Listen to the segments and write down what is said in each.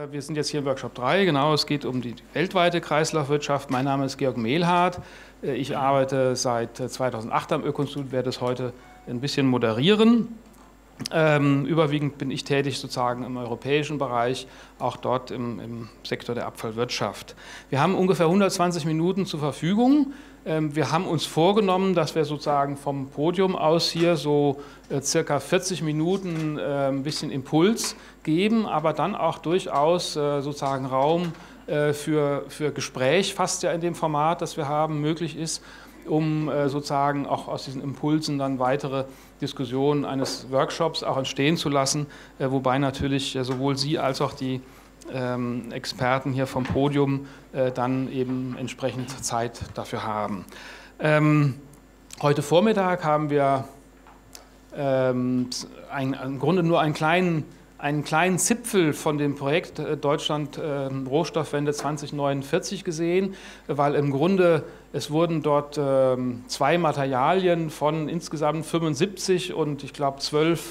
Wir sind jetzt hier im Workshop 3, genau, es geht um die weltweite Kreislaufwirtschaft. Mein Name ist Georg Mehlhardt. Ich arbeite seit 2008 am Öko-Institut, werde es heute ein bisschen moderieren. Überwiegend bin ich tätig sozusagen im europäischen Bereich, auch dort im Sektor der Abfallwirtschaft. Wir haben ungefähr 120 Minuten zur Verfügung. Wir haben uns vorgenommen, dass wir sozusagen vom Podium aus hier so circa 40 Minuten ein bisschen Impuls geben, aber dann auch durchaus sozusagen Raum für Gespräch, fast ja in dem Format, das wir haben, möglich ist, um sozusagen auch aus diesen Impulsen dann weitere Diskussionen eines Workshops auch entstehen zu lassen, wobei natürlich sowohl Sie als auch die Experten hier vom Podium dann eben entsprechend Zeit dafür haben. Heute Vormittag haben wir im Grunde nur einen kleinen Zipfel von dem Projekt Deutschland Rohstoffwende 2049 gesehen, weil im Grunde es wurden dort 2 Materialien von insgesamt 75 und ich glaube 12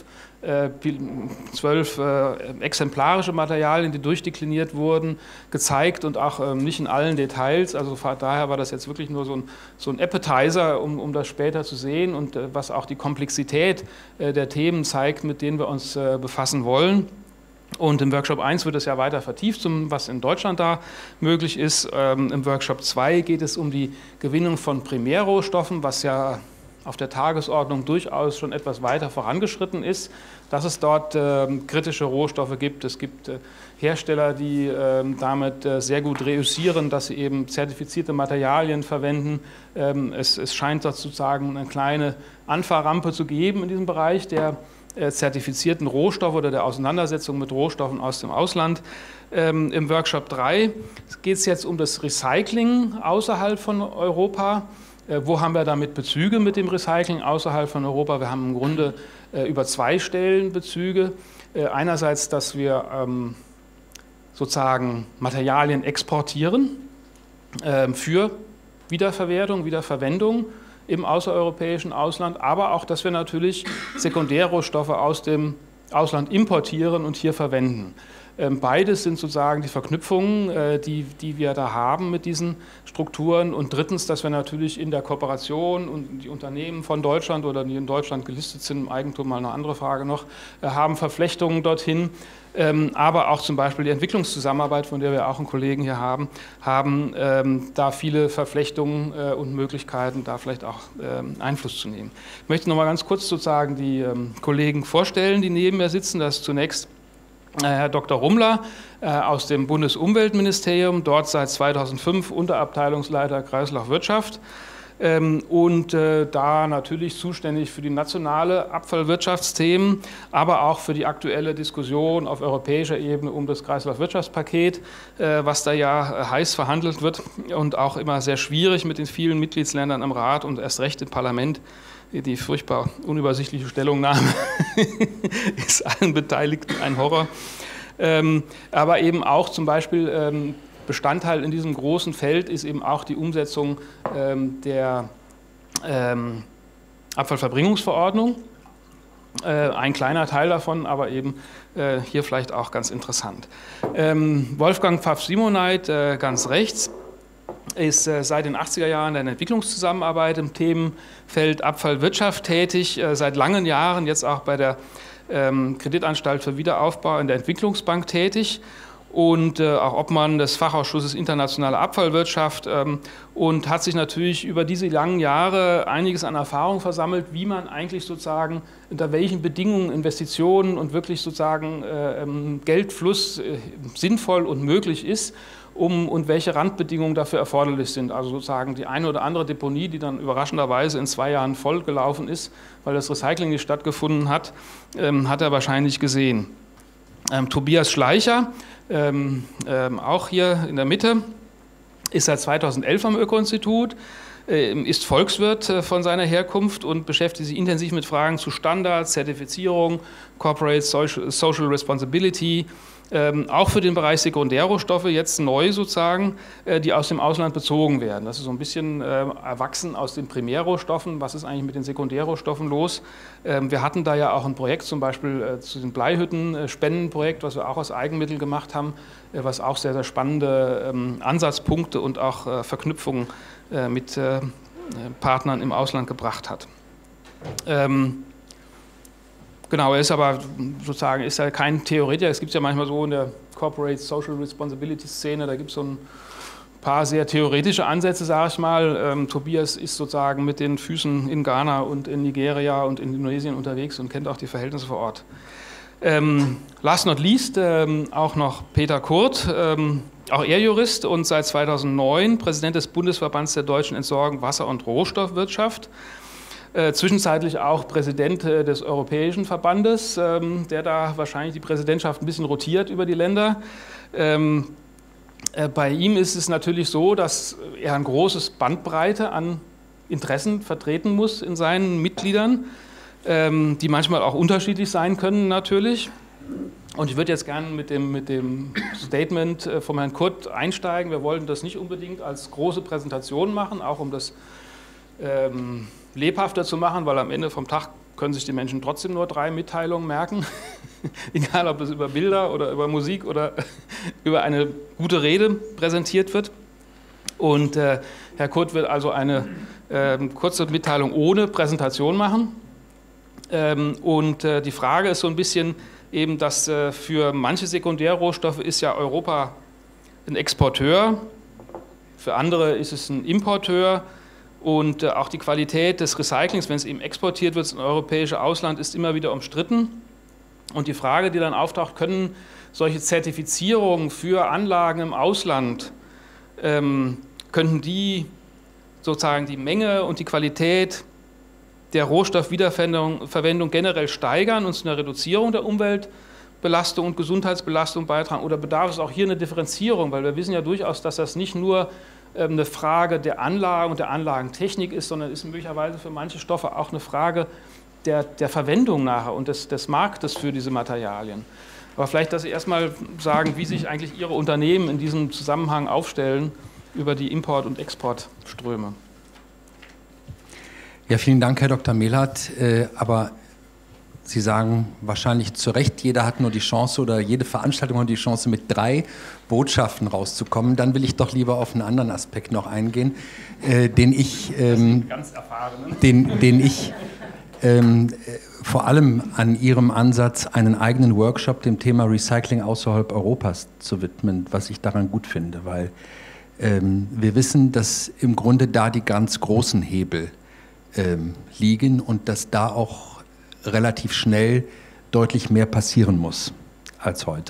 exemplarische Materialien, die durchdekliniert wurden, gezeigt und auch nicht in allen Details. Also daher war das jetzt wirklich nur so ein Appetizer, um das später zu sehen und was auch die Komplexität der Themen zeigt, mit denen wir uns befassen wollen. Und im Workshop 1 wird es ja weiter vertieft, was in Deutschland da möglich ist. Im Workshop 2 geht es um die Gewinnung von Primärrohstoffen, was ja auf der Tagesordnung durchaus schon etwas weiter vorangeschritten ist, dass es dort kritische Rohstoffe gibt. Es gibt Hersteller, die damit sehr gut reüssieren, dass sie eben zertifizierte Materialien verwenden. Es scheint sozusagen eine kleine Anfahrrampe zu geben in diesem Bereich der zertifizierten Rohstoffe oder der Auseinandersetzung mit Rohstoffen aus dem Ausland. Im Workshop 3 geht es jetzt um das Recycling außerhalb von Europa. Wo haben wir damit Bezüge mit dem Recycling außerhalb von Europa? Wir haben im Grunde über 2 Stellen Bezüge. Einerseits, dass wir sozusagen Materialien exportieren für Wiederverwertung, Wiederverwendung im außereuropäischen Ausland, aber auch, dass wir natürlich Sekundärrohstoffe aus dem Ausland importieren und hier verwenden. Beides sind sozusagen die Verknüpfungen, die wir da haben mit diesen Strukturen. Und drittens, dass wir natürlich in der Kooperation und die Unternehmen von Deutschland oder die in Deutschland gelistet sind, im Eigentum mal eine andere Frage noch, haben Verflechtungen dorthin. Aber auch zum Beispiel die Entwicklungszusammenarbeit, von der wir auch einen Kollegen hier haben da viele Verflechtungen und Möglichkeiten, da vielleicht auch Einfluss zu nehmen. Ich möchte noch mal ganz kurz sozusagen die Kollegen vorstellen, die neben mir sitzen. Das ist zunächst Herr Dr. Rummler aus dem Bundesumweltministerium, dort seit 2005 Unterabteilungsleiter Kreislaufwirtschaft und da natürlich zuständig für die nationale Abfallwirtschaftsthemen, aber auch für die aktuelle Diskussion auf europäischer Ebene um das Kreislaufwirtschaftspaket, was da ja heiß verhandelt wird und auch immer sehr schwierig mit den vielen Mitgliedsländern im Rat und erst recht im Parlament. Die furchtbar unübersichtliche Stellungnahme ist allen Beteiligten ein Horror. Aber eben auch zum Beispiel Bestandteil in diesem großen Feld ist eben auch die Umsetzung der Abfallverbringungsverordnung. Ein kleiner Teil davon, aber eben hier vielleicht auch ganz interessant. Wolfgang Pfaff-Simoneit, ganz rechts, ist seit den 80er Jahren in der Entwicklungszusammenarbeit im Themenfeld Abfallwirtschaft tätig, seit langen Jahren jetzt auch bei der Kreditanstalt für Wiederaufbau in der Entwicklungsbank tätig und auch Obmann des Fachausschusses Internationale Abfallwirtschaft und hat sich natürlich über diese langen Jahre einiges an Erfahrung versammelt, wie man eigentlich sozusagen unter welchen Bedingungen Investitionen und wirklich sozusagen Geldfluss sinnvoll und möglich ist. Und welche Randbedingungen dafür erforderlich sind. Also sozusagen die eine oder andere Deponie, die dann überraschenderweise in 2 Jahren voll gelaufen ist, weil das Recycling nicht stattgefunden hat, hat er wahrscheinlich gesehen. Tobias Schleicher, auch hier in der Mitte, ist seit 2011 am Öko-Institut, ist Volkswirt von seiner Herkunft und beschäftigt sich intensiv mit Fragen zu Standards, Zertifizierung, Corporate Social Responsibility, auch für den Bereich Sekundärrohstoffe jetzt neu sozusagen, die aus dem Ausland bezogen werden. Das ist so ein bisschen erwachsen aus den Primärrohstoffen. Was ist eigentlich mit den Sekundärrohstoffen los? Wir hatten da ja auch ein Projekt, zum Beispiel zu den Bleihütten-Spendenprojekt, was wir auch aus Eigenmitteln gemacht haben, was auch sehr, sehr spannende Ansatzpunkte und auch Verknüpfungen mit Partnern im Ausland gebracht hat. Genau, er ist aber sozusagen ist ja kein Theoretiker. Es gibt ja manchmal so in der Corporate Social Responsibility Szene, da gibt es so ein paar sehr theoretische Ansätze, sage ich mal. Tobias ist sozusagen mit den Füßen in Ghana und in Nigeria und in Indonesien unterwegs und kennt auch die Verhältnisse vor Ort. Last not least auch noch Peter Kurt, auch er Jurist und seit 2009 Präsident des Bundesverbands der deutschen Entsorgung, Wasser- und Rohstoffwirtschaft. Zwischenzeitlich auch Präsident des Europäischen Verbandes, der da wahrscheinlich die Präsidentschaft ein bisschen rotiert über die Länder. Bei ihm ist es natürlich so, dass er eine große Bandbreite an Interessen vertreten muss in seinen Mitgliedern, die manchmal auch unterschiedlich sein können natürlich. Und ich würde jetzt gerne mit dem Statement von Herrn Kurt einsteigen. Wir wollten das nicht unbedingt als große Präsentation machen, auch um das lebhafter zu machen, weil am Ende vom Tag können sich die Menschen trotzdem nur 3 Mitteilungen merken, egal ob es über Bilder oder über Musik oder über eine gute Rede präsentiert wird. Und Herr Kurt wird also eine kurze Mitteilung ohne Präsentation machen. Die Frage ist so ein bisschen eben, dass für manche Sekundärrohstoffe ist ja Europa ein Exporteur, für andere ist es ein Importeur. Und auch die Qualität des Recyclings, wenn es eben exportiert wird ins europäische Ausland, ist immer wieder umstritten. Und die Frage, die dann auftaucht, können solche Zertifizierungen für Anlagen im Ausland, könnten die sozusagen die Menge und die Qualität der Rohstoffwiederverwendung generell steigern und zu einer Reduzierung der Umweltbelastung und Gesundheitsbelastung beitragen? Oder bedarf es auch hier eine Differenzierung? Weil wir wissen ja durchaus, dass das nicht nur eine Frage der Anlagen und der Anlagentechnik ist, sondern ist möglicherweise für manche Stoffe auch eine Frage der Verwendung nachher und des Marktes für diese Materialien. Aber vielleicht, dass Sie erstmal sagen, wie sich eigentlich Ihre Unternehmen in diesem Zusammenhang aufstellen über die Import- und Exportströme. Ja, vielen Dank, Herr Dr. Mehlert. Aber Sie sagen wahrscheinlich zu Recht, jeder hat nur die Chance oder jede Veranstaltung hat die Chance, mit 3 Botschaften rauszukommen. Dann will ich doch lieber auf einen anderen Aspekt noch eingehen, den ich vor allem an Ihrem Ansatz, einen eigenen Workshop dem Thema Recycling außerhalb Europas zu widmen, was ich daran gut finde, weil wir wissen, dass im Grunde da die ganz großen Hebel liegen und dass da auch relativ schnell deutlich mehr passieren muss als heute.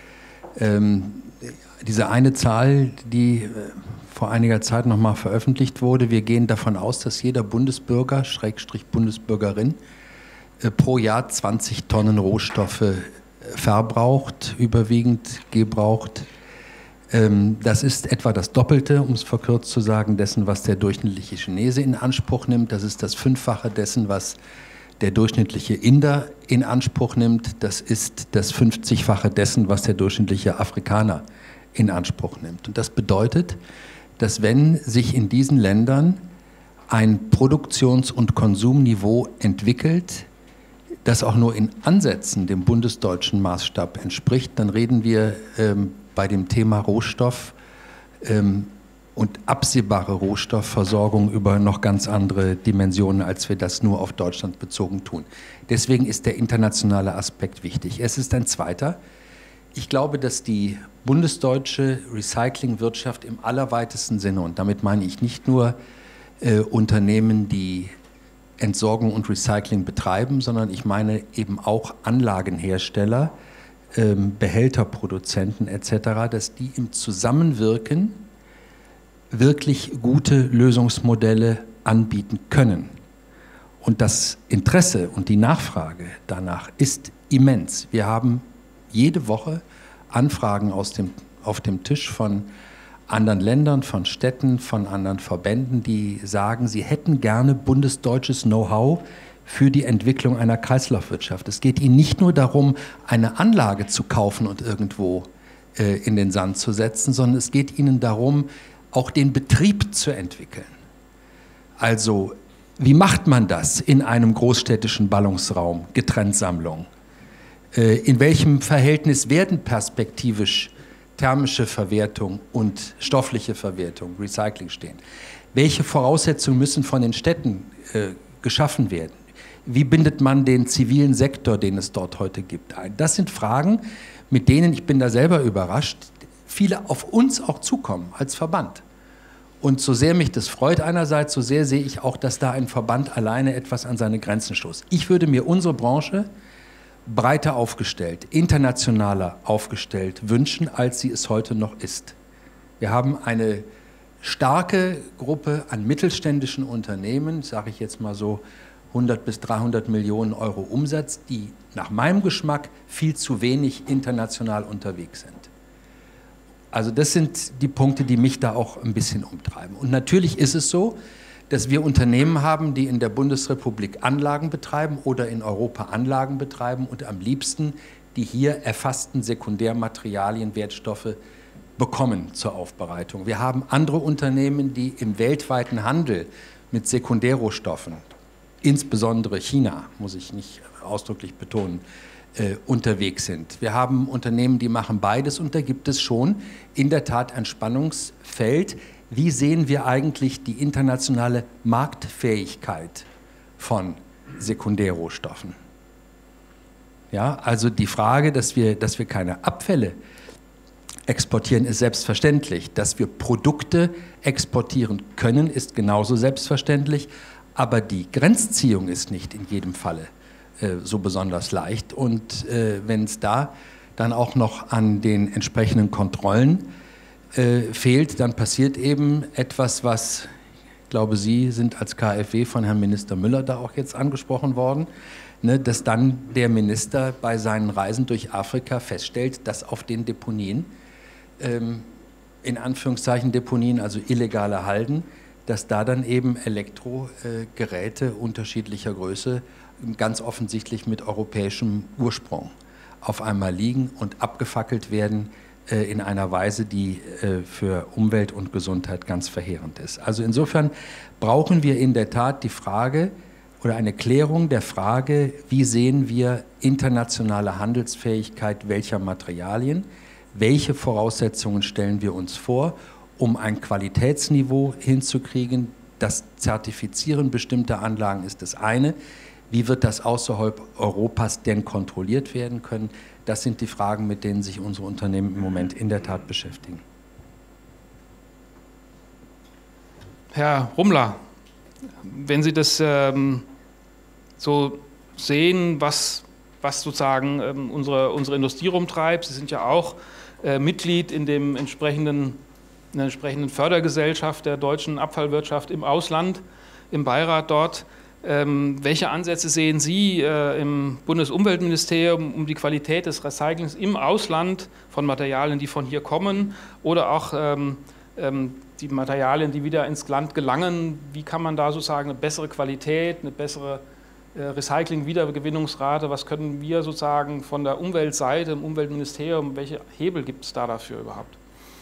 Diese eine Zahl, die vor einiger Zeit nochmal veröffentlicht wurde, wir gehen davon aus, dass jeder Bundesbürger, Schrägstrich Bundesbürgerin, pro Jahr 20 Tonnen Rohstoffe verbraucht, überwiegend gebraucht. Das ist etwa das Doppelte, um es verkürzt zu sagen, dessen, was der durchschnittliche Chinese in Anspruch nimmt. Das ist das 5-fache dessen, was der durchschnittliche Inder in Anspruch nimmt. Das ist das 50-fache dessen, was der durchschnittliche Afrikaner in Anspruch nimmt. Und das bedeutet, dass wenn sich in diesen Ländern ein Produktions- und Konsumniveau entwickelt, das auch nur in Ansätzen dem bundesdeutschen Maßstab entspricht, dann reden wir bei dem Thema Rohstoff und absehbare Rohstoffversorgung über noch ganz andere Dimensionen, als wir das nur auf Deutschland bezogen tun. Deswegen ist der internationale Aspekt wichtig. Es ist ein zweiter. Ich glaube, dass die bundesdeutsche Recyclingwirtschaft im allerweitesten Sinne, und damit meine ich nicht nur Unternehmen, die Entsorgung und Recycling betreiben, sondern ich meine eben auch Anlagenhersteller, Behälterproduzenten etc., dass die im Zusammenwirken wirklich gute Lösungsmodelle anbieten können. Und das Interesse und die Nachfrage danach ist immens. Wir haben jede Woche Anfragen auf dem Tisch von anderen Ländern, von Städten, von anderen Verbänden, die sagen, sie hätten gerne bundesdeutsches Know-how, für die Entwicklung einer Kreislaufwirtschaft. Es geht Ihnen nicht nur darum, eine Anlage zu kaufen und irgendwo in den Sand zu setzen, sondern es geht Ihnen darum, auch den Betrieb zu entwickeln. Also, wie macht man das in einem großstädtischen Ballungsraum, Getrenntsammlung? In welchem Verhältnis werden perspektivisch thermische Verwertung und stoffliche Verwertung, Recycling stehen? Welche Voraussetzungen müssen von den Städten geschaffen werden? Wie bindet man den zivilen Sektor, den es dort heute gibt, ein? Das sind Fragen, mit denen, ich bin da selber überrascht, viele auf uns auch zukommen als Verband. Und so sehr mich das freut einerseits, so sehr sehe ich auch, dass da ein Verband alleine etwas an seine Grenzen stoßt. Ich würde mir unsere Branche breiter aufgestellt, internationaler aufgestellt wünschen, als sie es heute noch ist. Wir haben eine starke Gruppe an mittelständischen Unternehmen, sage ich jetzt mal so 100 bis 300 Millionen Euro Umsatz, die nach meinem Geschmack viel zu wenig international unterwegs sind. Also das sind die Punkte, die mich da auch ein bisschen umtreiben. Und natürlich ist es so, dass wir Unternehmen haben, die in der Bundesrepublik Anlagen betreiben oder in Europa Anlagen betreiben und am liebsten die hier erfassten Sekundärmaterialien, Wertstoffe bekommen zur Aufbereitung. Wir haben andere Unternehmen, die im weltweiten Handel mit Sekundärrohstoffen, insbesondere China, muss ich nicht ausdrücklich betonen, unterwegs sind. Wir haben Unternehmen, die machen beides und da gibt es schon in der Tat ein Spannungsfeld. Wie sehen wir eigentlich die internationale Marktfähigkeit von Sekundärrohstoffen? Ja, also die Frage, dass wir keine Abfälle exportieren, ist selbstverständlich. Dass wir Produkte exportieren können, ist genauso selbstverständlich. Aber die Grenzziehung ist nicht in jedem Falle so besonders leicht. Und wenn es da dann auch noch an den entsprechenden Kontrollen fehlt, dann passiert eben etwas, was, ich glaube, Sie sind als KfW von Herrn Minister Müller da auch jetzt angesprochen worden, ne, dass dann der Minister bei seinen Reisen durch Afrika feststellt, dass auf den Deponien, in Anführungszeichen Deponien, also illegale Halden, dass da dann eben Elektrogeräte unterschiedlicher Größe ganz offensichtlich mit europäischem Ursprung auf einmal liegen und abgefackelt werden in einer Weise, die für Umwelt und Gesundheit ganz verheerend ist. Also insofern brauchen wir in der Tat die Frage oder eine Klärung der Frage, wie sehen wir internationale Handelsfähigkeit welcher Materialien, welche Voraussetzungen stellen wir uns vor, um ein Qualitätsniveau hinzukriegen. Das Zertifizieren bestimmter Anlagen ist das eine. Wie wird das außerhalb Europas denn kontrolliert werden können? Das sind die Fragen, mit denen sich unsere Unternehmen im Moment in der Tat beschäftigen. Herr Rummler, wenn Sie das so sehen, was sozusagen unsere Industrie rumtreibt, Sie sind ja auch Mitglied in der entsprechenden Fördergesellschaft der deutschen Abfallwirtschaft im Ausland, im Beirat dort. Welche Ansätze sehen Sie im Bundesumweltministerium, um die Qualität des Recyclings im Ausland von Materialien, die von hier kommen, oder auch die Materialien, die wieder ins Land gelangen, wie kann man da sozusagen eine bessere Qualität, eine bessere Recycling-Wiedergewinnungsrate, was können wir sozusagen von der Umweltseite, im Umweltministerium, welche Hebel gibt es da dafür überhaupt?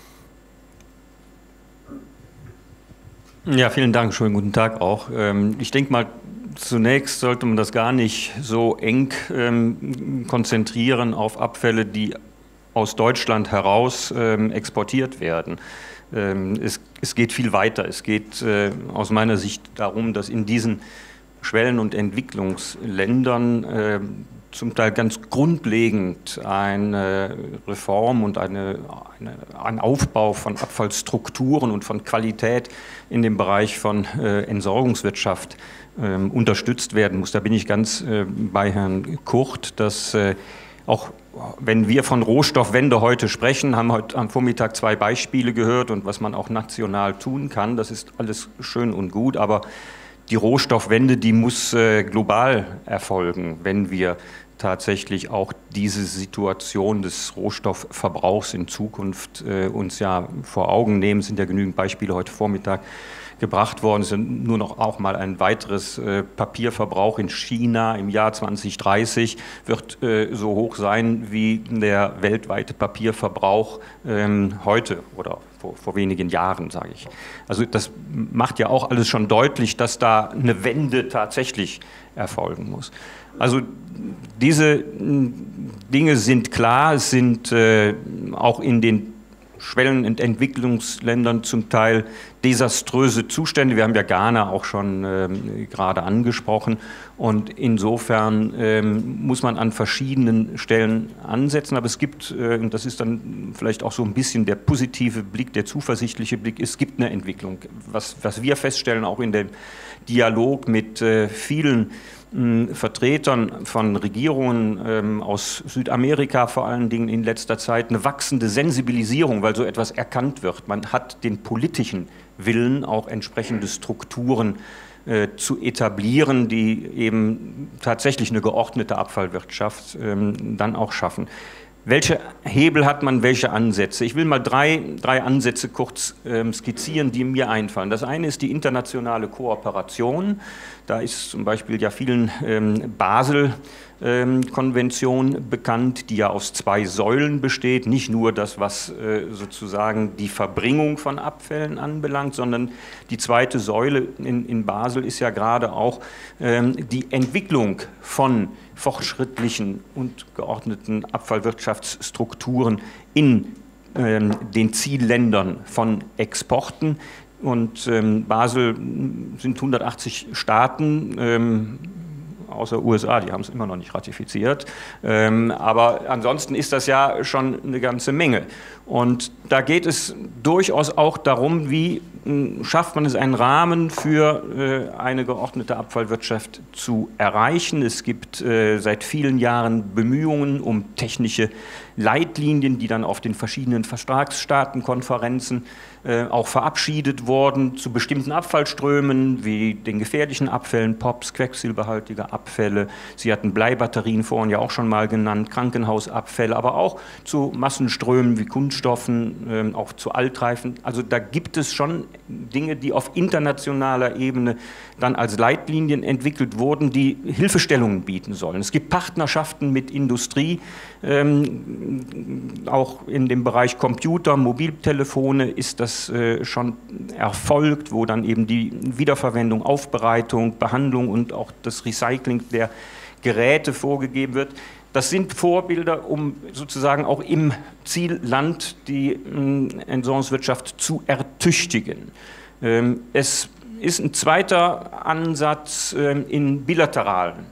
Ja, vielen Dank, schönen guten Tag auch. Ich denke mal, zunächst sollte man das gar nicht so eng konzentrieren auf Abfälle, die aus Deutschland heraus exportiert werden. Es geht viel weiter. Es geht aus meiner Sicht darum, dass in diesen Schwellen- und Entwicklungsländern zum Teil ganz grundlegend eine Reform und ein Aufbau von Abfallstrukturen und von Qualität in dem Bereich von Entsorgungswirtschaft unterstützt werden muss. Da bin ich ganz bei Herrn Kurt, dass auch wenn wir von Rohstoffwende heute sprechen, haben heute am Vormittag 2 Beispiele gehört und was man auch national tun kann, das ist alles schön und gut, aber die Rohstoffwende, die muss global erfolgen, wenn wir tatsächlich auch diese Situation des Rohstoffverbrauchs in Zukunft uns ja vor Augen nehmen. Es sind ja genügend Beispiele heute Vormittag gebracht worden. Es ist nur noch auch mal ein weiteres Papierverbrauch in China im Jahr 2030 wird so hoch sein wie der weltweite Papierverbrauch heute oder vor wenigen Jahren, sage ich. Also das macht ja auch alles schon deutlich, dass da eine Wende tatsächlich erfolgen muss. Also diese Dinge sind klar, es sind auch in den Schwellen- und Entwicklungsländern zum Teil desaströse Zustände. Wir haben ja Ghana auch schon gerade angesprochen und insofern muss man an verschiedenen Stellen ansetzen, aber es gibt, und das ist dann vielleicht auch so ein bisschen der positive Blick, der zuversichtliche Blick, es gibt eine Entwicklung. Was wir feststellen, auch in dem Dialog mit vielen Vertretern von Regierungen aus Südamerika vor allen Dingen in letzter Zeit eine wachsende Sensibilisierung, weil so etwas erkannt wird. Man hat den politischen Willen, auch entsprechende Strukturen zu etablieren, die eben tatsächlich eine geordnete Abfallwirtschaft dann auch schaffen. Welche Hebel hat man, welche Ansätze? Ich will mal drei Ansätze kurz skizzieren, die mir einfallen. Das eine ist die internationale Kooperation. Da ist zum Beispiel ja vielen Basel-Konvention bekannt, die ja aus 2 Säulen besteht. Nicht nur das, was sozusagen die Verbringung von Abfällen anbelangt, sondern die zweite Säule in Basel ist ja gerade auch die Entwicklung von fortschrittlichen und geordneten Abfallwirtschaftsstrukturen in den Zielländern von Exporten. Und Basel sind 180 Staaten, außer USA, die haben es immer noch nicht ratifiziert. Aber ansonsten ist das ja schon eine ganze Menge. Und da geht es durchaus auch darum, wie schafft man es, einen Rahmen für eine geordnete Abfallwirtschaft zu erreichen. Es gibt seit vielen Jahren Bemühungen um technische Leitlinien, die dann auf den verschiedenen Vertragsstaatenkonferenzen auch verabschiedet wurden zu bestimmten Abfallströmen, wie den gefährlichen Abfällen, POPs, quecksilberhaltige Abfälle. Sie hatten Bleibatterien vorhin ja auch schon mal genannt, Krankenhausabfälle, aber auch zu Massenströmen wie Kunststoffen, auch zu Altreifen. Also da gibt es schon Dinge, die auf internationaler Ebene dann als Leitlinien entwickelt wurden, die Hilfestellungen bieten sollen. Es gibt Partnerschaften mit Industrie, auch in dem Bereich Computer, Mobiltelefone ist das schon erfolgt, wo dann eben die Wiederverwendung, Aufbereitung, Behandlung und auch das Recycling der Geräte vorgegeben wird. Das sind Vorbilder, um sozusagen auch im Zielland die Entsorgungswirtschaft zu ertüchtigen. Es ist ein zweiter Ansatz in bilateralen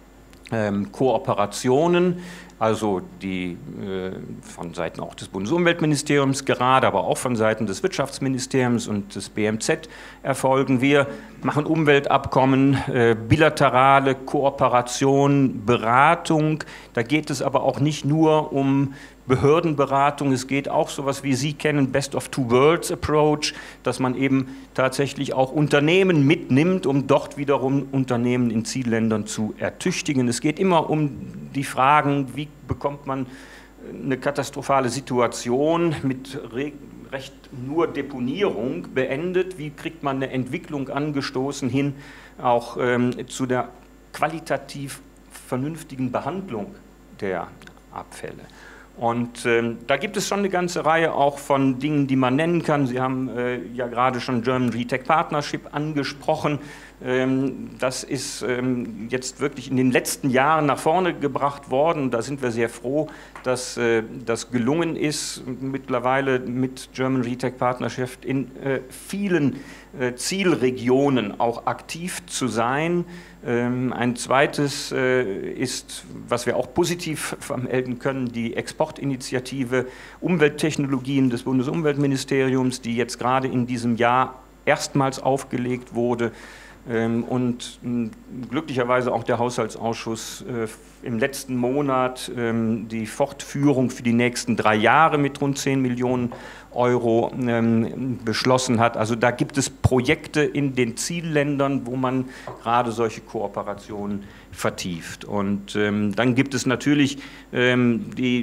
Kooperationen, also die von Seiten auch des Bundesumweltministeriums gerade, aber auch von Seiten des Wirtschaftsministeriums und des BMZ erfolgen. Wir machen Umweltabkommen, bilaterale Kooperation, Beratung. Da geht es aber auch nicht nur um Behördenberatung, es geht auch sowas, wie Sie kennen, Best of Two Worlds Approach, dass man eben tatsächlich auch Unternehmen mitnimmt, um dort wiederum Unternehmen in Zielländern zu ertüchtigen. Es geht immer um die Fragen, wie bekommt man eine katastrophale Situation mit recht nur Deponierung beendet, wie kriegt man eine Entwicklung angestoßen hin, auch zu der qualitativ vernünftigen Behandlung der Abfälle. Und da gibt es schon eine ganze Reihe auch von Dingen, die man nennen kann. Sie haben ja gerade schon German Retech Partnership angesprochen. Das ist jetzt wirklich in den letzten Jahren nach vorne gebracht worden. Da sind wir sehr froh, dass das gelungen ist, mittlerweile mit German Retech Partnership in vielen Zielregionen auch aktiv zu sein. Ein zweites ist, was wir auch positiv vermelden können, die Exportinitiative Umwelttechnologien des Bundesumweltministeriums, die jetzt gerade in diesem Jahr erstmals aufgelegt wurde. Und glücklicherweise auch der Haushaltsausschuss im letzten Monat die Fortführung für die nächsten 3 Jahre mit rund 10 Millionen Euro beschlossen hat. Also da gibt es Projekte in den Zielländern, wo man gerade solche Kooperationen vertieft. Und dann gibt es natürlich die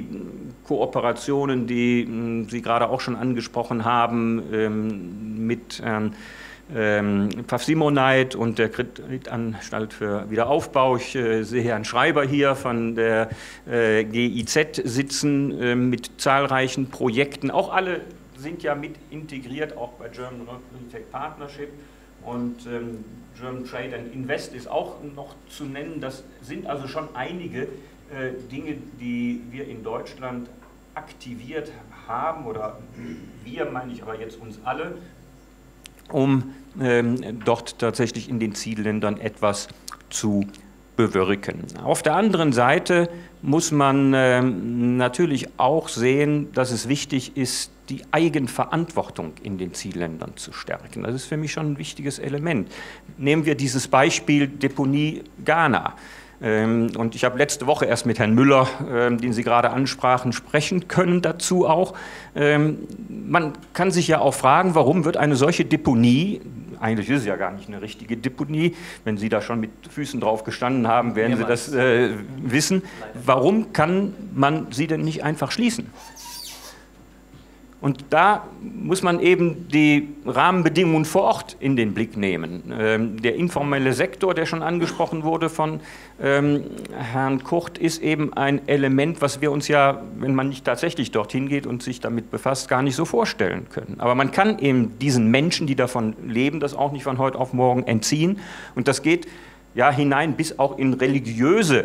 Kooperationen, die Sie gerade auch schon angesprochen haben, mit Pfaff-Simonite und der Kreditanstalt für Wiederaufbau. Ich sehe Herrn Schreiber hier von der GIZ sitzen mit zahlreichen Projekten. Auch alle sind ja mit integriert, auch bei German Tech Partnership. Und German Trade and Invest ist auch noch zu nennen. Das sind also schon einige Dinge, die wir in Deutschland aktiviert haben, oder wir, meine ich aber jetzt uns alle, um dort tatsächlich in den Zielländern etwas zu bewirken. Auf der anderen Seite muss man natürlich auch sehen, dass es wichtig ist, die Eigenverantwortung in den Zielländern zu stärken. Das ist für mich schon ein wichtiges Element. Nehmen wir dieses Beispiel Deponie Ghana. Und ich habe letzte Woche erst mit Herrn Müller, den Sie gerade ansprachen, sprechen können dazu auch. Man kann sich ja auch fragen, warum wird eine solche Deponie, eigentlich ist es ja gar nicht eine richtige Deponie, wenn Sie da schon mit Füßen drauf gestanden haben, werden Sie das wissen, warum kann man sie denn nicht einfach schließen? Und da muss man eben die Rahmenbedingungen vor Ort in den Blick nehmen. Der informelle Sektor, der schon angesprochen wurde von Herrn Kurt, ist eben ein Element, was wir uns ja, wenn man nicht tatsächlich dorthin geht und sich damit befasst, gar nicht so vorstellen können. Aber man kann eben diesen Menschen, die davon leben, das auch nicht von heute auf morgen entziehen. Und das geht ja hinein bis auch in religiöse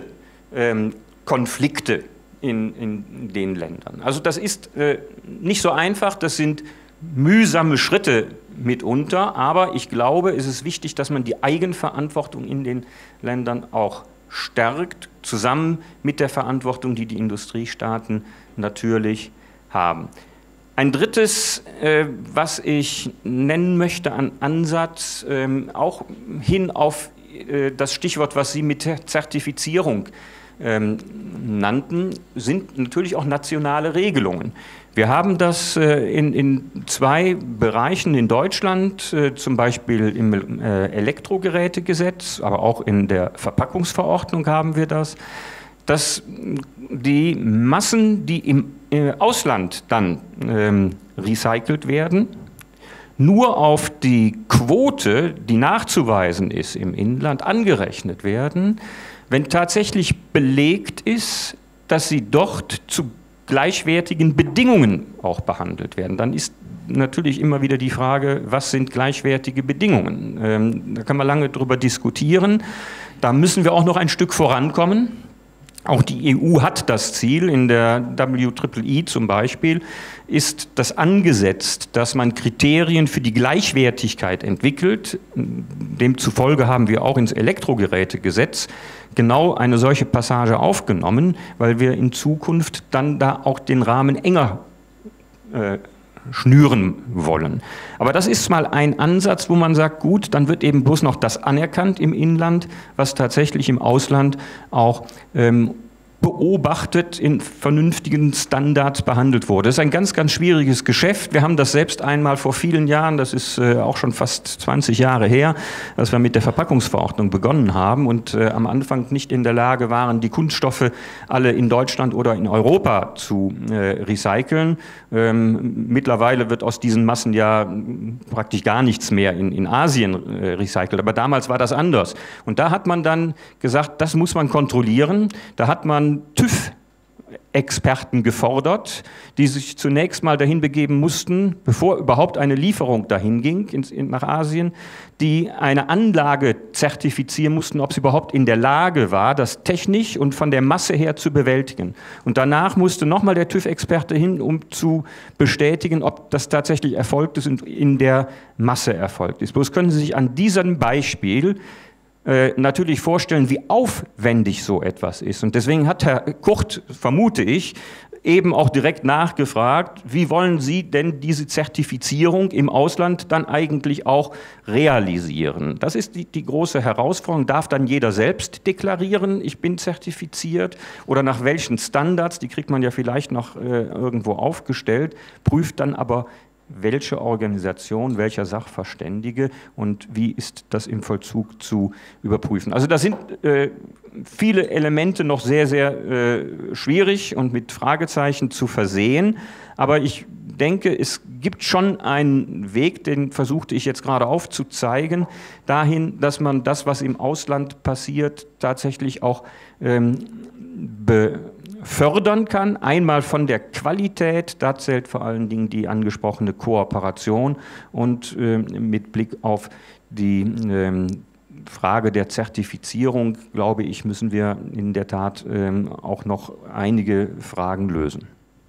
Konflikte in den Ländern. Also das ist nicht so einfach, das sind mühsame Schritte mitunter, aber ich glaube, es ist wichtig, dass man die Eigenverantwortung in den Ländern auch stärkt, zusammen mit der Verantwortung, die die Industriestaaten natürlich haben. Ein drittes, was ich nennen möchte an Ansatz, auch hin auf das Stichwort, was Sie mit der Zertifizierung nannten, sind natürlich auch nationale Regelungen. Wir haben das in zwei Bereichen in Deutschland, zum Beispiel im Elektrogerätegesetz, aber auch in der Verpackungsverordnung haben wir das, dass die Massen, die im Ausland dann recycelt werden, nur auf die Quote, die nachzuweisen ist im Inland, angerechnet werden, wenn tatsächlich belegt ist, dass sie dort zu gleichwertigen Bedingungen auch behandelt werden. Dann ist natürlich immer wieder die Frage, was sind gleichwertige Bedingungen? Da kann man lange drüber diskutieren. Da müssen wir auch noch ein Stück vorankommen. Auch die EU hat das Ziel, in der WEEE zum Beispiel ist das angesetzt, dass man Kriterien für die Gleichwertigkeit entwickelt. Demzufolge haben wir auch ins Elektrogerätegesetz genau eine solche Passage aufgenommen, weil wir in Zukunft dann da auch den Rahmen enger schnüren wollen. Aber das ist mal ein Ansatz, wo man sagt, gut, dann wird eben bloß noch das anerkannt im Inland, was tatsächlich im Ausland auch beobachtet, in vernünftigen Standards behandelt wurde. Das ist ein ganz, ganz schwieriges Geschäft. Wir haben das selbst einmal vor vielen Jahren, das ist auch schon fast 20 Jahre her, als wir mit der Verpackungsverordnung begonnen haben und am Anfang nicht in der Lage waren, die Kunststoffe alle in Deutschland oder in Europa zu recyceln. Mittlerweile wird aus diesen Massen ja praktisch gar nichts mehr in Asien recycelt, aber damals war das anders. Und da hat man dann gesagt, das muss man kontrollieren. Da hat man TÜV-Experten gefordert, die sich zunächst mal dahin begeben mussten, bevor überhaupt eine Lieferung dahin ging nach Asien, die eine Anlage zertifizieren mussten, ob sie überhaupt in der Lage war, das technisch und von der Masse her zu bewältigen. Und danach musste nochmal der TÜV-Experte hin, um zu bestätigen, ob das tatsächlich erfolgt ist und in der Masse erfolgt ist. Bloß können Sie sich an diesem Beispiel natürlich vorstellen, wie aufwendig so etwas ist. Und deswegen hat Herr Kurt, vermute ich, eben auch direkt nachgefragt, wie wollen Sie denn diese Zertifizierung im Ausland dann eigentlich auch realisieren? Das ist die große Herausforderung. Darf dann jeder selbst deklarieren, ich bin zertifiziert? Oder nach welchen Standards, die kriegt man ja vielleicht noch irgendwo aufgestellt, prüft dann aber welche Organisation, welcher Sachverständige und wie ist das im Vollzug zu überprüfen. Also da sind viele Elemente noch sehr, sehr schwierig und mit Fragezeichen zu versehen, aber ich denke, es gibt schon einen Weg, den versuchte ich jetzt gerade aufzuzeigen, dahin, dass man das, was im Ausland passiert, tatsächlich auch fördern kann. Einmal von der Qualität, da zählt vor allen Dingen die angesprochene Kooperation und mit Blick auf die Frage der Zertifizierung, glaube ich, müssen wir in der Tat auch noch einige Fragen lösen.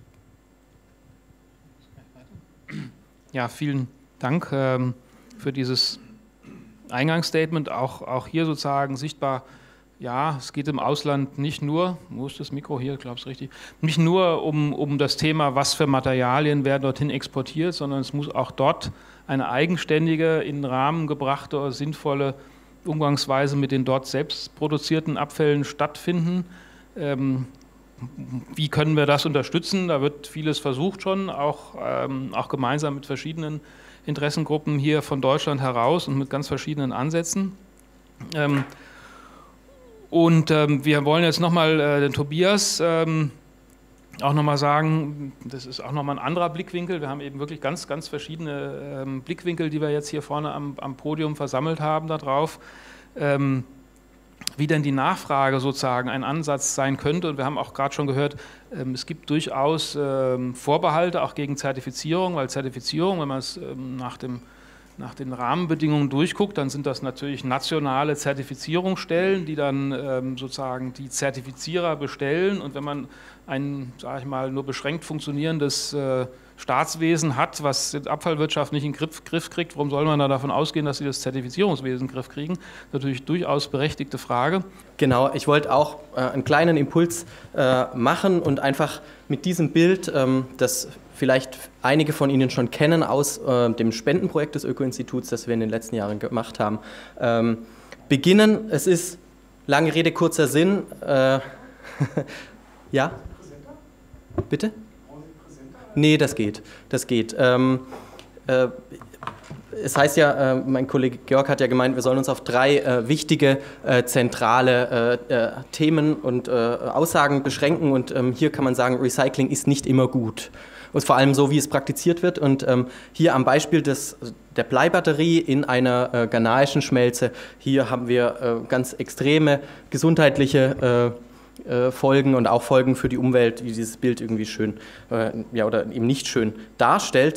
Ja, vielen Dank für dieses Eingangsstatement, auch hier sozusagen sichtbar. Ja, es geht im Ausland nicht nur, wo ist das Mikro hier, ich glaube es richtig, nicht nur um das Thema, was für Materialien werden dorthin exportiert, sondern es muss auch dort eine eigenständige, in den Rahmen gebrachte oder sinnvolle Umgangsweise mit den dort selbst produzierten Abfällen stattfinden. Wie können wir das unterstützen? Da wird vieles versucht schon, auch gemeinsam mit verschiedenen Interessengruppen hier von Deutschland heraus und mit ganz verschiedenen Ansätzen. Wir wollen jetzt nochmal den Tobias auch nochmal sagen, das ist auch nochmal ein anderer Blickwinkel. Wir haben eben wirklich ganz, ganz verschiedene Blickwinkel, die wir jetzt hier vorne am Podium versammelt haben darauf, wie denn die Nachfrage sozusagen ein Ansatz sein könnte. Und wir haben auch gerade schon gehört, es gibt durchaus Vorbehalte auch gegen Zertifizierung, weil Zertifizierung, wenn man es nach den Rahmenbedingungen durchguckt, dann sind das natürlich nationale Zertifizierungsstellen, die dann sozusagen die Zertifizierer bestellen. Und wenn man ein, sage ich mal, nur beschränkt funktionierendes Staatswesen hat, was die Abfallwirtschaft nicht in den Griff kriegt, warum soll man da davon ausgehen, dass sie das Zertifizierungswesen in den Griff kriegen? Natürlich durchaus berechtigte Frage. Genau, ich wollte auch einen kleinen Impuls machen und einfach mit diesem Bild, das vielleicht einige von Ihnen schon kennen aus dem Spendenprojekt des Öko-Instituts, das wir in den letzten Jahren gemacht haben, beginnen. Es ist, lange Rede, kurzer Sinn. Ja? Bitte? Nee, das geht. Es heißt ja, mein Kollege Georg hat ja gemeint, wir sollen uns auf 3 wichtige, zentrale Themen und Aussagen beschränken und hier kann man sagen, Recycling ist nicht immer gut. Und vor allem so, wie es praktiziert wird. Und hier am Beispiel der Bleibatterie in einer ghanaischen Schmelze, hier haben wir ganz extreme gesundheitliche Folgen und auch Folgen für die Umwelt, wie dieses Bild irgendwie schön oder eben nicht schön darstellt.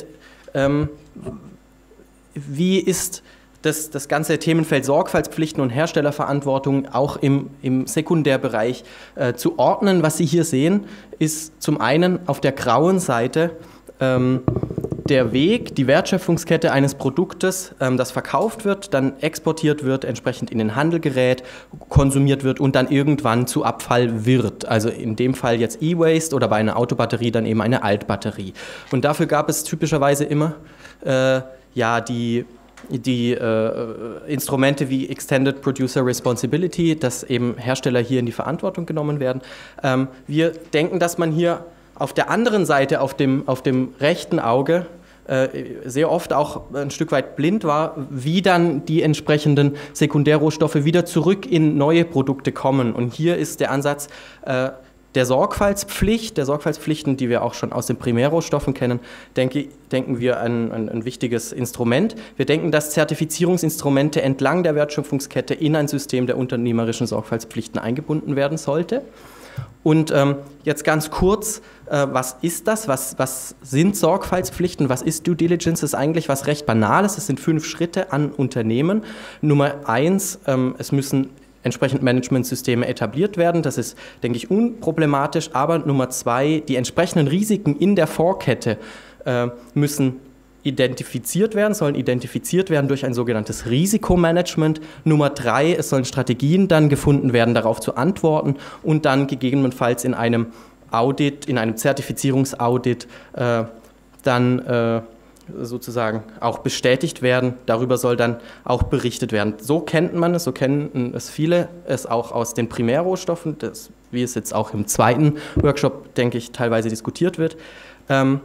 Wie ist das ganze Themenfeld Sorgfaltspflichten und Herstellerverantwortung auch im Sekundärbereich zu ordnen? Was Sie hier sehen, ist zum einen auf der grauen Seite der Weg, die Wertschöpfungskette eines Produktes, das verkauft wird, dann exportiert wird, entsprechend in den Handel gerät, konsumiert wird und dann irgendwann zu Abfall wird. Also in dem Fall jetzt E-Waste oder bei einer Autobatterie dann eben eine Altbatterie. Und dafür gab es typischerweise immer die Instrumente wie Extended Producer Responsibility, dass eben Hersteller hier in die Verantwortung genommen werden. Wir denken, dass man hier auf der anderen Seite, auf dem rechten Auge, sehr oft auch ein Stück weit blind war, wie dann die entsprechenden Sekundärrohstoffe wieder zurück in neue Produkte kommen. Und hier ist der Ansatz der Sorgfaltspflichten, die wir auch schon aus den Primärrohstoffen kennen, denken wir ein wichtiges Instrument. Wir denken, dass Zertifizierungsinstrumente entlang der Wertschöpfungskette in ein System der unternehmerischen Sorgfaltspflichten eingebunden werden sollte. Und jetzt ganz kurz, was ist das? Was sind Sorgfaltspflichten? Was ist Due Diligence? Das ist eigentlich was recht Banales. Es sind 5 Schritte an Unternehmen. Nummer 1, es müssen entsprechend Managementsysteme etabliert werden. Das ist, denke ich, unproblematisch. Aber Nummer 2, die entsprechenden Risiken in der Vorkette müssen sollen identifiziert werden durch ein sogenanntes Risikomanagement. Nummer 3, es sollen Strategien dann gefunden werden, darauf zu antworten und dann gegebenenfalls in einem Audit, in einem Zertifizierungsaudit dann sozusagen auch bestätigt werden. Darüber soll dann auch berichtet werden. So kennen es viele, es auch aus den Primärrohstoffen, wie es jetzt auch im zweiten Workshop, denke ich, teilweise diskutiert wird.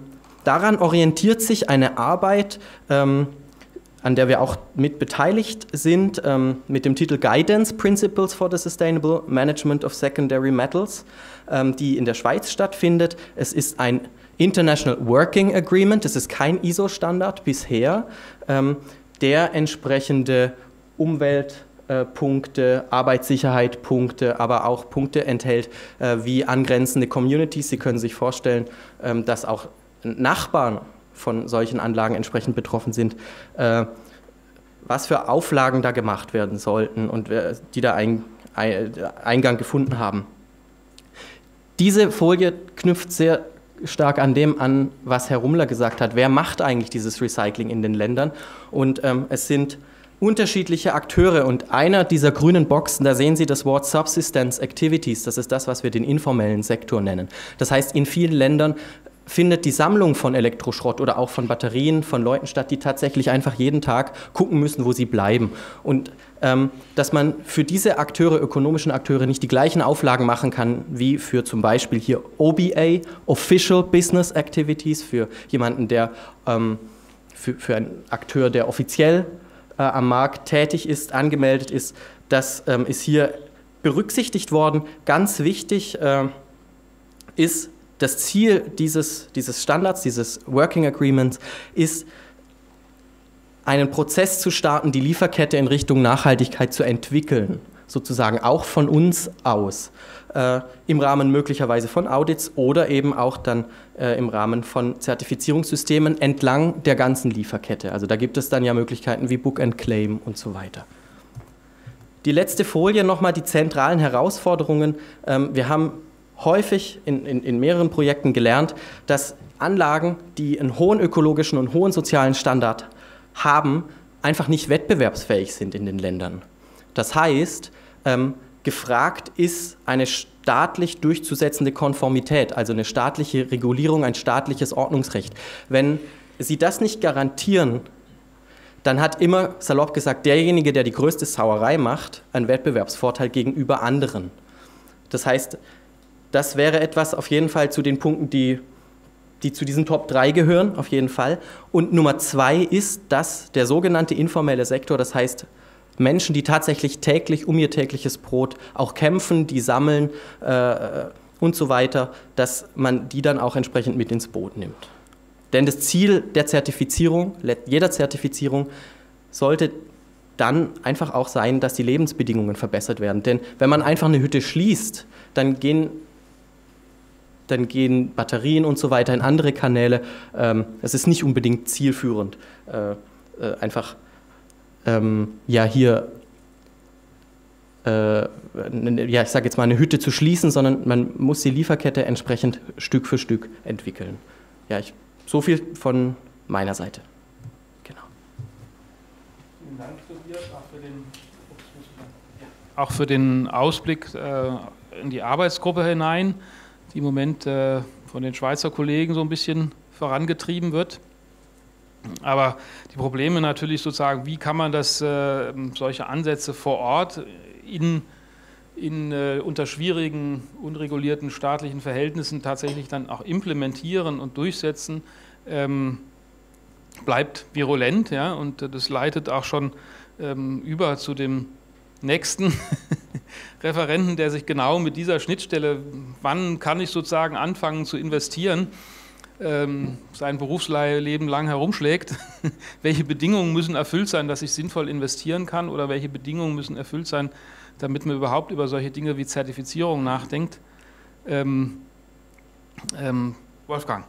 Daran orientiert sich eine Arbeit, an der wir auch mit beteiligt sind, mit dem Titel Guidance Principles for the Sustainable Management of Secondary Metals, die in der Schweiz stattfindet. Es ist ein International Working Agreement, es ist kein ISO-Standard bisher, der entsprechende Umweltpunkte, Arbeitssicherheit-Punkte, aber auch Punkte enthält wie angrenzende Communities. Sie können sich vorstellen, dass auch Nachbarn von solchen Anlagen entsprechend betroffen sind, was für Auflagen da gemacht werden sollten und die da Eingang gefunden haben. Diese Folie knüpft sehr stark an dem an, was Herr Rummler gesagt hat. Wer macht eigentlich dieses Recycling in den Ländern? Und es sind unterschiedliche Akteure und einer dieser grünen Boxen, da sehen Sie das Wort Subsistence Activities, das ist das, was wir den informellen Sektor nennen. Das heißt, in vielen Ländern findet die Sammlung von Elektroschrott oder auch von Batterien von Leuten statt, die tatsächlich einfach jeden Tag gucken müssen, wo sie bleiben. Und dass man für diese Akteure, ökonomischen Akteure, nicht die gleichen Auflagen machen kann, wie für zum Beispiel hier OBA, Official Business Activities, für jemanden, der für einen Akteur, der offiziell am Markt tätig ist, angemeldet ist, das ist hier berücksichtigt worden. Ganz wichtig ist, das Ziel dieses Standards, dieses Working Agreements ist, einen Prozess zu starten, die Lieferkette in Richtung Nachhaltigkeit zu entwickeln, sozusagen auch von uns aus, im Rahmen möglicherweise von Audits oder eben auch dann im Rahmen von Zertifizierungssystemen entlang der ganzen Lieferkette. Also da gibt es dann ja Möglichkeiten wie Book and Claim und so weiter. Die letzte Folie nochmal, die zentralen Herausforderungen. Wir haben häufig in mehreren Projekten gelernt, dass Anlagen, die einen hohen ökologischen und hohen sozialen Standard haben, einfach nicht wettbewerbsfähig sind in den Ländern. Das heißt, gefragt ist eine staatlich durchzusetzende Konformität, also eine staatliche Regulierung, ein staatliches Ordnungsrecht. Wenn Sie das nicht garantieren, dann hat immer, salopp gesagt, derjenige, der die größte Sauerei macht, einen Wettbewerbsvorteil gegenüber anderen. Das heißt, das wäre etwas auf jeden Fall zu den Punkten, die zu diesen Top 3 gehören, auf jeden Fall. Und Nummer 2 ist, dass der sogenannte informelle Sektor, das heißt Menschen, die tatsächlich täglich um ihr tägliches Brot auch kämpfen, die sammeln und so weiter, dass man die dann auch entsprechend mit ins Boot nimmt. Denn das Ziel der Zertifizierung, jeder Zertifizierung, sollte dann einfach auch sein, dass die Lebensbedingungen verbessert werden. Denn wenn man einfach eine Hütte schließt, dann gehen Batterien und so weiter in andere Kanäle. Es ist nicht unbedingt zielführend, hier, ich sage jetzt mal, eine Hütte zu schließen, sondern man muss die Lieferkette entsprechend Stück für Stück entwickeln. Ja, so viel von meiner Seite. Genau. Vielen Dank, Tobias, auch für den Ausblick in die Arbeitsgruppe hinein, die im Moment von den Schweizer Kollegen so ein bisschen vorangetrieben wird. Aber die Probleme natürlich sozusagen, wie kann man das, solche Ansätze vor Ort unter schwierigen, unregulierten staatlichen Verhältnissen tatsächlich dann auch implementieren und durchsetzen, bleibt virulent, ja, und das leitet auch schon über zu dem nächsten Referenten, der sich genau mit dieser Schnittstelle, wann kann ich sozusagen anfangen zu investieren, sein Berufsleben lang herumschlägt. Welche Bedingungen müssen erfüllt sein, dass ich sinnvoll investieren kann, oder welche Bedingungen müssen erfüllt sein, damit man überhaupt über solche Dinge wie Zertifizierung nachdenkt. Wolfgang.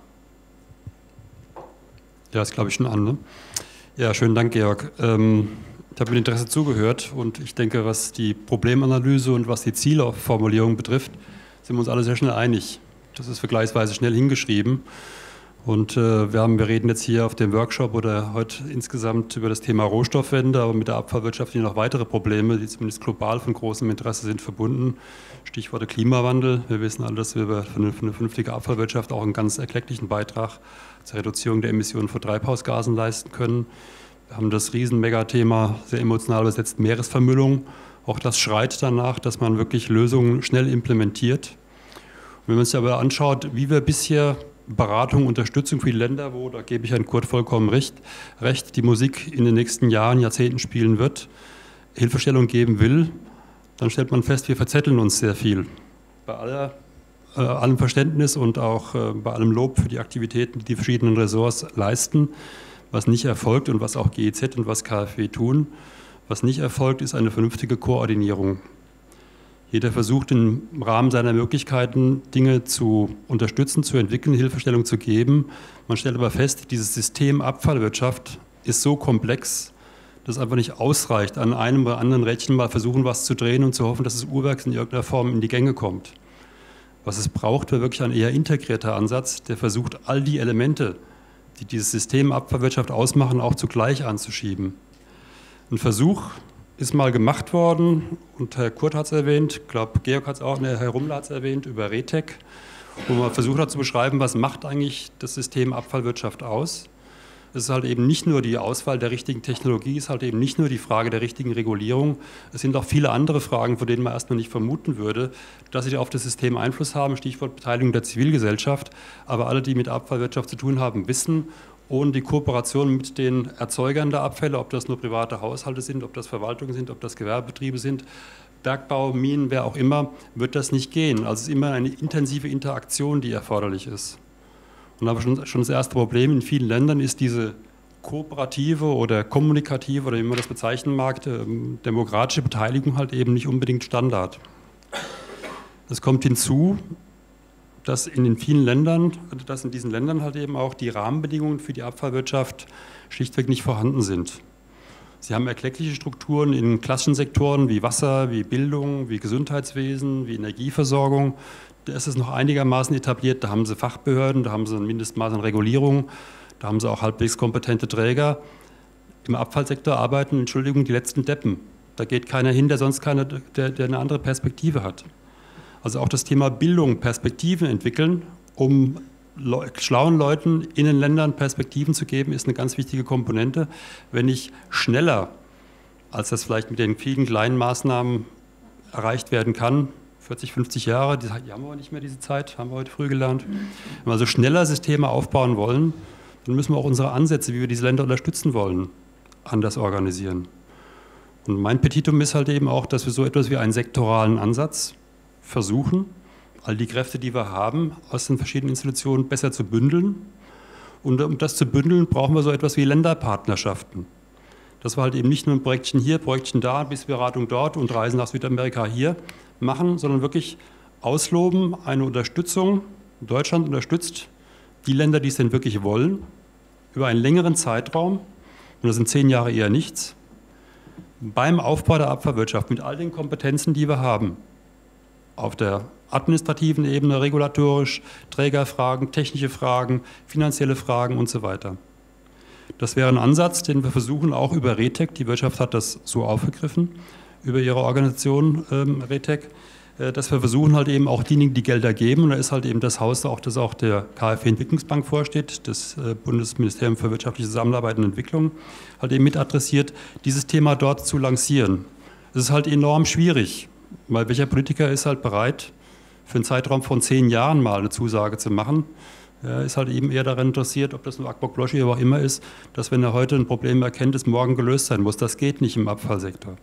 Ja, das glaube ich schon an. Ne? Ja, schönen Dank, Georg. Ich habe mit Interesse zugehört und ich denke, was die Problemanalyse und was die Zielformulierung betrifft, sind wir uns alle sehr schnell einig. Das ist vergleichsweise schnell hingeschrieben. Und wir reden jetzt hier auf dem Workshop oder heute insgesamt über das Thema Rohstoffwende, aber mit der Abfallwirtschaft sind noch weitere Probleme, die zumindest global von großem Interesse sind, verbunden. Stichworte Klimawandel. Wir wissen alle, dass wir für eine vernünftige Abfallwirtschaft auch einen ganz erklecklichen Beitrag zur Reduzierung der Emissionen von Treibhausgasen leisten können. Wir haben das Riesen-Megathema, sehr emotional besetzt, Meeresvermüllung. Auch das schreit danach, dass man wirklich Lösungen schnell implementiert. Und wenn man sich aber anschaut, wie wir bisher Beratung, Unterstützung für die Länder, wo, da gebe ich Herrn Kurt vollkommen recht, die Musik in den nächsten Jahren, Jahrzehnten spielen wird, Hilfestellung geben will, dann stellt man fest, wir verzetteln uns sehr viel. Bei allem Verständnis und auch bei allem Lob für die Aktivitäten, die die verschiedenen Ressorts leisten, was nicht erfolgt und was auch GEZ und was KfW tun, was nicht erfolgt, ist eine vernünftige Koordinierung. Jeder versucht im Rahmen seiner Möglichkeiten Dinge zu unterstützen, zu entwickeln, Hilfestellung zu geben. Man stellt aber fest, dieses System Abfallwirtschaft ist so komplex, dass es einfach nicht ausreicht, an einem oder anderen Rädchen mal versuchen, was zu drehen und zu hoffen, dass das Uhrwerk in irgendeiner Form in die Gänge kommt. Was es braucht, wäre wirklich ein eher integrierter Ansatz, der versucht, all die Elemente, die dieses System Abfallwirtschaft ausmachen, auch zugleich anzuschieben. Ein Versuch ist mal gemacht worden, und Herr Kurt hat es erwähnt, ich glaube, Georg hat es auch, Herr Rummler hat es erwähnt, über RETEC, wo man versucht hat zu beschreiben, was macht eigentlich das System Abfallwirtschaft aus. Es ist halt eben nicht nur die Auswahl der richtigen Technologie, es ist halt eben nicht nur die Frage der richtigen Regulierung, es sind auch viele andere Fragen, von denen man erstmal nicht vermuten würde, dass sie auf das System Einfluss haben, Stichwort Beteiligung der Zivilgesellschaft, aber alle, die mit Abfallwirtschaft zu tun haben, wissen, ohne die Kooperation mit den Erzeugern der Abfälle, ob das nur private Haushalte sind, ob das Verwaltungen sind, ob das Gewerbebetriebe sind, Bergbau, Minen, wer auch immer, wird das nicht gehen. Also es ist immer eine intensive Interaktion, die erforderlich ist. Und aber schon das erste Problem in vielen Ländern ist diese kooperative oder kommunikative oder wie man das bezeichnen mag, demokratische Beteiligung halt eben nicht unbedingt Standard. Es kommt hinzu, dass in diesen Ländern halt eben auch die Rahmenbedingungen für die Abfallwirtschaft schlichtweg nicht vorhanden sind. Sie haben erkleckliche Strukturen in klassischen Sektoren wie Wasser, wie Bildung, wie Gesundheitswesen, wie Energieversorgung. Da ist es noch einigermaßen etabliert, da haben sie Fachbehörden, da haben sie ein Mindestmaß an Regulierung, da haben sie auch halbwegs kompetente Träger. Im Abfallsektor arbeiten, Entschuldigung, die letzten Deppen. Da geht keiner hin, der eine andere Perspektive hat. Also auch das Thema Bildung, Perspektiven entwickeln, um schlauen Leuten in den Ländern Perspektiven zu geben, ist eine ganz wichtige Komponente. Wenn ich schneller, als das vielleicht mit den vielen kleinen Maßnahmen erreicht werden kann, 40, 50 Jahre, die haben wir nicht mehr diese Zeit, haben wir heute früh gelernt. Wenn wir also schneller Systeme aufbauen wollen, dann müssen wir auch unsere Ansätze, wie wir diese Länder unterstützen wollen, anders organisieren. Und mein Petitum ist halt eben auch, dass wir so etwas wie einen sektoralen Ansatz versuchen, all die Kräfte, die wir haben, aus den verschiedenen Institutionen besser zu bündeln. Und um das zu bündeln, brauchen wir so etwas wie Länderpartnerschaften. Dass wir halt eben nicht nur ein Projektchen hier, Projektchen da, Bissberatung dort und Reisen nach Südamerika hier machen, sondern wirklich ausloben, eine Unterstützung. Deutschland unterstützt die Länder, die es denn wirklich wollen, über einen längeren Zeitraum, und das sind 10 Jahre eher nichts, beim Aufbau der Abfallwirtschaft mit all den Kompetenzen, die wir haben, auf der administrativen Ebene, regulatorisch, Trägerfragen, technische Fragen, finanzielle Fragen und so weiter. Das wäre ein Ansatz, den wir versuchen, auch über RETEC, die Wirtschaft hat das so aufgegriffen, über ihre Organisation RETEC, dass wir versuchen halt eben auch diejenigen, die Gelder geben, und da ist halt eben das Haus, das auch der KfW Entwicklungsbank vorsteht, das Bundesministerium für wirtschaftliche Zusammenarbeit und Entwicklung, halt eben mit adressiert, dieses Thema dort zu lancieren. Es ist halt enorm schwierig, weil welcher Politiker ist halt bereit, für einen Zeitraum von 10 Jahren mal eine Zusage zu machen. Er ist halt eben eher daran interessiert, ob das nur Akbok Bloschi oder auch immer ist, dass wenn er heute ein Problem erkennt, es morgen gelöst sein muss. Das geht nicht im Abfallsektor.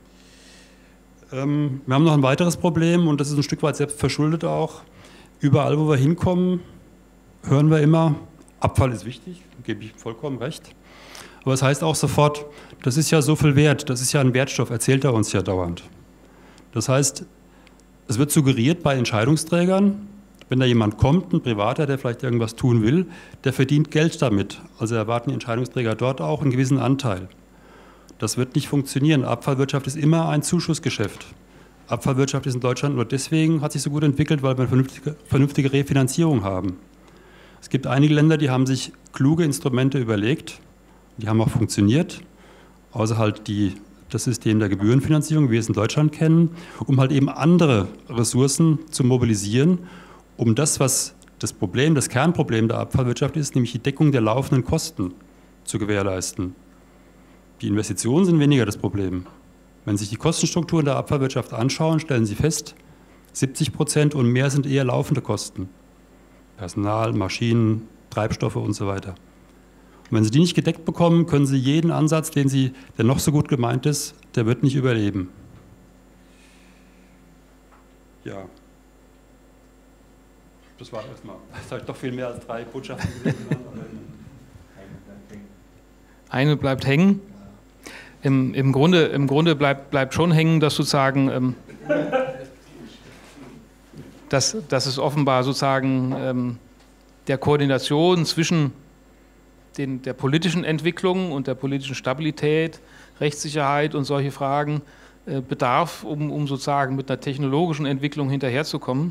Wir haben noch ein weiteres Problem, und das ist ein Stück weit selbst verschuldet auch. Überall, wo wir hinkommen, hören wir immer, Abfall ist wichtig, gebe ich vollkommen recht. Aber es heißt auch sofort, das ist ja so viel wert, das ist ja ein Wertstoff, erzählt er uns ja dauernd. Das heißt, es wird suggeriert bei Entscheidungsträgern, wenn da jemand kommt, ein Privater, der vielleicht irgendwas tun will, der verdient Geld damit. Also erwarten die Entscheidungsträger dort auch einen gewissen Anteil. Das wird nicht funktionieren. Abfallwirtschaft ist immer ein Zuschussgeschäft. Abfallwirtschaft ist in Deutschland nur deswegen, hat sich so gut entwickelt, weil wir eine vernünftige Refinanzierung haben. Es gibt einige Länder, die haben sich kluge Instrumente überlegt, die haben auch funktioniert, außer halt das System der Gebührenfinanzierung, wie wir es in Deutschland kennen, um halt eben andere Ressourcen zu mobilisieren, um das, was das Kernproblem der Abfallwirtschaft ist, nämlich die Deckung der laufenden Kosten zu gewährleisten. Die Investitionen sind weniger das Problem. Wenn Sie sich die Kostenstrukturen der Abfallwirtschaft anschauen, stellen Sie fest, 70% und mehr sind eher laufende Kosten. Personal, Maschinen, Treibstoffe und so weiter. Und wenn Sie die nicht gedeckt bekommen, können Sie jeden Ansatz, der noch so gut gemeint ist, der wird nicht überleben. Ja. Das war erstmal. Das habe ich doch viel mehr als 3 Botschaften gesehen. Eine bleibt hängen. Im Grunde bleibt schon hängen, dass sozusagen, dass es offenbar sozusagen der Koordination zwischen der politischen Entwicklung und der politischen Stabilität, Rechtssicherheit und solche Fragen bedarf, um sozusagen mit einer technologischen Entwicklung hinterherzukommen.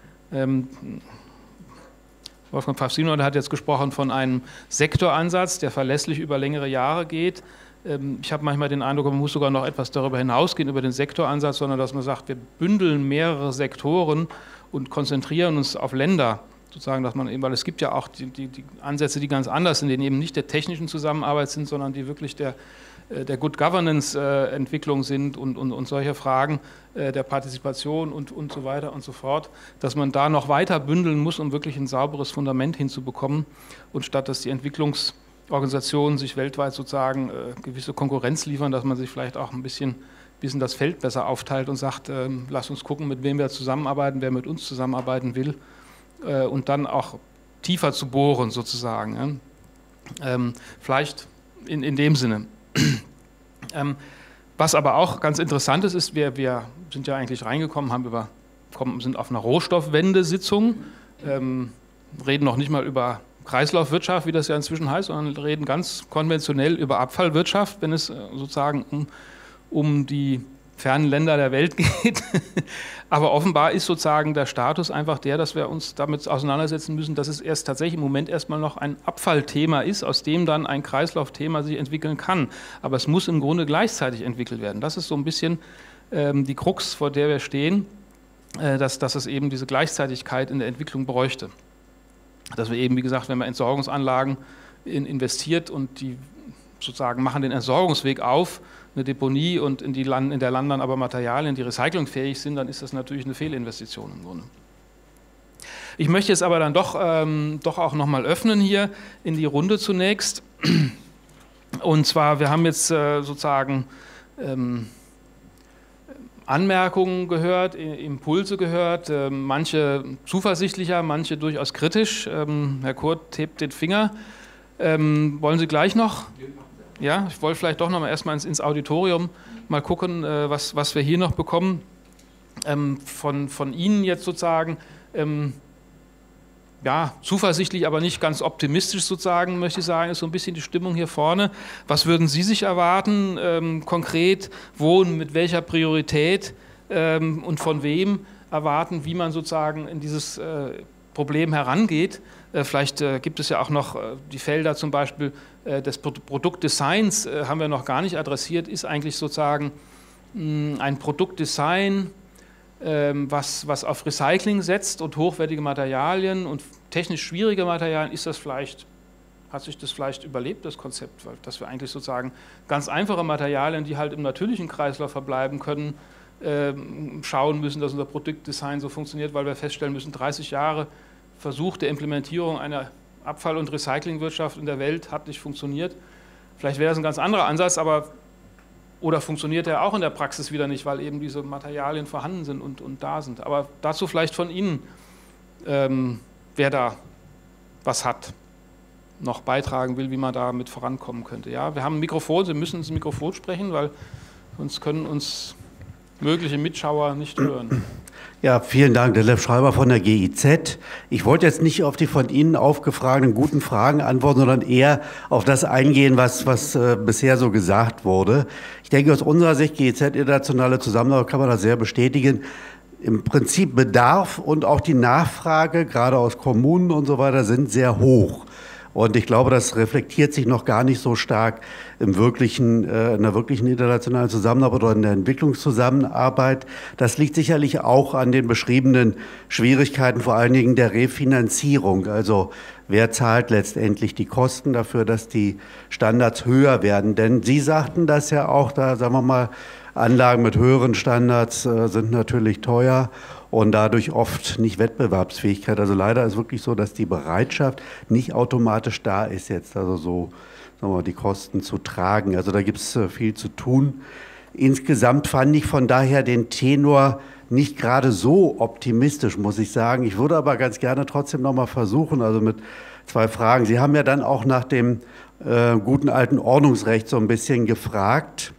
Wolfgang Pfaff-Simon hat jetzt gesprochen von einem Sektoransatz, der verlässlich über längere Jahre geht. Ich habe manchmal den Eindruck, man muss sogar noch etwas darüber hinausgehen, über den Sektoransatz, sondern dass man sagt, wir bündeln mehrere Sektoren und konzentrieren uns auf Länder. Sozusagen, dass man eben, weil es gibt ja auch die Ansätze, die ganz anders sind, die eben nicht der technischen Zusammenarbeit sind, sondern die wirklich der Good Governance-Entwicklung sind und solche Fragen der Partizipation und so weiter und so fort, dass man da noch weiter bündeln muss, um wirklich ein sauberes Fundament hinzubekommen und statt dass die Entwicklungsorganisationen sich weltweit sozusagen gewisse Konkurrenz liefern, dass man sich vielleicht auch ein bisschen das Feld besser aufteilt und sagt, lass uns gucken, mit wem wir zusammenarbeiten, wer mit uns zusammenarbeiten will und dann auch tiefer zu bohren sozusagen. Vielleicht in dem Sinne. Was aber auch ganz interessant ist, wir sind ja eigentlich reingekommen, sind auf einer Rohstoffwende-Sitzung, reden noch nicht mal über Kreislaufwirtschaft, wie das ja inzwischen heißt, sondern reden ganz konventionell über Abfallwirtschaft, wenn es sozusagen um die fernen Länder der Welt geht. Aber offenbar ist sozusagen der Status einfach der, dass wir uns damit auseinandersetzen müssen, dass es erst tatsächlich im Moment erstmal noch ein Abfallthema ist, aus dem dann ein Kreislaufthema sich entwickeln kann. Aber es muss im Grunde gleichzeitig entwickelt werden. Das ist so ein bisschen die Krux, vor der wir stehen, dass es eben diese Gleichzeitigkeit in der Entwicklung bräuchte. Dass wir eben, wie gesagt, wenn man Entsorgungsanlagen investiert und die sozusagen machen den Entsorgungsweg auf, eine Deponie und in der landen aber Materialien, die recyclingfähig sind, dann ist das natürlich eine Fehlinvestition im Grunde. Ich möchte jetzt aber dann doch auch nochmal öffnen hier in die Runde zunächst. Und zwar, wir haben jetzt sozusagen Anmerkungen gehört, Impulse gehört, manche zuversichtlicher, manche durchaus kritisch. Herr Kurt hebt den Finger. Wollen Sie gleich noch? Ja, ich wollte vielleicht doch noch mal erstmal ins Auditorium mal gucken, was wir hier noch bekommen. Von Ihnen jetzt sozusagen, ja, zuversichtlich, aber nicht ganz optimistisch sozusagen, möchte ich sagen, ist so ein bisschen die Stimmung hier vorne. Was würden Sie sich erwarten, konkret, wo und mit welcher Priorität und von wem erwarten, wie man sozusagen in dieses Problem herangeht? Vielleicht gibt es ja auch noch die Felder zum Beispiel des Produktdesigns, haben wir noch gar nicht adressiert, ist eigentlich sozusagen ein Produktdesign, was auf Recycling setzt und hochwertige Materialien und technisch schwierige Materialien, hat sich das vielleicht überlebt, das Konzept, weil dass wir eigentlich sozusagen ganz einfache Materialien, die halt im natürlichen Kreislauf verbleiben können, schauen müssen, dass unser Produktdesign so funktioniert, weil wir feststellen müssen, 30 Jahre Versuch der Implementierung einer Abfall- und Recyclingwirtschaft in der Welt hat nicht funktioniert. Vielleicht wäre das ein ganz anderer Ansatz, oder funktioniert er auch in der Praxis wieder nicht, weil eben diese Materialien vorhanden sind und da sind. Aber dazu vielleicht von Ihnen, wer da was hat, noch beitragen will, wie man da mit vorankommen könnte. Ja, wir haben ein Mikrofon, Sie müssen ins Mikrofon sprechen, weil sonst können uns mögliche Mitschauer nicht hören. Ja, vielen Dank, der Lev Schreiber von der GIZ. Ich wollte jetzt nicht auf die von Ihnen aufgefragten guten Fragen antworten, sondern eher auf das eingehen, was bisher so gesagt wurde. Ich denke, aus unserer Sicht, GIZ, internationale Zusammenarbeit, kann man das sehr bestätigen. Im Prinzip Bedarf und auch die Nachfrage, gerade aus Kommunen und so weiter, sind sehr hoch. Und ich glaube, das reflektiert sich noch gar nicht so stark in der wirklichen internationalen Zusammenarbeit oder in der Entwicklungszusammenarbeit. Das liegt sicherlich auch an den beschriebenen Schwierigkeiten, vor allen Dingen der Refinanzierung. Also wer zahlt letztendlich die Kosten dafür, dass die Standards höher werden? Denn Sie sagten das ja auch, da sagen wir mal, Anlagen mit höheren Standards sind natürlich teuer. und dadurch oft nicht Wettbewerbsfähigkeit. Also leider ist wirklich so, dass die Bereitschaft nicht automatisch da ist, jetzt also so, sagen wir mal, die Kosten zu tragen. Also da gibt es viel zu tun. Insgesamt fand ich von daher den Tenor nicht gerade so optimistisch, muss ich sagen. Ich würde aber ganz gerne trotzdem noch mal versuchen, also mit 2 Fragen. Sie haben ja dann auch nach dem guten alten Ordnungsrecht so ein bisschen gefragt.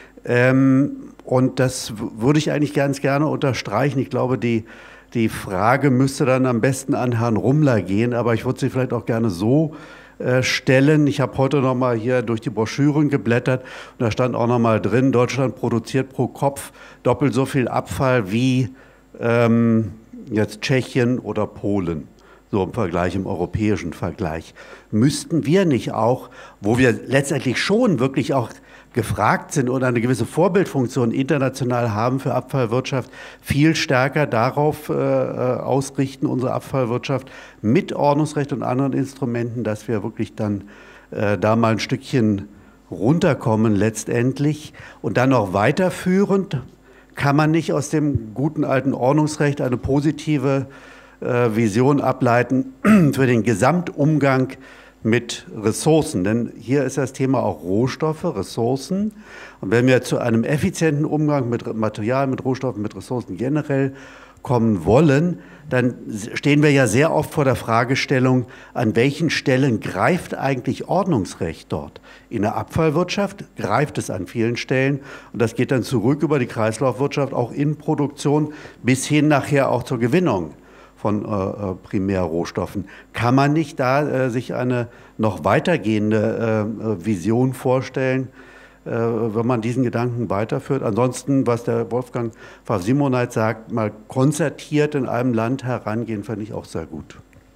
Und das würde ich eigentlich ganz gerne unterstreichen. Ich glaube, die Frage müsste dann am besten an Herrn Rummler gehen, aber ich würde sie vielleicht auch gerne so stellen. Ich habe heute noch mal hier durch die Broschüren geblättert und da stand auch noch mal drin, Deutschland produziert pro Kopf doppelt so viel Abfall wie jetzt Tschechien oder Polen. So im Vergleich, im europäischen Vergleich. Müssten wir nicht auch, wo wir letztendlich schon wirklich auch gefragt sind und eine gewisse Vorbildfunktion international haben für Abfallwirtschaft, viel stärker darauf ausrichten, unsere Abfallwirtschaft mit Ordnungsrecht und anderen Instrumenten, dass wir wirklich dann da mal ein Stückchen runterkommen letztendlich. Und dann noch weiterführend, kann man nicht aus dem guten alten Ordnungsrecht eine positive Vision ableiten für den Gesamtumgang mit Ressourcen. Denn hier ist das Thema auch Rohstoffe, Ressourcen. Und wenn wir zu einem effizienten Umgang mit Material, mit Rohstoffen, mit Ressourcen generell kommen wollen, dann stehen wir ja sehr oft vor der Fragestellung, an welchen Stellen greift eigentlich Ordnungsrecht dort? In der Abfallwirtschaft greift es an vielen Stellen und das geht dann zurück über die Kreislaufwirtschaft, auch in Produktion, bis hin nachher auch zur Gewinnung von Primärrohstoffen. Kann man nicht da sich eine noch weitergehende Vision vorstellen, wenn man diesen Gedanken weiterführt? Ansonsten, was der Wolfgang Pfaff-Simoneit sagt, mal konzertiert in einem Land herangehen, fände ich auch sehr gut.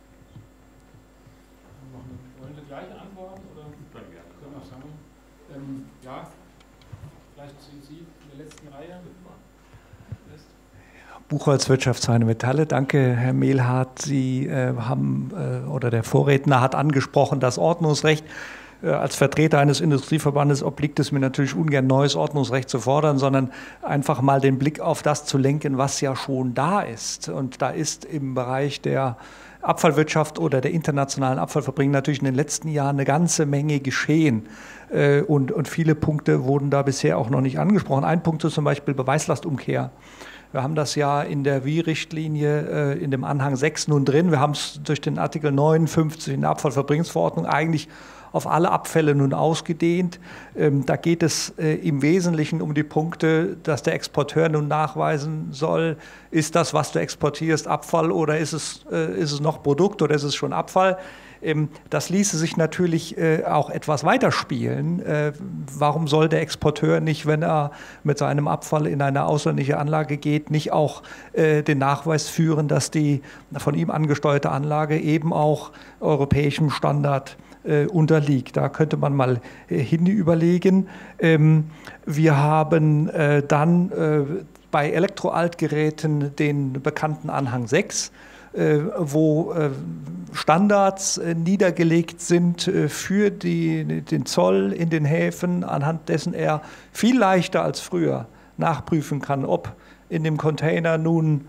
Wollen Sie gleich antworten? Oder? Können wir sagen? Ja, vielleicht Sie in der letzten Reihe. Buchholz, Wirtschaftsvereine Metalle. Danke, Herr Mehlhardt. Sie haben, oder der Vorredner hat angesprochen, das Ordnungsrecht. Als Vertreter eines Industrieverbandes obliegt es mir natürlich ungern, neues Ordnungsrecht zu fordern, sondern einfach mal den Blick auf das zu lenken, was ja schon da ist. Und da ist im Bereich der Abfallwirtschaft oder der internationalen Abfallverbringung natürlich in den letzten Jahren eine ganze Menge geschehen. Und viele Punkte wurden da bisher auch noch nicht angesprochen. Ein Punkt ist zum Beispiel Beweislastumkehr. Wir haben das ja in der WIE-Richtlinie in dem Anhang 6 nun drin. Wir haben es durch den Artikel 59 in der Abfallverbringungsverordnung eigentlich auf alle Abfälle nun ausgedehnt. Da geht es im Wesentlichen um die Punkte, dass der Exporteur nun nachweisen soll, ist das, was du exportierst, Abfall oder ist es noch Produkt oder ist es schon Abfall? Das ließe sich natürlich auch etwas weiterspielen. Warum soll der Exporteur nicht, wenn er mit seinem Abfall in eine ausländische Anlage geht, nicht auch den Nachweis führen, dass die von ihm angesteuerte Anlage eben auch europäischem Standard unterliegt? Da könnte man mal hin überlegen. Wir haben dann bei Elektroaltgeräten den bekannten Anhang 6, wo Standards niedergelegt sind für den Zoll in den Häfen, anhand dessen er viel leichter als früher nachprüfen kann, ob in dem Container nun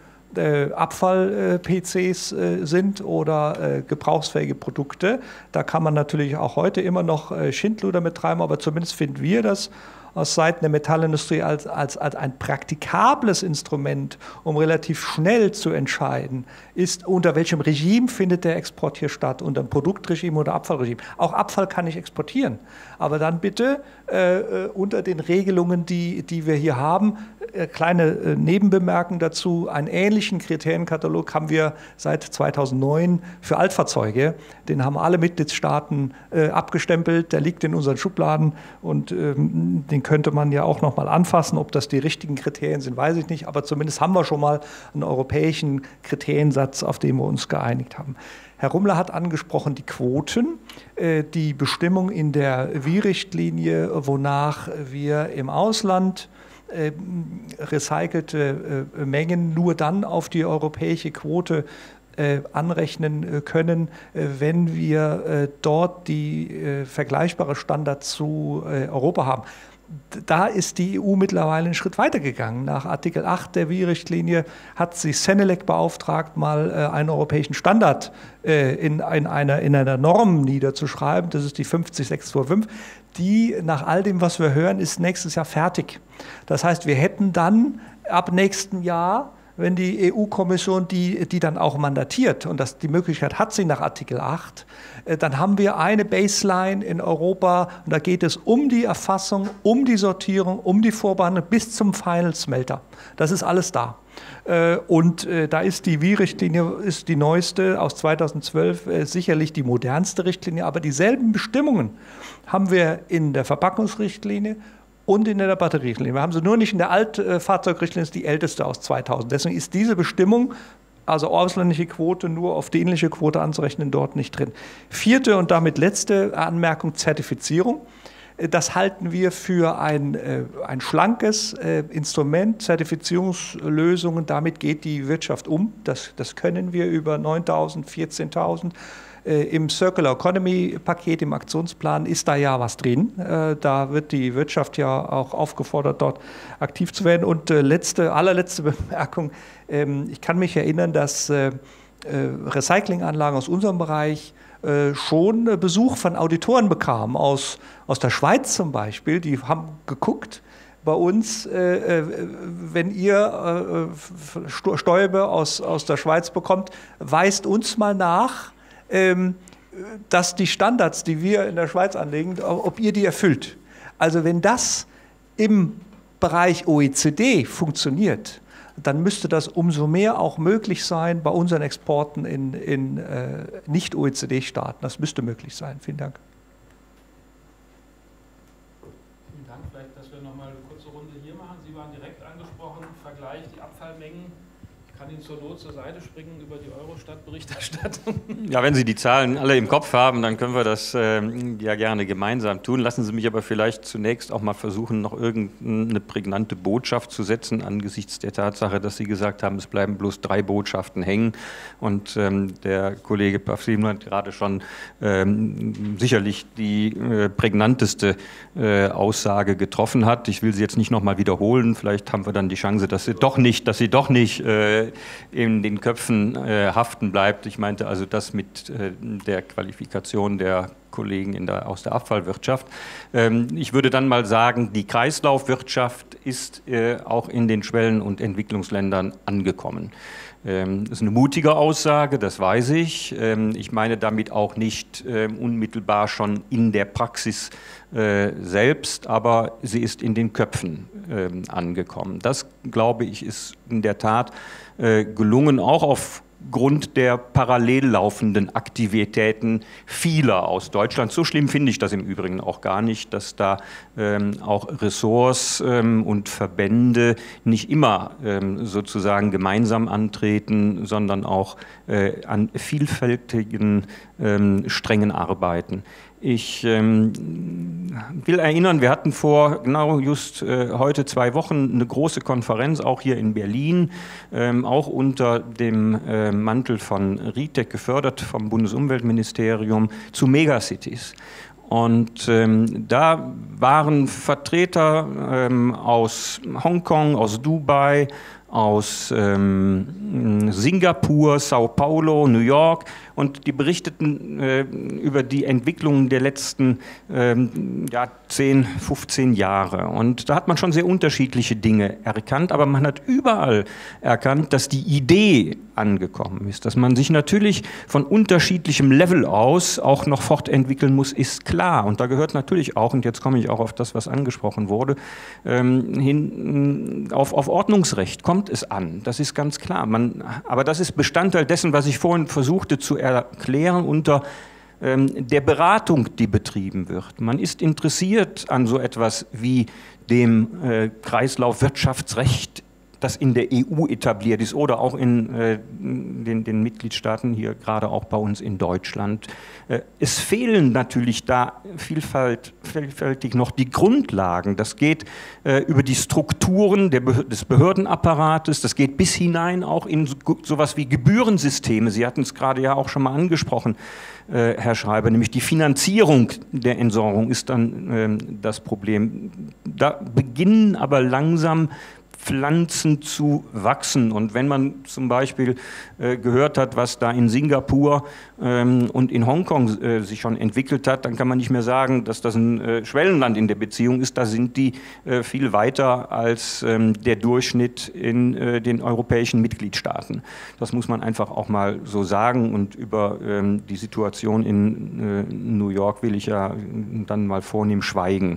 Abfall-PCs sind oder gebrauchsfähige Produkte. Da kann man natürlich auch heute immer noch Schindluder mit treiben, aber zumindest finden wir das aus Seiten der Metallindustrie als ein praktikables Instrument, um relativ schnell zu entscheiden, ist, unter welchem Regime findet der Export hier statt, unter einem Produktregime oder Abfallregime. Auch Abfall kann ich exportieren, aber dann bitte unter den Regelungen, die wir hier haben. Kleine Nebenbemerkung dazu, einen ähnlichen Kriterienkatalog haben wir seit 2009 für Altfahrzeuge. Den haben alle Mitgliedstaaten abgestempelt, der liegt in unseren Schubladen und den könnte man ja auch noch mal anfassen. Ob das die richtigen Kriterien sind, weiß ich nicht, aber zumindest haben wir schon mal einen europäischen Kriteriensatz, auf den wir uns geeinigt haben. Herr Rummler hat angesprochen die Quoten, die Bestimmung in der WIE-Richtlinie, wonach wir im Ausland recycelte Mengen nur dann auf die europäische Quote anrechnen können, wenn wir dort die vergleichbare Standards zu Europa haben. da ist die EU mittlerweile einen Schritt weitergegangen. Nach Artikel 8 der WIE-Richtlinie hat sich Senelec beauftragt, mal einen europäischen Standard in einer Norm niederzuschreiben. Das ist die 50625. Die, nach all dem, was wir hören, ist nächstes Jahr fertig. Das heißt, wir hätten dann ab nächstem Jahr, wenn die EU-Kommission die dann auch mandatiert, und die Möglichkeit hat sie nach Artikel 8, dann haben wir eine Baseline in Europa, und da geht es um die Erfassung, um die Sortierung, um die Vorbehandlung bis zum Final Smelter. Das ist alles da. Und da ist die WIE-Richtlinie, ist die neueste aus 2012, sicherlich die modernste Richtlinie, aber dieselben Bestimmungen haben wir in der Verpackungsrichtlinie und in der Batterierichtlinie. Wir haben sie nur nicht in der Altfahrzeugrichtlinie, das ist die älteste aus 2000. Deswegen ist diese Bestimmung, also ausländische Quote, nur auf dienliche Quote anzurechnen, dort nicht drin. Vierte und damit letzte Anmerkung, Zertifizierung. Das halten wir für ein schlankes Instrument, Zertifizierungslösungen. Damit geht die Wirtschaft um. Das können wir über 9.000, 14.000. Im Circular Economy Paket, im Aktionsplan ist da ja was drin. Da wird die Wirtschaft ja auch aufgefordert, dort aktiv zu werden. Und allerletzte Bemerkung. Ich kann mich erinnern, dass Recyclinganlagen aus unserem Bereich schon Besuch von Auditoren bekamen, aus der Schweiz zum Beispiel. Die haben geguckt bei uns, wenn ihr Stäube aus der Schweiz bekommt, weist uns mal nach, dass die Standards, die wir in der Schweiz anlegen, ob ihr die erfüllt. Also wenn das im Bereich OECD funktioniert, dann müsste das umso mehr auch möglich sein bei unseren Exporten in Nicht-OECD-Staaten. Das müsste möglich sein. Vielen Dank. Vielen Dank. Vielleicht, dass wir nochmal eine kurze Runde hier machen. Sie waren direkt angesprochen, Vergleich die Abfallmengen. Ich kann Ihnen zur Not zur Seite springen über die Eurostat-Berichterstattung. Ja, wenn Sie die Zahlen alle im Kopf haben, dann können wir das ja gerne gemeinsam tun. Lassen Sie mich aber vielleicht zunächst auch mal versuchen, noch irgendeine prägnante Botschaft zu setzen, angesichts der Tatsache, dass Sie gesagt haben, es bleiben bloß 3 Botschaften hängen. Und der Kollege Pavlin hat gerade schon sicherlich die prägnanteste Aussage getroffen hat. Ich will sie jetzt nicht nochmal wiederholen. Vielleicht haben wir dann die Chance, dass sie doch nicht in den Köpfen haften bleibt. Ich meinte also das mit der Qualifikation der Kollegen aus der Abfallwirtschaft. Ich würde dann mal sagen, die Kreislaufwirtschaft ist auch in den Schwellen- und Entwicklungsländern angekommen. Das ist eine mutige Aussage, das weiß ich. Ich meine damit auch nicht unmittelbar schon in der Praxis selbst, aber sie ist in den Köpfen angekommen. Das, glaube ich, ist in der Tat gelungen, auch aufgrund der parallel laufenden Aktivitäten vieler aus Deutschland. So schlimm finde ich das im Übrigen auch gar nicht, dass da auch Ressorts und Verbände nicht immer sozusagen gemeinsam antreten, sondern auch an vielfältigen Strängen arbeiten. Ich will erinnern, wir hatten vor heute 2 Wochen eine große Konferenz, auch hier in Berlin, auch unter dem Mantel von RITEC gefördert vom Bundesumweltministerium, zu Megacities. Und da waren Vertreter aus Hongkong, aus Dubai, aus Singapur, Sao Paulo, New York, und die berichteten über die Entwicklungen der letzten 10, 15 Jahre. Und da hat man schon sehr unterschiedliche Dinge erkannt, aber man hat überall erkannt, dass die Idee angekommen ist. Dass man sich natürlich von unterschiedlichem Level aus auch noch fortentwickeln muss, ist klar. Und da gehört natürlich auch, und jetzt komme ich auch auf das, was angesprochen wurde, auf Ordnungsrecht kommt es an. Das ist ganz klar. Aber das ist Bestandteil dessen, was ich vorhin versuchte zu erklären, unter der Beratung, die betrieben wird. Man ist interessiert an so etwas wie dem Kreislaufwirtschaftsrecht, das in der EU etabliert ist oder auch in den Mitgliedstaaten, hier gerade auch bei uns in Deutschland. Es fehlen natürlich da vielfältig noch die Grundlagen. Das geht über die Strukturen des Behördenapparates, das geht bis hinein auch in sowas wie Gebührensysteme. Sie hatten es gerade ja auch schon mal angesprochen, Herr Schreiber, nämlich die Finanzierung der Entsorgung ist dann das Problem. Da beginnen aber langsam Pflanzen zu wachsen. Und wenn man zum Beispiel gehört hat, was da in Singapur und in Hongkong sich schon entwickelt hat, dann kann man nicht mehr sagen, dass das ein Schwellenland in der Beziehung ist. Da sind die viel weiter als der Durchschnitt in den europäischen Mitgliedstaaten. Das muss man einfach auch mal so sagen. Und über die Situation in New York will ich ja dann mal vornehm schweigen.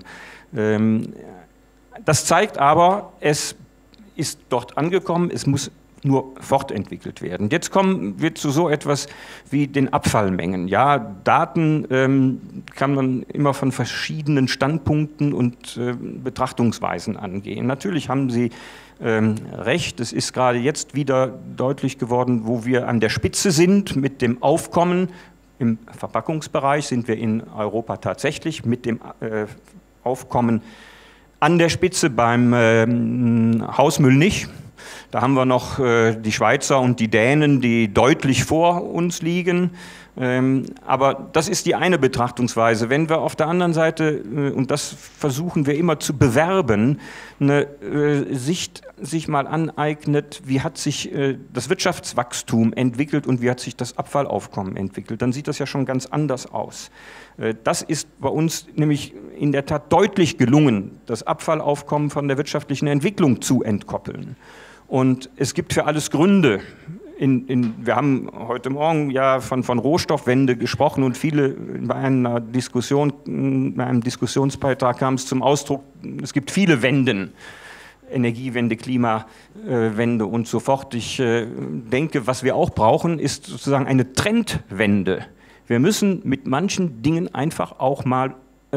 Das zeigt aber, es ist dort angekommen, es muss nur fortentwickelt werden. Jetzt kommen wir zu so etwas wie den Abfallmengen. Ja, Daten kann man immer von verschiedenen Standpunkten und Betrachtungsweisen angehen. Natürlich haben Sie recht, es ist gerade jetzt wieder deutlich geworden, wo wir an der Spitze sind mit dem Aufkommen. Im Verpackungsbereich sind wir in Europa tatsächlich mit dem Aufkommen an der Spitze, beim Hausmüll nicht. Da haben wir noch die Schweizer und die Dänen, die deutlich vor uns liegen. Aber das ist die eine Betrachtungsweise. Wenn wir auf der anderen Seite, und das versuchen wir immer zu bewerben, eine Sicht sich mal aneignet, wie hat sich das Wirtschaftswachstum entwickelt und wie hat sich das Abfallaufkommen entwickelt, dann sieht das ja schon ganz anders aus. Das ist bei uns nämlich in der Tat deutlich gelungen, das Abfallaufkommen von der wirtschaftlichen Entwicklung zu entkoppeln. Und es gibt für alles Gründe. Wir haben heute Morgen ja von Rohstoffwende gesprochen und viele bei einer Diskussion, bei einem Diskussionsbeitrag kam es zum Ausdruck, es gibt viele Wenden. Energiewende, Klimawende und so fort. Ich denke, was wir auch brauchen, ist sozusagen eine Trendwende. Wir müssen mit manchen Dingen einfach auch mal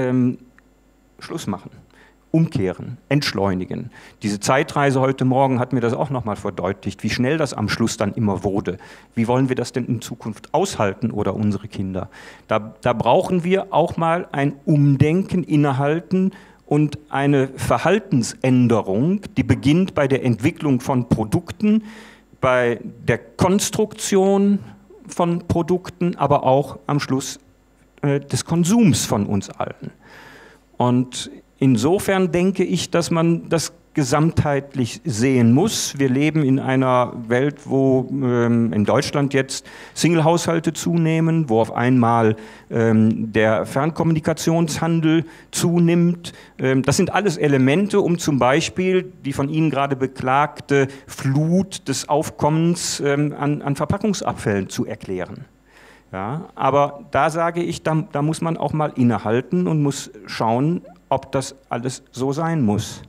Schluss machen, umkehren, entschleunigen. Diese Zeitreise heute Morgen hat mir das auch nochmal verdeutlicht, wie schnell das am Schluss dann immer wurde. Wie wollen wir das denn in Zukunft aushalten oder unsere Kinder? Da brauchen wir auch mal ein Umdenken, Innehalten und eine Verhaltensänderung, die beginnt bei der Entwicklung von Produkten, bei der Konstruktion von Produkten, aber auch am Schluss des Konsums von uns allen. Und insofern denke ich, dass man das gesamtheitlich sehen muss. Wir leben in einer Welt, wo in Deutschland jetzt Single-Haushalte zunehmen, wo auf einmal der Fernkommunikationshandel zunimmt. Das sind alles Elemente, um zum Beispiel die von Ihnen gerade beklagte Flut des Aufkommens an Verpackungsabfällen zu erklären. Ja, aber da sage ich, da muss man auch mal innehalten und muss schauen, ob das alles so sein muss.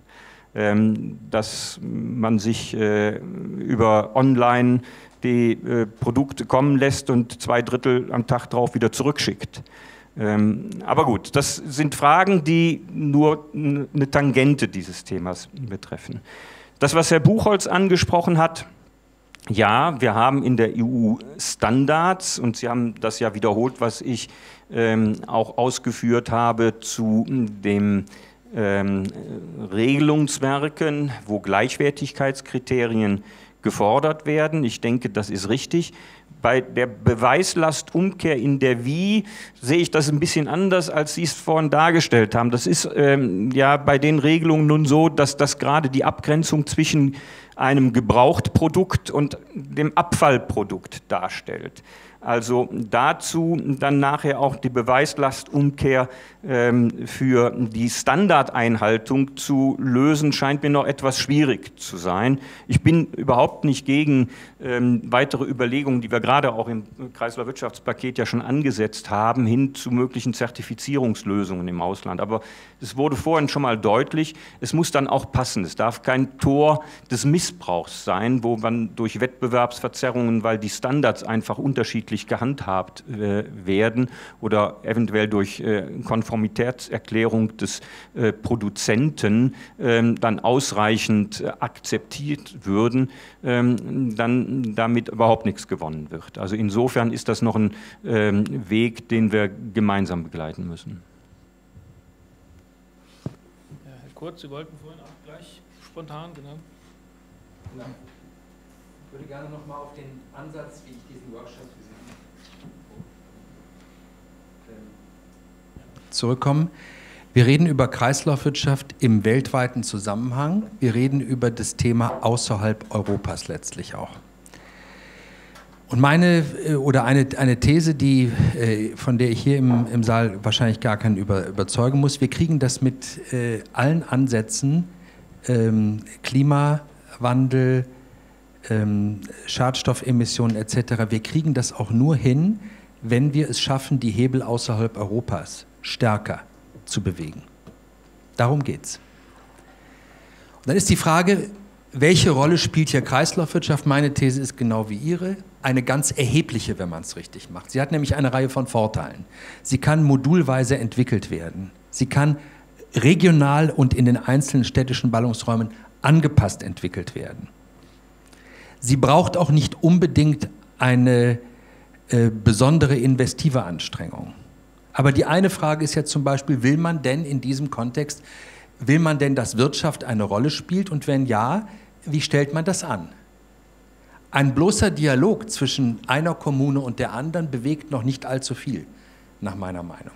Dass man sich über online die Produkte kommen lässt und 2/3 am Tag drauf wieder zurückschickt. Aber gut, das sind Fragen, die nur eine Tangente dieses Themas betreffen. Das, was Herr Buchholz angesprochen hat, ja, wir haben in der EU Standards und Sie haben das ja wiederholt, was ich auch ausgeführt habe zu dem Regelungswerken, wo Gleichwertigkeitskriterien gefordert werden. Ich denke, das ist richtig. Bei der Beweislastumkehr in der Wie sehe ich das ein bisschen anders, als Sie es vorhin dargestellt haben. Das ist ja bei den Regelungen nun so, dass das gerade die Abgrenzung zwischen einem Gebrauchtprodukt und dem Abfallprodukt darstellt. Also dazu dann nachher auch die Beweislastumkehr für die Standardeinhaltung zu lösen, scheint mir noch etwas schwierig zu sein. Ich bin überhaupt nicht gegen weitere Überlegungen, die wir gerade auch im Kreislaufwirtschaftspaket ja schon angesetzt haben, hin zu möglichen Zertifizierungslösungen im Ausland. Aber es wurde vorhin schon mal deutlich, es muss dann auch passen. Es darf kein Tor des Missbrauchs Missbrauchs sein, wo man durch Wettbewerbsverzerrungen, weil die Standards einfach unterschiedlich gehandhabt werden oder eventuell durch Konformitätserklärung des Produzenten dann ausreichend akzeptiert würden, dann damit überhaupt nichts gewonnen wird. Also insofern ist das noch ein Weg, den wir gemeinsam begleiten müssen. Ja, Herr Kurz, Sie wollten vorhin auch gleich spontan, genau. Genau. Ich würde gerne noch mal auf den Ansatz, wie ich diesen Workshop zurückkommen. Wir reden über Kreislaufwirtschaft im weltweiten Zusammenhang. Wir reden über das Thema außerhalb Europas letztlich auch. Und eine These, von der ich hier im Saal wahrscheinlich gar keinen überzeugen muss, wir kriegen das mit allen Ansätzen, Klimawandel, Schadstoffemissionen etc., wir kriegen das auch nur hin, wenn wir es schaffen, die Hebel außerhalb Europas stärker zu bewegen. Darum geht's. Und dann ist die Frage, welche Rolle spielt hier Kreislaufwirtschaft? Meine These ist genau wie Ihre, eine ganz erhebliche, wenn man es richtig macht. Sie hat nämlich eine Reihe von Vorteilen. Sie kann modulweise entwickelt werden. Sie kann regional und in den einzelnen städtischen Ballungsräumen angepasst entwickelt werden. Sie braucht auch nicht unbedingt eine besondere investive Anstrengung. Aber die eine Frage ist ja zum Beispiel, will man denn in diesem Kontext, dass Wirtschaft eine Rolle spielt? Und wenn ja, wie stellt man das an? Ein bloßer Dialog zwischen einer Kommune und der anderen bewegt noch nicht allzu viel, nach meiner Meinung.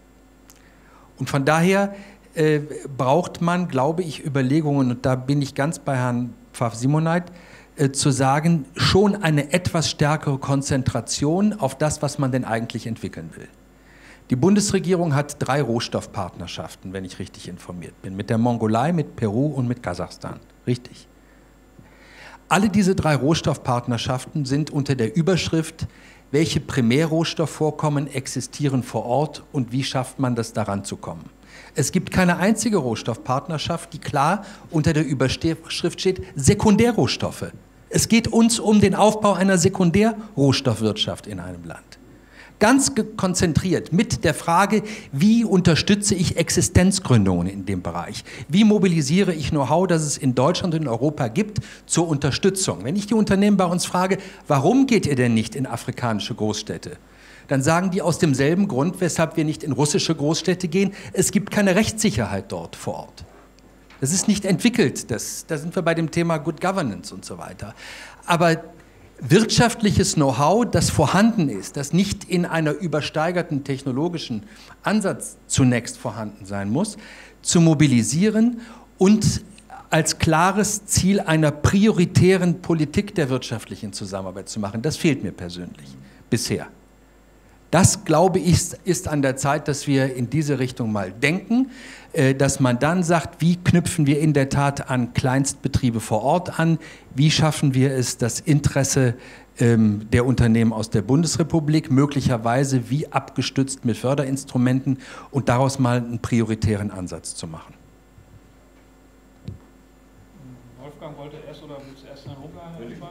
Und von daher braucht man, glaube ich, Überlegungen, und da bin ich ganz bei Herrn Pfaff-Simoneit, zu sagen, schon eine etwas stärkere Konzentration auf das, was man denn eigentlich entwickeln will. Die Bundesregierung hat 3 Rohstoffpartnerschaften, wenn ich richtig informiert bin, mit der Mongolei, mit Peru und mit Kasachstan. Richtig. Alle diese 3 Rohstoffpartnerschaften sind unter der Überschrift, welche Primärrohstoffvorkommen existieren vor Ort und wie schafft man das, daran zu kommen. Es gibt keine einzige Rohstoffpartnerschaft, die klar unter der Überschrift steht, Sekundärrohstoffe. Es geht uns um den Aufbau einer Sekundärrohstoffwirtschaft in einem Land. Ganz konzentriert mit der Frage, wie unterstütze ich Existenzgründungen in dem Bereich? Wie mobilisiere ich Know-how, das es in Deutschland und in Europa gibt, zur Unterstützung? Wenn ich die Unternehmen bei uns frage, warum geht ihr denn nicht in afrikanische Großstädte? Dann sagen die aus demselben Grund, weshalb wir nicht in russische Großstädte gehen. Es gibt keine Rechtssicherheit dort vor Ort. Das ist nicht entwickelt. Da sind wir bei dem Thema Good Governance und so weiter. Aber wirtschaftliches Know-how, das vorhanden ist, das nicht in einer übersteigerten technologischen Ansatz zunächst vorhanden sein muss, zu mobilisieren und als klares Ziel einer prioritären Politik der wirtschaftlichen Zusammenarbeit zu machen. Das fehlt mir persönlich bisher. Das, glaube ich, ist an der Zeit, dass wir in diese Richtung mal denken, dass man dann sagt, wie knüpfen wir in der Tat an Kleinstbetriebe vor Ort an, wie schaffen wir es, das Interesse der Unternehmen aus der Bundesrepublik, möglicherweise wie abgestützt mit Förderinstrumenten und daraus mal einen prioritären Ansatz zu machen. Wolfgang wollte erst oder willst du erst Herrn Ruppler anfangen?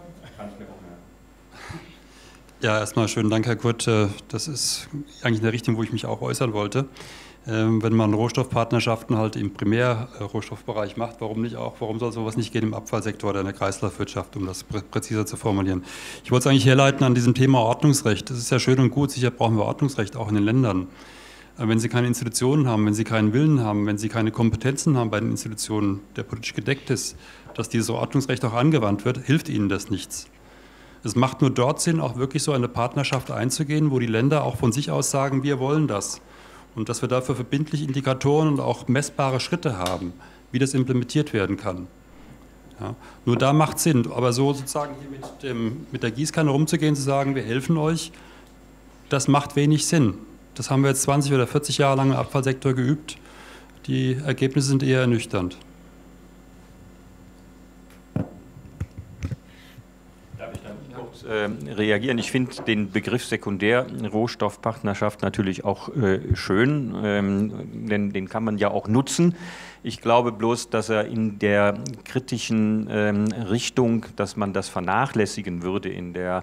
Ja, erstmal schönen Dank, Herr Kurt. Das ist eigentlich eine Richtung, wo ich mich auch äußern wollte. Wenn man Rohstoffpartnerschaften halt im Primärrohstoffbereich macht, warum nicht auch? Warum soll sowas nicht gehen im Abfallsektor oder in der Kreislaufwirtschaft, um das präziser zu formulieren? Ich wollte es eigentlich herleiten an diesem Thema Ordnungsrecht. Das ist ja schön und gut, sicher brauchen wir Ordnungsrecht auch in den Ländern. Wenn Sie keine Institutionen haben, wenn Sie keinen Willen haben, wenn Sie keine Kompetenzen haben bei den Institutionen, der politisch gedeckt ist, dass dieses Ordnungsrecht auch angewandt wird, hilft Ihnen das nichts. Es macht nur dort Sinn, auch wirklich so eine Partnerschaft einzugehen, wo die Länder auch von sich aus sagen, wir wollen das. Und dass wir dafür verbindliche Indikatoren und auch messbare Schritte haben, wie das implementiert werden kann. Ja, nur da macht es Sinn. Aber so sozusagen hier mit der Gießkanne rumzugehen, zu sagen, wir helfen euch, das macht wenig Sinn. Das haben wir jetzt 20 oder 40 Jahre lang im Abfallsektor geübt. Die Ergebnisse sind eher ernüchternd. Darf ich dann kurz reagieren. Ich finde den Begriff Sekundärrohstoffpartnerschaft natürlich auch schön, denn den kann man ja auch nutzen. Ich glaube bloß, dass er in der kritischen Richtung, dass man das vernachlässigen würde, in der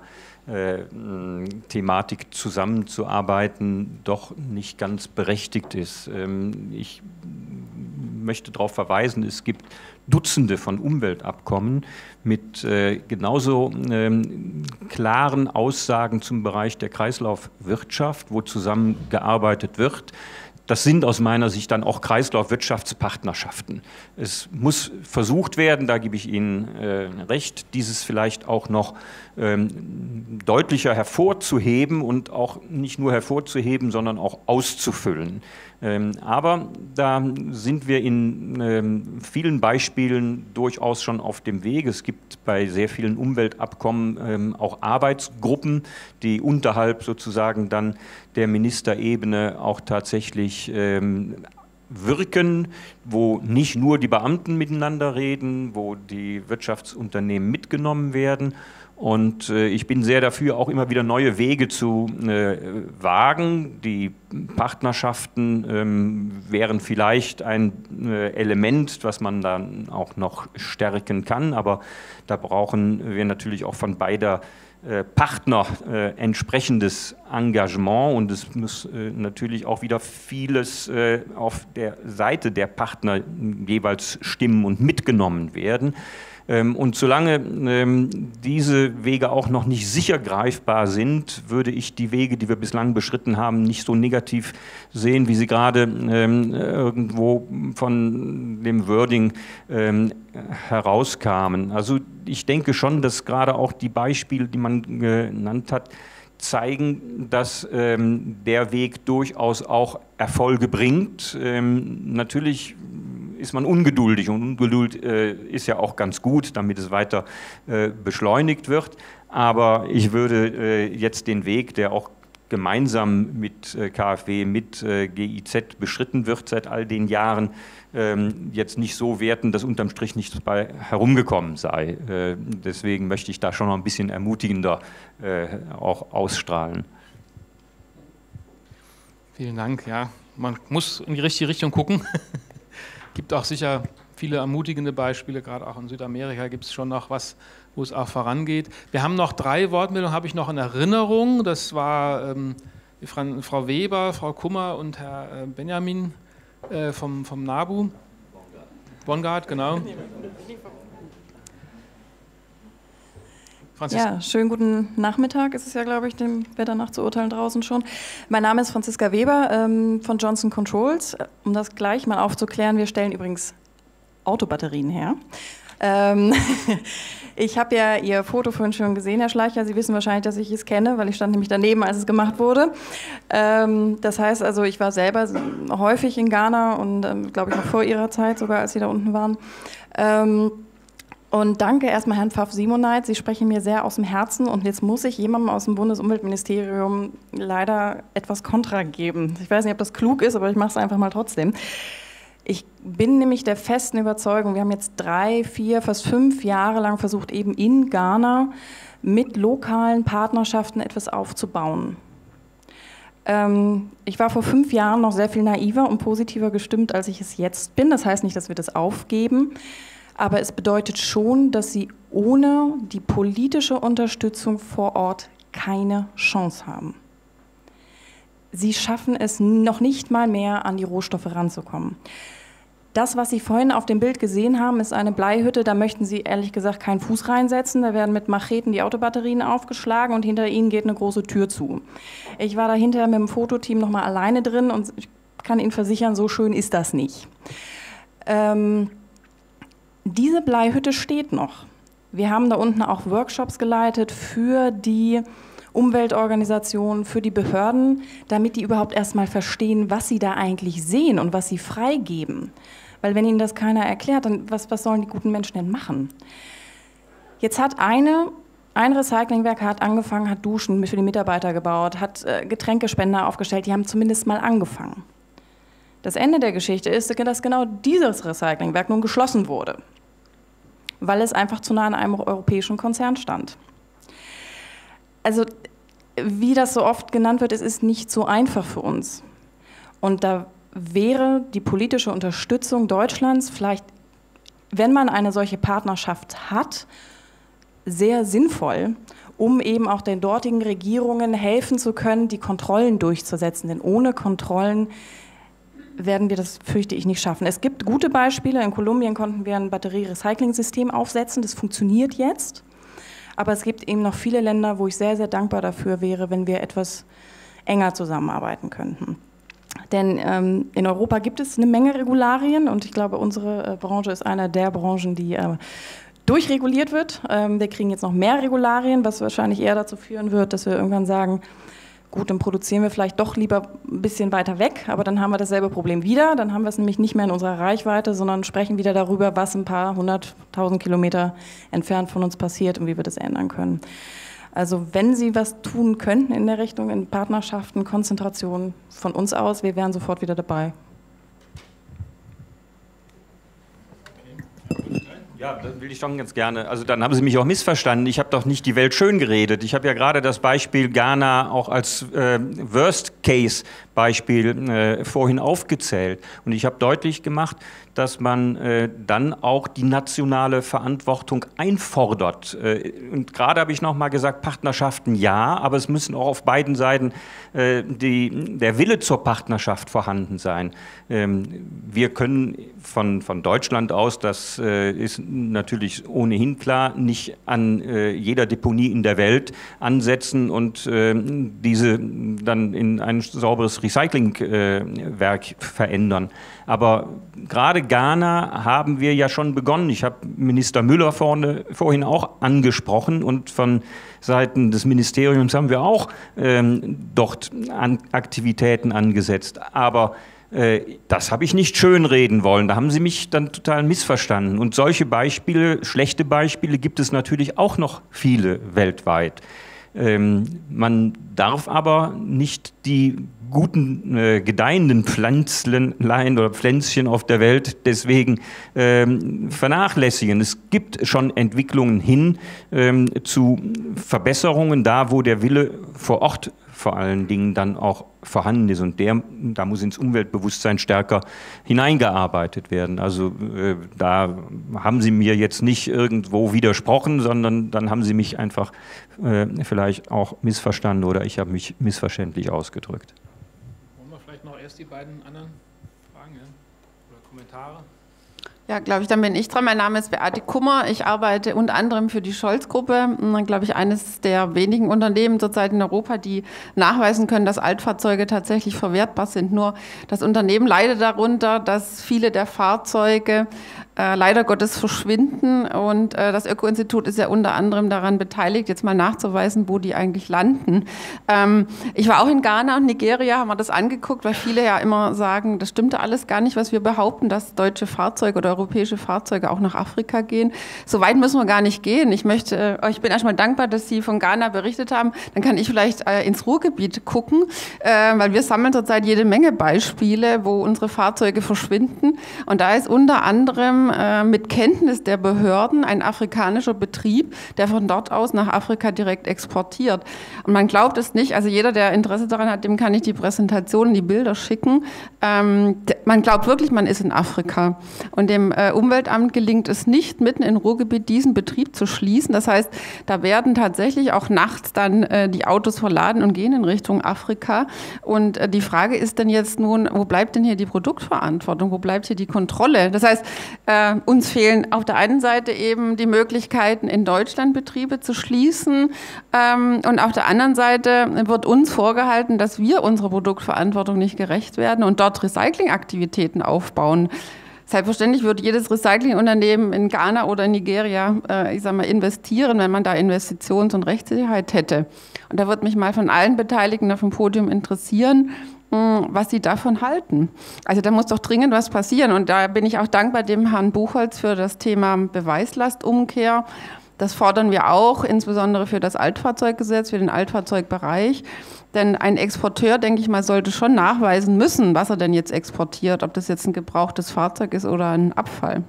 Thematik zusammenzuarbeiten, doch nicht ganz berechtigt ist. Ich möchte darauf verweisen, es gibt Dutzende von Umweltabkommen mit genauso klaren Aussagen zum Bereich der Kreislaufwirtschaft, wo zusammengearbeitet wird. Das sind aus meiner Sicht dann auch Kreislaufwirtschaftspartnerschaften. Es muss versucht werden, da gebe ich Ihnen recht, dieses vielleicht auch noch deutlicher hervorzuheben und auch nicht nur hervorzuheben, sondern auch auszufüllen. Aber da sind wir in vielen Beispielen durchaus schon auf dem Weg. Es gibt bei sehr vielen Umweltabkommen auch Arbeitsgruppen, die unterhalb sozusagen dann der Ministerebene auch tatsächlich wirken, wo nicht nur die Beamten miteinander reden, wo die Wirtschaftsunternehmen mitgenommen werden. Und ich bin sehr dafür, auch immer wieder neue Wege zu wagen. Die Partnerschaften wären vielleicht ein Element, was man dann auch noch stärken kann. Aber da brauchen wir natürlich auch von beider Partner entsprechendes Engagement. Und es muss natürlich auch wieder vieles auf der Seite der Partner jeweils stimmen und mitgenommen werden. Und solange diese Wege auch noch nicht sicher greifbar sind, würde ich die Wege, die wir bislang beschritten haben, nicht so negativ sehen, wie sie gerade irgendwo von dem Wording herauskamen. Also ich denke schon, dass gerade auch die Beispiele, die man genannt hat, zeigen, dass der Weg durchaus auch Erfolge bringt. Natürlich ist man ungeduldig und Ungeduld ist ja auch ganz gut, damit es weiter beschleunigt wird. Aber ich würde jetzt den Weg, der auch gemeinsam mit KfW, mit GIZ beschritten wird seit all den Jahren, jetzt nicht so werten, dass unterm Strich nichts bei herumgekommen sei. Deswegen möchte ich da schon noch ein bisschen ermutigender auch ausstrahlen. Vielen Dank. Ja, man muss in die richtige Richtung gucken. Gibt auch sicher viele ermutigende Beispiele, gerade auch in Südamerika gibt es schon noch was, wo es auch vorangeht. Wir haben noch 3 Wortmeldungen, habe ich noch in Erinnerung. Das war Frau Weber, Frau Kummer und Herr Benjamin vom NABU. Bongard, genau. Franziska. Ja, schönen guten Nachmittag. Es ist ja, glaube ich, dem Wetter nach zu urteilen draußen schon. Mein Name ist Franziska Weber von Johnson Controls. Um das gleich mal aufzuklären, wir stellen übrigens Autobatterien her. Ich habe ja Ihr Foto vorhin schon gesehen, Herr Schleicher. Sie wissen wahrscheinlich, dass ich es kenne, weil ich stand nämlich daneben, als es gemacht wurde. Das heißt also, ich war selber häufig in Ghana und glaube ich noch vor Ihrer Zeit, sogar als Sie da unten waren. Und danke erstmal Herrn Pfaff-Simoneit, Sie sprechen mir sehr aus dem Herzen und jetzt muss ich jemandem aus dem Bundesumweltministerium leider etwas Kontra geben. Ich weiß nicht, ob das klug ist, aber ich mache es einfach mal trotzdem. Ich bin nämlich der festen Überzeugung, wir haben jetzt 3, 4, fast 5 Jahre lang versucht, eben in Ghana mit lokalen Partnerschaften etwas aufzubauen. Ich war vor 5 Jahren noch sehr viel naiver und positiver gestimmt, als ich es jetzt bin. Das heißt nicht, dass wir das aufgeben. Aber es bedeutet schon, dass sie ohne die politische Unterstützung vor Ort keine Chance haben. Sie schaffen es noch nicht mal mehr, an die Rohstoffe ranzukommen. Das, was Sie vorhin auf dem Bild gesehen haben, ist eine Bleihütte. Da möchten Sie ehrlich gesagt keinen Fuß reinsetzen. Da werden mit Macheten die Autobatterien aufgeschlagen und hinter Ihnen geht eine große Tür zu. Ich war dahinter mit dem Fototeam noch mal alleine drin und ich kann Ihnen versichern, so schön ist das nicht. Diese Bleihütte steht noch. Wir haben da unten auch Workshops geleitet für die Umweltorganisationen, für die Behörden, damit die überhaupt erstmal verstehen, was sie da eigentlich sehen und was sie freigeben. Weil wenn ihnen das keiner erklärt, dann was sollen die guten Menschen denn machen? Jetzt hat ein Recyclingwerk hat angefangen, hat Duschen für die Mitarbeiter gebaut, hat Getränkespender aufgestellt, die haben zumindest mal angefangen. Das Ende der Geschichte ist, dass genau dieses Recyclingwerk nun geschlossen wurde, weil es einfach zu nah an einem europäischen Konzern stand. Also wie das so oft genannt wird, es ist nicht so einfach für uns. Und da wäre die politische Unterstützung Deutschlands vielleicht, wenn man eine solche Partnerschaft hat, sehr sinnvoll, um eben auch den dortigen Regierungen helfen zu können, die Kontrollen durchzusetzen. Denn ohne Kontrollen werden wir das, fürchte ich, nicht schaffen. Es gibt gute Beispiele. In Kolumbien konnten wir ein Batterie-Recycling-System aufsetzen. Das funktioniert jetzt. Aber es gibt eben noch viele Länder, wo ich sehr, sehr dankbar dafür wäre, wenn wir etwas enger zusammenarbeiten könnten. Denn in Europa gibt es eine Menge Regularien und ich glaube, unsere Branche ist eine der Branchen, die durchreguliert wird. Wir kriegen jetzt noch mehr Regularien, was wahrscheinlich eher dazu führen wird, dass wir irgendwann sagen, gut, dann produzieren wir vielleicht doch lieber ein bisschen weiter weg, aber dann haben wir dasselbe Problem wieder. Dann haben wir es nämlich nicht mehr in unserer Reichweite, sondern sprechen wieder darüber, was ein paar 100.000 Kilometer entfernt von uns passiert und wie wir das ändern können. Also wenn Sie was tun könnten in der Richtung, in Partnerschaften, Konzentration von uns aus, wir wären sofort wieder dabei. Ja, das will ich schon ganz gerne. Also dann haben Sie mich auch missverstanden. Ich habe doch nicht die Welt schön geredet. Ich habe ja gerade das Beispiel Ghana auch als Worst-Case-Beispiel vorhin aufgezählt. Und ich habe deutlich gemacht, dass man dann auch die nationale Verantwortung einfordert. Und gerade habe ich noch mal gesagt, Partnerschaften ja, aber es müssen auch auf beiden Seiten der Wille zur Partnerschaft vorhanden sein. Wir können von Deutschland aus, das ist natürlich ohnehin klar, nicht an jeder Deponie in der Welt ansetzen und diese dann in ein sauberes Recyclingwerk verändern. Aber gerade Ghana haben wir ja schon begonnen. Ich habe Minister Müller vorhin auch angesprochen und von Seiten des Ministeriums haben wir auch dort Aktivitäten angesetzt. Aber das habe ich nicht schönreden wollen. Da haben Sie mich dann total missverstanden. Und solche Beispiele, schlechte Beispiele, gibt es natürlich auch noch viele weltweit. Man darf aber nicht die guten, gedeihenden Pflänzlein oder Pflänzchen auf der Welt deswegen vernachlässigen. Es gibt schon Entwicklungen hin zu Verbesserungen, da wo der Wille vor Ort vor allen Dingen dann auch vorhanden ist. Und da muss ins Umweltbewusstsein stärker hineingearbeitet werden. Also da haben Sie mir jetzt nicht irgendwo widersprochen, sondern dann haben Sie mich einfach vielleicht auch missverstanden oder ich habe mich missverständlich ausgedrückt. Wollen wir vielleicht noch erst die beiden anderen Fragen oder Kommentare? Ja, glaube ich, dann bin ich dran. Mein Name ist Beate Kummer. Ich arbeite unter anderem für die Scholz-Gruppe. Glaube ich, eines der wenigen Unternehmen zurzeit in Europa, die nachweisen können, dass Altfahrzeuge tatsächlich verwertbar sind. Nur das Unternehmen leidet darunter, dass viele der Fahrzeuge leider Gottes verschwinden. Und das Öko-Institut ist ja unter anderem daran beteiligt, jetzt mal nachzuweisen, wo die eigentlich landen. Ich war auch in Ghana und Nigeria, haben wir das angeguckt, weil viele ja immer sagen, das stimmte alles gar nicht, was wir behaupten, dass deutsche Fahrzeuge oder europäische Fahrzeuge auch nach Afrika gehen. So weit müssen wir gar nicht gehen. Ich bin erstmal dankbar, dass Sie von Ghana berichtet haben. Dann kann ich vielleicht ins Ruhrgebiet gucken, weil wir sammeln zurzeit jede Menge Beispiele, wo unsere Fahrzeuge verschwinden. Und da ist unter anderem mit Kenntnis der Behörden ein afrikanischer Betrieb, der von dort aus nach Afrika direkt exportiert. Und man glaubt es nicht, also jeder, der Interesse daran hat, dem kann ich die Präsentationen, die Bilder schicken. Man glaubt wirklich, man ist in Afrika. Und dem Umweltamt gelingt es nicht, mitten im Ruhrgebiet diesen Betrieb zu schließen. Das heißt, da werden tatsächlich auch nachts dann die Autos verladen und gehen in Richtung Afrika. Und die Frage ist dann jetzt nun, wo bleibt denn hier die Produktverantwortung? Wo bleibt hier die Kontrolle? Das heißt, uns fehlen auf der einen Seite eben die Möglichkeiten, in Deutschland Betriebe zu schließen. Und auf der anderen Seite wird uns vorgehalten, dass wir unserer Produktverantwortung nicht gerecht werden und dort Recyclingaktivitäten aufbauen. Selbstverständlich würde jedes Recyclingunternehmen in Ghana oder in Nigeria, investieren, wenn man da Investitions- und Rechtssicherheit hätte. Und da würde mich mal von allen Beteiligten auf dem Podium interessieren, was sie davon halten. Also da muss doch dringend was passieren. Und da bin ich auch dankbar dem Herrn Buchholz für das Thema Beweislastumkehr. Das fordern wir auch, insbesondere für das Altfahrzeuggesetz, für den Altfahrzeugbereich. Denn ein Exporteur, denke ich mal, sollte schon nachweisen müssen, was er denn jetzt exportiert, ob das jetzt ein gebrauchtes Fahrzeug ist oder ein Abfall.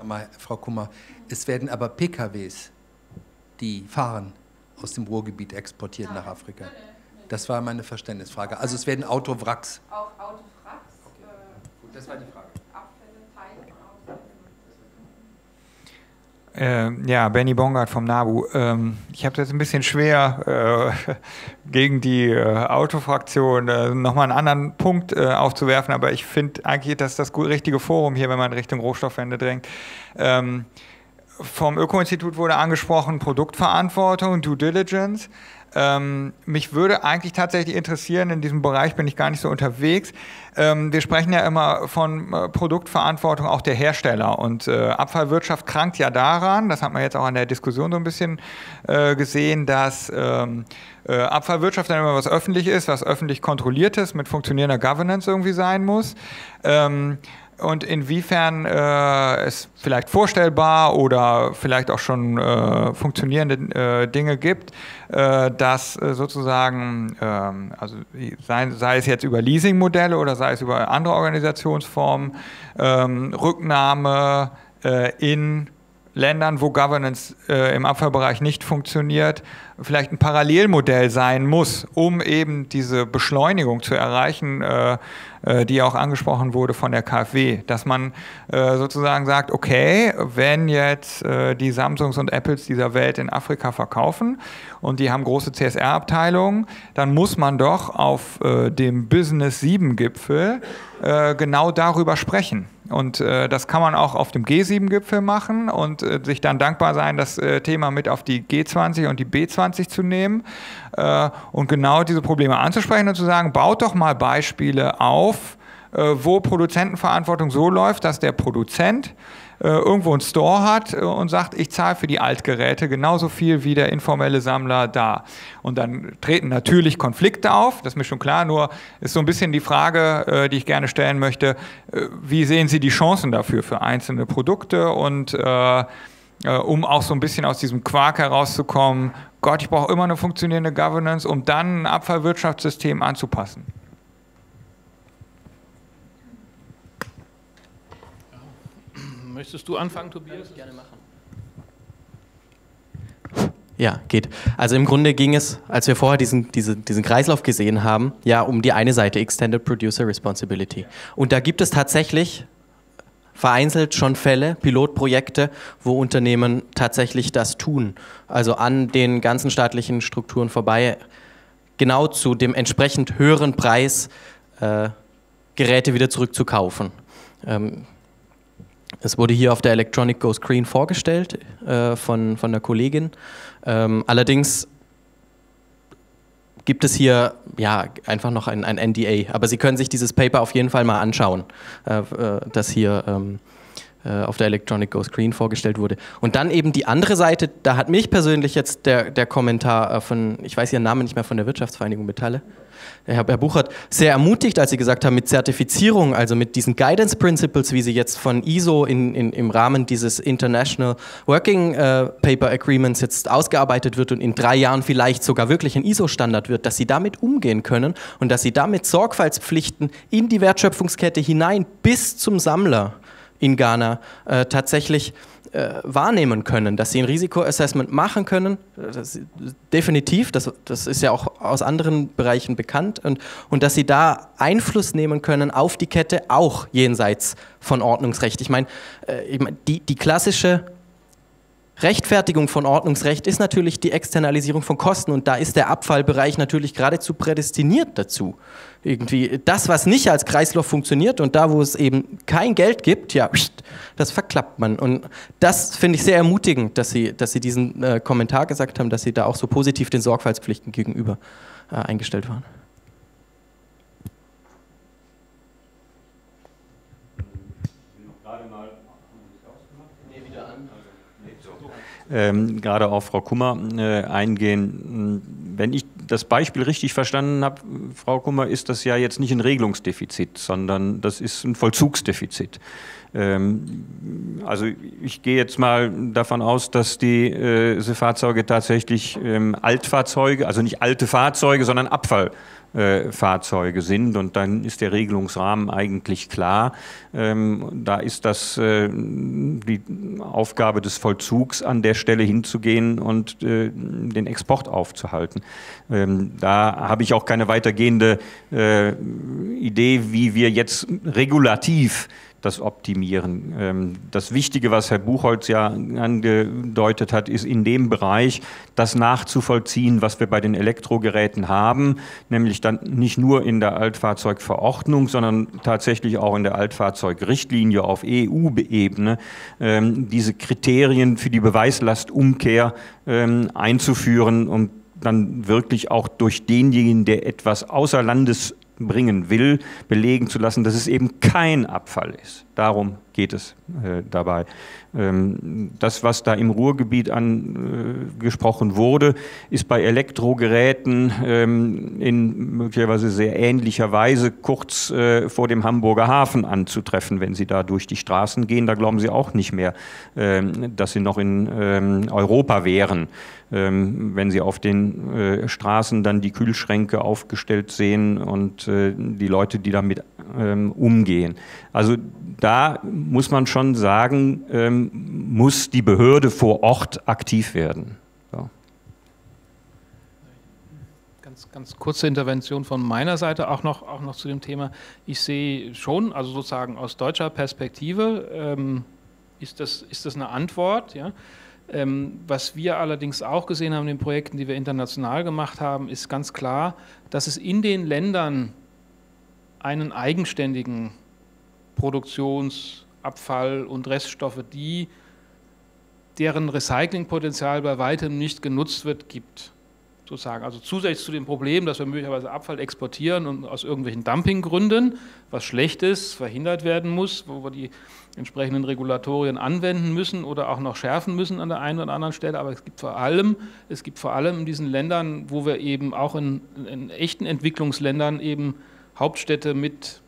nochmal, Frau Kummer, es werden aber PKWs, die fahren, aus dem Ruhrgebiet exportiert nach Afrika. Das war meine Verständnisfrage. Also es werden Autowracks. Auch Autowracks. Okay. Gut, das war die Frage. Ja, Benny Bongard vom NABU. Ich habe das ein bisschen schwer, gegen die Autofraktion nochmal einen anderen Punkt aufzuwerfen, aber ich finde eigentlich, dass das richtige Forum hier, wenn man Richtung Rohstoffwende drängt. Vom Öko-Institut wurde angesprochen, Produktverantwortung, Due Diligence. Mich würde eigentlich tatsächlich interessieren, in diesem Bereich bin ich gar nicht so unterwegs. Wir sprechen ja immer von Produktverantwortung auch der Hersteller und Abfallwirtschaft krankt ja daran, das hat man jetzt auch an der Diskussion so ein bisschen gesehen, dass Abfallwirtschaft dann immer was öffentlich ist, was öffentlich kontrolliertes mit funktionierender Governance irgendwie sein muss. Und inwiefern es vielleicht vorstellbar oder vielleicht auch schon funktionierende Dinge gibt, dass sozusagen, also sei es jetzt über Leasingmodelle oder sei es über andere Organisationsformen, Rücknahme in Ländern, wo Governance im Abfallbereich nicht funktioniert, vielleicht ein Parallelmodell sein muss, um eben diese Beschleunigung zu erreichen, die auch angesprochen wurde von der KfW, dass man sozusagen sagt, okay, wenn jetzt die Samsungs und Apples dieser Welt in Afrika verkaufen und die haben große CSR-Abteilungen, dann muss man doch auf dem Business 7-Gipfel genau darüber sprechen. Und das kann man auch auf dem G7-Gipfel machen und sich dann dankbar sein, das Thema mit auf die G20 und die B20 zu nehmen und genau diese Probleme anzusprechen und zu sagen, baut doch mal Beispiele auf, wo Produzentenverantwortung so läuft, dass der Produzent irgendwo einen Store hat und sagt, ich zahle für die Altgeräte genauso viel wie der informelle Sammler da. Und dann treten natürlich Konflikte auf, das ist mir schon klar, nur ist so ein bisschen die Frage, die ich gerne stellen möchte, wie sehen Sie die Chancen dafür für einzelne Produkte und um auch so ein bisschen aus diesem Quark herauszukommen, Gott, ich brauche immer eine funktionierende Governance, um dann ein Abfallwirtschaftssystem anzupassen. Möchtest du anfangen, Tobias? Gerne machen. Ja, geht. Also im Grunde ging es, als wir vorher diesen Kreislauf gesehen haben, ja um die eine Seite, Extended Producer Responsibility. Und da gibt es tatsächlich vereinzelt schon Fälle, Pilotprojekte, wo Unternehmen tatsächlich das tun. Also an den ganzen staatlichen Strukturen vorbei, genau zu dem entsprechend höheren Preis Geräte wieder zurückzukaufen. Es wurde hier auf der Electronic Go Screen vorgestellt von der Kollegin. Allerdings gibt es hier ja einfach noch ein NDA. Aber Sie können sich dieses Paper auf jeden Fall mal anschauen, das hier auf der Electronic Go Screen vorgestellt wurde. Und dann eben die andere Seite, da hat mich persönlich jetzt der Kommentar von, ich weiß Ihren Namen nicht mehr, von der Wirtschaftsvereinigung Metalle, Herr Buchert, sehr ermutigt, als Sie gesagt haben, mit Zertifizierung, also mit diesen Guidance Principles, wie sie jetzt von ISO im Rahmen dieses International Working Paper Agreements jetzt ausgearbeitet wird und in 3 Jahren vielleicht sogar wirklich ein ISO-Standard wird, dass Sie damit umgehen können und dass Sie damit Sorgfaltspflichten in die Wertschöpfungskette hinein bis zum Sammler in Ghana tatsächlich wahrnehmen können, dass sie ein Risikoassessment machen können, definitiv, das ist ja auch aus anderen Bereichen bekannt, und dass sie da Einfluss nehmen können auf die Kette, auch jenseits von Ordnungsrecht. Ich meine, die klassische Rechtfertigung von Ordnungsrecht ist natürlich die Externalisierung von Kosten, und da ist der Abfallbereich natürlich geradezu prädestiniert dazu. Irgendwie das, was nicht als Kreislauf funktioniert und da, wo es eben kein Geld gibt, ja, das verklappt man. Und das finde ich sehr ermutigend, dass Sie diesen Kommentar gesagt haben, dass Sie da auch so positiv den Sorgfaltspflichten gegenüber eingestellt waren. Gerade auf Frau Kummer eingehen. Wenn ich das Beispiel richtig verstanden habe, Frau Kummer, ist das ja jetzt nicht ein Regelungsdefizit, sondern das ist ein Vollzugsdefizit. Also ich gehe jetzt mal davon aus, dass diese Fahrzeuge tatsächlich Altfahrzeuge, also nicht alte Fahrzeuge, sondern Abfall Fahrzeuge sind. Und dann ist der Regelungsrahmen eigentlich klar. Da ist das die Aufgabe des Vollzugs, an der Stelle hinzugehen und den Export aufzuhalten. Da habe ich auch keine weitergehende Idee, wie wir jetzt regulativ das optimieren. Das Wichtige, was Herr Buchholz ja angedeutet hat, ist in dem Bereich das nachzuvollziehen, was wir bei den Elektrogeräten haben, nämlich dann nicht nur in der Altfahrzeugverordnung, sondern tatsächlich auch in der Altfahrzeugrichtlinie auf EU-Ebene, diese Kriterien für die Beweislastumkehr einzuführen, um dann wirklich auch durch denjenigen, der etwas außer Landes bringen will, belegen zu lassen, dass es eben kein Abfall ist. Darum geht es dabei. Das, was da im Ruhrgebiet angesprochen wurde, ist bei Elektrogeräten in möglicherweise sehr ähnlicher Weise kurz vor dem Hamburger Hafen anzutreffen. Wenn Sie da durch die Straßen gehen, da glauben Sie auch nicht mehr, dass Sie noch in Europa wären. Wenn Sie auf den Straßen dann die Kühlschränke aufgestellt sehen und die Leute, die damit umgehen. Also da muss man schon sagen, muss die Behörde vor Ort aktiv werden. So. Ganz kurze Intervention von meiner Seite auch noch zu dem Thema. Ich sehe schon, also sozusagen aus deutscher Perspektive ist das eine Antwort, ja. Was wir allerdings auch gesehen haben in den Projekten, die wir international gemacht haben, ist ganz klar, dass es in den Ländern einen eigenständigen Produktionsabfall und Reststoffe, deren Recyclingpotenzial bei weitem nicht genutzt wird, gibt. Sozusagen. Also zusätzlich zu dem Problem, dass wir möglicherweise Abfall exportieren und aus irgendwelchen Dumpinggründen, was schlecht ist, verhindert werden muss, wo wir die entsprechenden Regulatorien anwenden müssen oder auch noch schärfen müssen an der einen oder anderen Stelle. Aber es gibt vor allem in diesen Ländern, wo wir eben auch in echten Entwicklungsländern eben Hauptstädte mit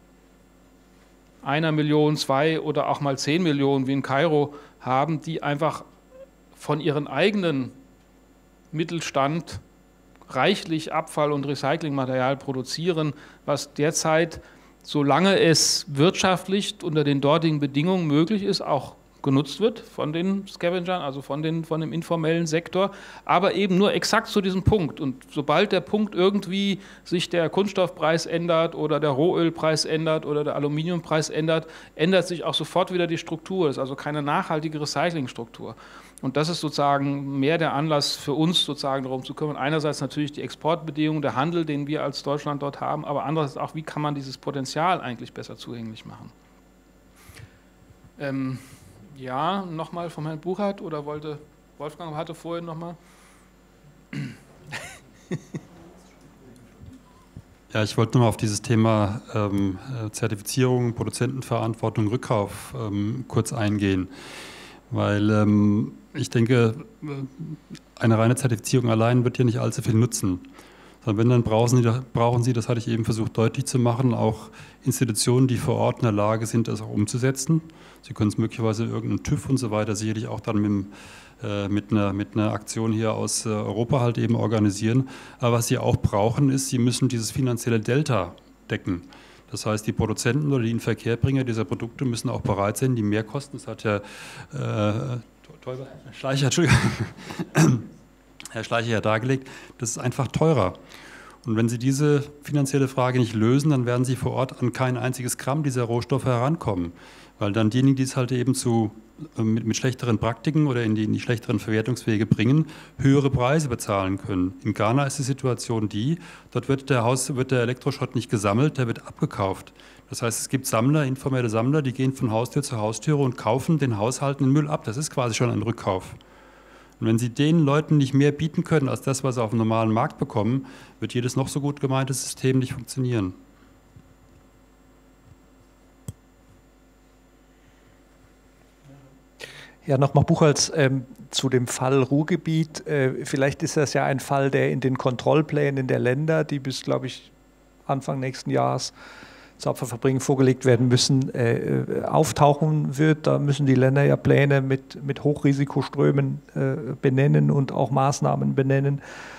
1 Million, 2 oder auch mal 10 Millionen wie in Kairo haben, die einfach von ihren eigenen Mittelstand reichlich Abfall- und Recyclingmaterial produzieren, was derzeit, solange es wirtschaftlich unter den dortigen Bedingungen möglich ist, auch genutzt wird von den Scavengern, also von dem informellen Sektor, aber eben nur exakt zu diesem Punkt. Und sobald der Punkt irgendwie sich der Kunststoffpreis ändert oder der Rohölpreis ändert oder der Aluminiumpreis ändert, ändert sich auch sofort wieder die Struktur. Das ist also keine nachhaltige Recyclingstruktur. Und das ist sozusagen mehr der Anlass für uns, sozusagen darum zu kümmern. Einerseits natürlich die Exportbedingungen, der Handel, den wir als Deutschland dort haben, aber andererseits auch, wie kann man dieses Potenzial eigentlich besser zugänglich machen. Ja, nochmal vom Herrn Buchert oder Wolfgang hatte vorhin nochmal? Ja, ich wollte nochmal auf dieses Thema Zertifizierung, Produzentenverantwortung, Rückkauf kurz eingehen, weil ich denke, eine reine Zertifizierung allein wird hier nicht allzu viel nutzen. Sondern wenn, dann brauchen Sie, das hatte ich eben versucht deutlich zu machen, auch Institutionen, die vor Ort in der Lage sind, das auch umzusetzen. Sie können es möglicherweise irgendeinen TÜV und so weiter sicherlich auch dann mit einer Aktion hier aus Europa halt eben organisieren. Aber was Sie auch brauchen, ist, Sie müssen dieses finanzielle Delta decken. Das heißt, die Produzenten oder die Inverkehrbringer dieser Produkte müssen auch bereit sein, die Mehrkosten, das hat Herr Schleicher ja dargelegt, das ist einfach teurer. Und wenn Sie diese finanzielle Frage nicht lösen, dann werden Sie vor Ort an kein einziges Gramm dieser Rohstoffe herankommen. Weil dann diejenigen, die es halt eben mit schlechteren Praktiken oder in die schlechteren Verwertungswege bringen, höhere Preise bezahlen können. In Ghana ist die Situation die, dort wird der Elektroschrott nicht gesammelt, der wird abgekauft. Das heißt, es gibt Sammler, informelle Sammler, die gehen von Haustür zu Haustüre und kaufen den Haushalten den Müll ab. Das ist quasi schon ein Rückkauf. Und wenn Sie den Leuten nicht mehr bieten können als das, was sie auf dem normalen Markt bekommen, wird jedes noch so gut gemeinte System nicht funktionieren. Ja, nochmal Buchholz zu dem Fall Ruhrgebiet. Vielleicht ist das ja ein Fall, der in den Kontrollplänen der Länder, die bis, glaube ich, Anfang nächsten Jahres zur Abfallverbringung vorgelegt werden müssen, auftauchen wird. Da müssen die Länder ja Pläne mit Hochrisikoströmen benennen und auch Maßnahmen benennen.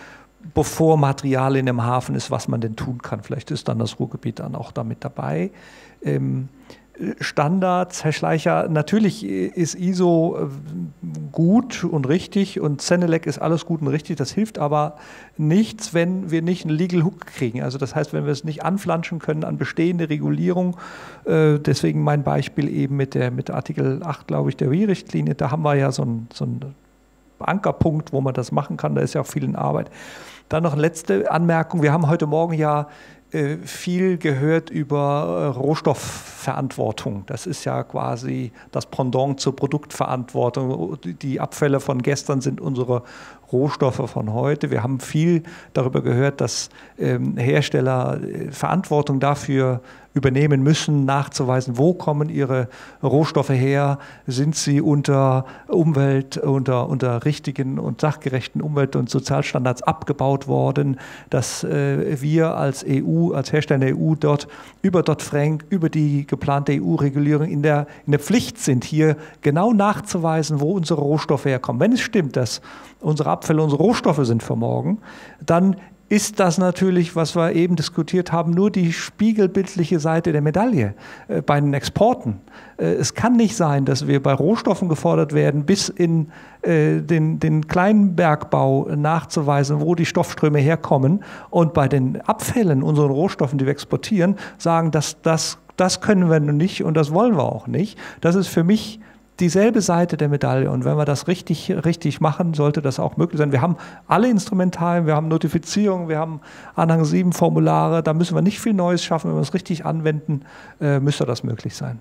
bevor Materialien im Hafen ist, was man denn tun kann. Vielleicht ist dann das Ruhrgebiet dann auch damit dabei. Standards, Herr Schleicher, natürlich ist ISO gut und richtig und Cenelec ist alles gut und richtig, das hilft aber nichts, wenn wir nicht einen Legal Hook kriegen. Also das heißt, wenn wir es nicht anflanschen können an bestehende Regulierung, deswegen mein Beispiel eben mit Artikel 8, glaube ich, der WIE-Richtlinie, da haben wir ja so einen Ankerpunkt, wo man das machen kann, da ist ja auch viel in Arbeit. Dann noch eine letzte Anmerkung, wir haben heute Morgen ja viel gehört über Rohstoffverantwortung. Das ist ja quasi das Pendant zur Produktverantwortung. Die Abfälle von gestern sind unsere Rohstoffe von heute. Wir haben viel darüber gehört, dass Hersteller Verantwortung dafür übernehmen müssen, nachzuweisen, wo kommen ihre Rohstoffe her, sind sie unter richtigen und sachgerechten Umwelt- und Sozialstandards abgebaut worden, dass wir als EU, als Hersteller der EU dort über Dodd-Frank, über die geplante EU-Regulierung in der Pflicht sind, hier genau nachzuweisen, wo unsere Rohstoffe herkommen. Wenn es stimmt, dass unsere Abfälle unsere Rohstoffe sind für morgen, dann ist das natürlich, was wir eben diskutiert haben, nur die spiegelbildliche Seite der Medaille bei den Exporten. Es kann nicht sein, dass wir bei Rohstoffen gefordert werden, bis in den kleinen Bergbau nachzuweisen, wo die Stoffströme herkommen, und bei den Abfällen, unseren Rohstoffen, die wir exportieren, sagen, das können wir nicht und das wollen wir auch nicht. Das ist für mich dieselbe Seite der Medaille, und wenn wir das richtig machen, sollte das auch möglich sein. Wir haben alle Instrumentarien, wir haben Notifizierung, wir haben Anhang 7 Formulare, da müssen wir nicht viel Neues schaffen, wenn wir es richtig anwenden, müsste das möglich sein.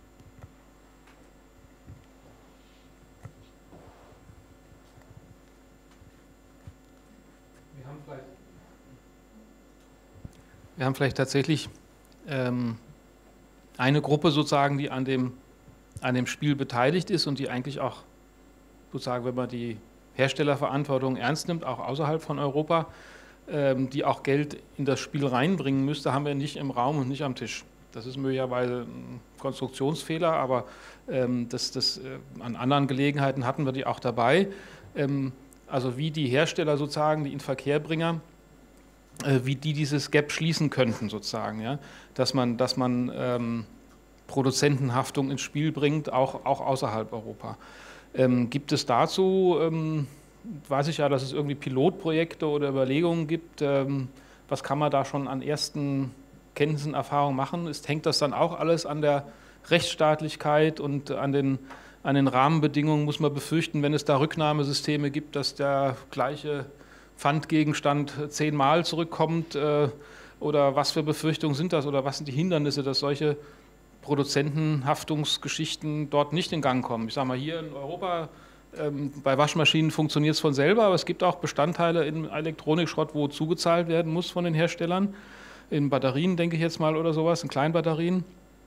Wir haben vielleicht tatsächlich eine Gruppe sozusagen, die an dem Spiel beteiligt ist und die eigentlich auch sozusagen, wenn man die Herstellerverantwortung ernst nimmt, auch außerhalb von Europa, die auch Geld in das Spiel reinbringen müsste, haben wir nicht im Raum und nicht am Tisch. Das ist möglicherweise ein Konstruktionsfehler, aber an anderen Gelegenheiten hatten wir die auch dabei. Also wie die Hersteller sozusagen, die Inverkehrbringer, wie die dieses Gap schließen könnten sozusagen, ja? Dass man Produzentenhaftung ins Spiel bringt, auch außerhalb Europa. Gibt es dazu, weiß ich ja, dass es irgendwie Pilotprojekte oder Überlegungen gibt, was kann man da schon an ersten Kenntnissen, Erfahrungen machen? Hängt das dann auch alles an der Rechtsstaatlichkeit und an den Rahmenbedingungen? Muss man befürchten, wenn es da Rücknahmesysteme gibt, dass der gleiche Pfandgegenstand 10-mal zurückkommt? Oder was für Befürchtungen sind das? Oder was sind die Hindernisse, dass solche Produzentenhaftungsgeschichten dort nicht in Gang kommen? Ich sage mal, hier in Europa, bei Waschmaschinen funktioniert es von selber, aber es gibt auch Bestandteile in Elektronikschrott, wo zugezahlt werden muss von den Herstellern. In Batterien, denke ich jetzt mal, oder sowas, in Kleinbatterien.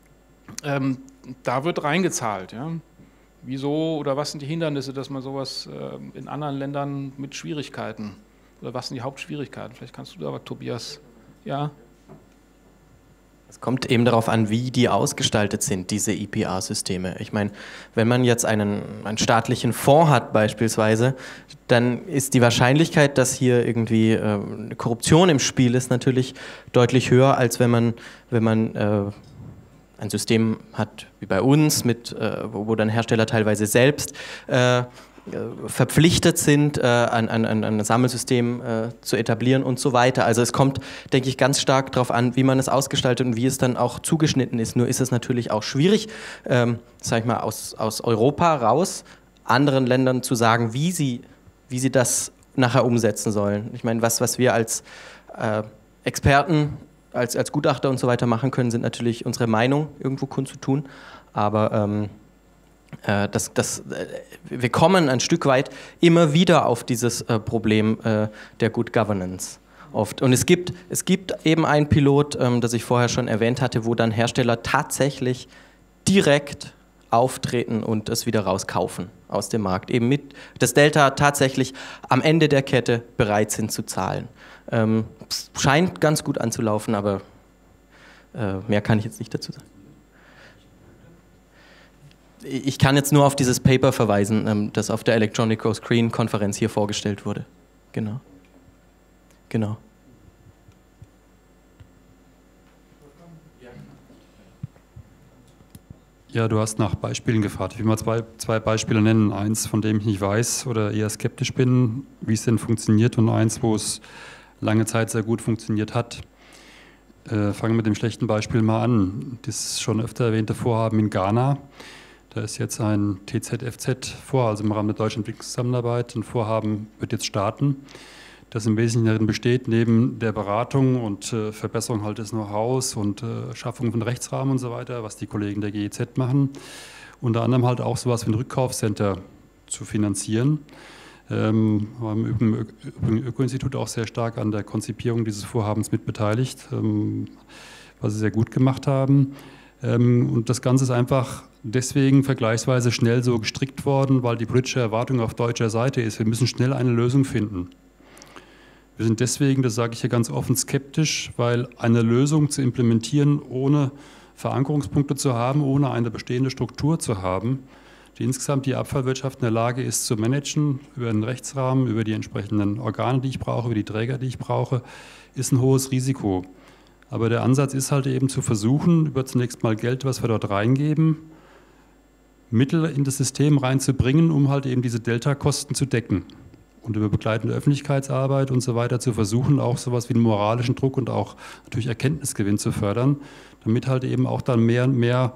Da wird reingezahlt. Ja? Wieso oder was sind die Hindernisse, dass man sowas in anderen Ländern mit Schwierigkeiten, oder was sind die Hauptschwierigkeiten? Vielleicht kannst du da aber, Tobias, ja? Es kommt eben darauf an, wie die ausgestaltet sind, diese IPA-Systeme. Ich meine, wenn man jetzt einen staatlichen Fonds hat beispielsweise, dann ist die Wahrscheinlichkeit, dass hier irgendwie Korruption im Spiel ist, natürlich deutlich höher, als wenn man ein System hat wie bei uns, wo dann Hersteller teilweise selbst verpflichtet sind, ein Sammelsystem zu etablieren und so weiter. Also es kommt, denke ich, ganz stark darauf an, wie man es ausgestaltet und wie es dann auch zugeschnitten ist. Nur ist es natürlich auch schwierig, sag ich mal, aus Europa raus, anderen Ländern zu sagen, wie sie das nachher umsetzen sollen. Ich meine, was wir als Experten, als Gutachter und so weiter machen können, sind natürlich unsere Meinung irgendwo kundzutun, aber wir kommen ein Stück weit immer wieder auf dieses Problem der Good Governance oft. Und es gibt eben ein Pilot, das ich vorher schon erwähnt hatte, wo dann Hersteller tatsächlich direkt auftreten und es wieder rauskaufen aus dem Markt. Eben mit das Delta tatsächlich am Ende der Kette bereit sind zu zahlen. Scheint ganz gut anzulaufen, aber mehr kann ich jetzt nicht dazu sagen. Ich kann jetzt nur auf dieses Paper verweisen, das auf der Electronic Go Screen Konferenz hier vorgestellt wurde. Genau. Genau. Ja, du hast nach Beispielen gefragt. Ich will mal zwei Beispiele nennen. Eins, von dem ich nicht weiß oder eher skeptisch bin, wie es denn funktioniert, und eins, wo es lange Zeit sehr gut funktioniert hat. Fangen wir mit dem schlechten Beispiel mal an. Das schon öfter erwähnte Vorhaben in Ghana. Da ist jetzt ein TZFZ vor, also im Rahmen der deutschen Entwicklungszusammenarbeit. Ein Vorhaben wird jetzt starten, das im Wesentlichen darin besteht, neben der Beratung und Verbesserung halt des Know-hows und Schaffung von Rechtsrahmen und so weiter, was die Kollegen der GIZ machen, unter anderem halt auch sowas wie ein Rückkaufscenter zu finanzieren. Wir haben im Öko-Institut auch sehr stark an der Konzipierung dieses Vorhabens mit beteiligt, was sie sehr gut gemacht haben. Und das Ganze ist einfach deswegen vergleichsweise schnell so gestrickt worden, weil die politische Erwartung auf deutscher Seite ist, wir müssen schnell eine Lösung finden. Wir sind deswegen, das sage ich hier ganz offen, skeptisch, weil eine Lösung zu implementieren, ohne Verankerungspunkte zu haben, ohne eine bestehende Struktur zu haben, die insgesamt die Abfallwirtschaft in der Lage ist zu managen, über den Rechtsrahmen, über die entsprechenden Organe, die ich brauche, über die Träger, die ich brauche, ist ein hohes Risiko. Aber der Ansatz ist halt eben zu versuchen, über zunächst mal Geld, was wir dort reingeben, Mittel in das System reinzubringen, um halt eben diese Delta-Kosten zu decken. Und über begleitende Öffentlichkeitsarbeit und so weiter zu versuchen, auch sowas wie einen moralischen Druck und auch natürlich Erkenntnisgewinn zu fördern, damit halt eben auch dann mehr und mehr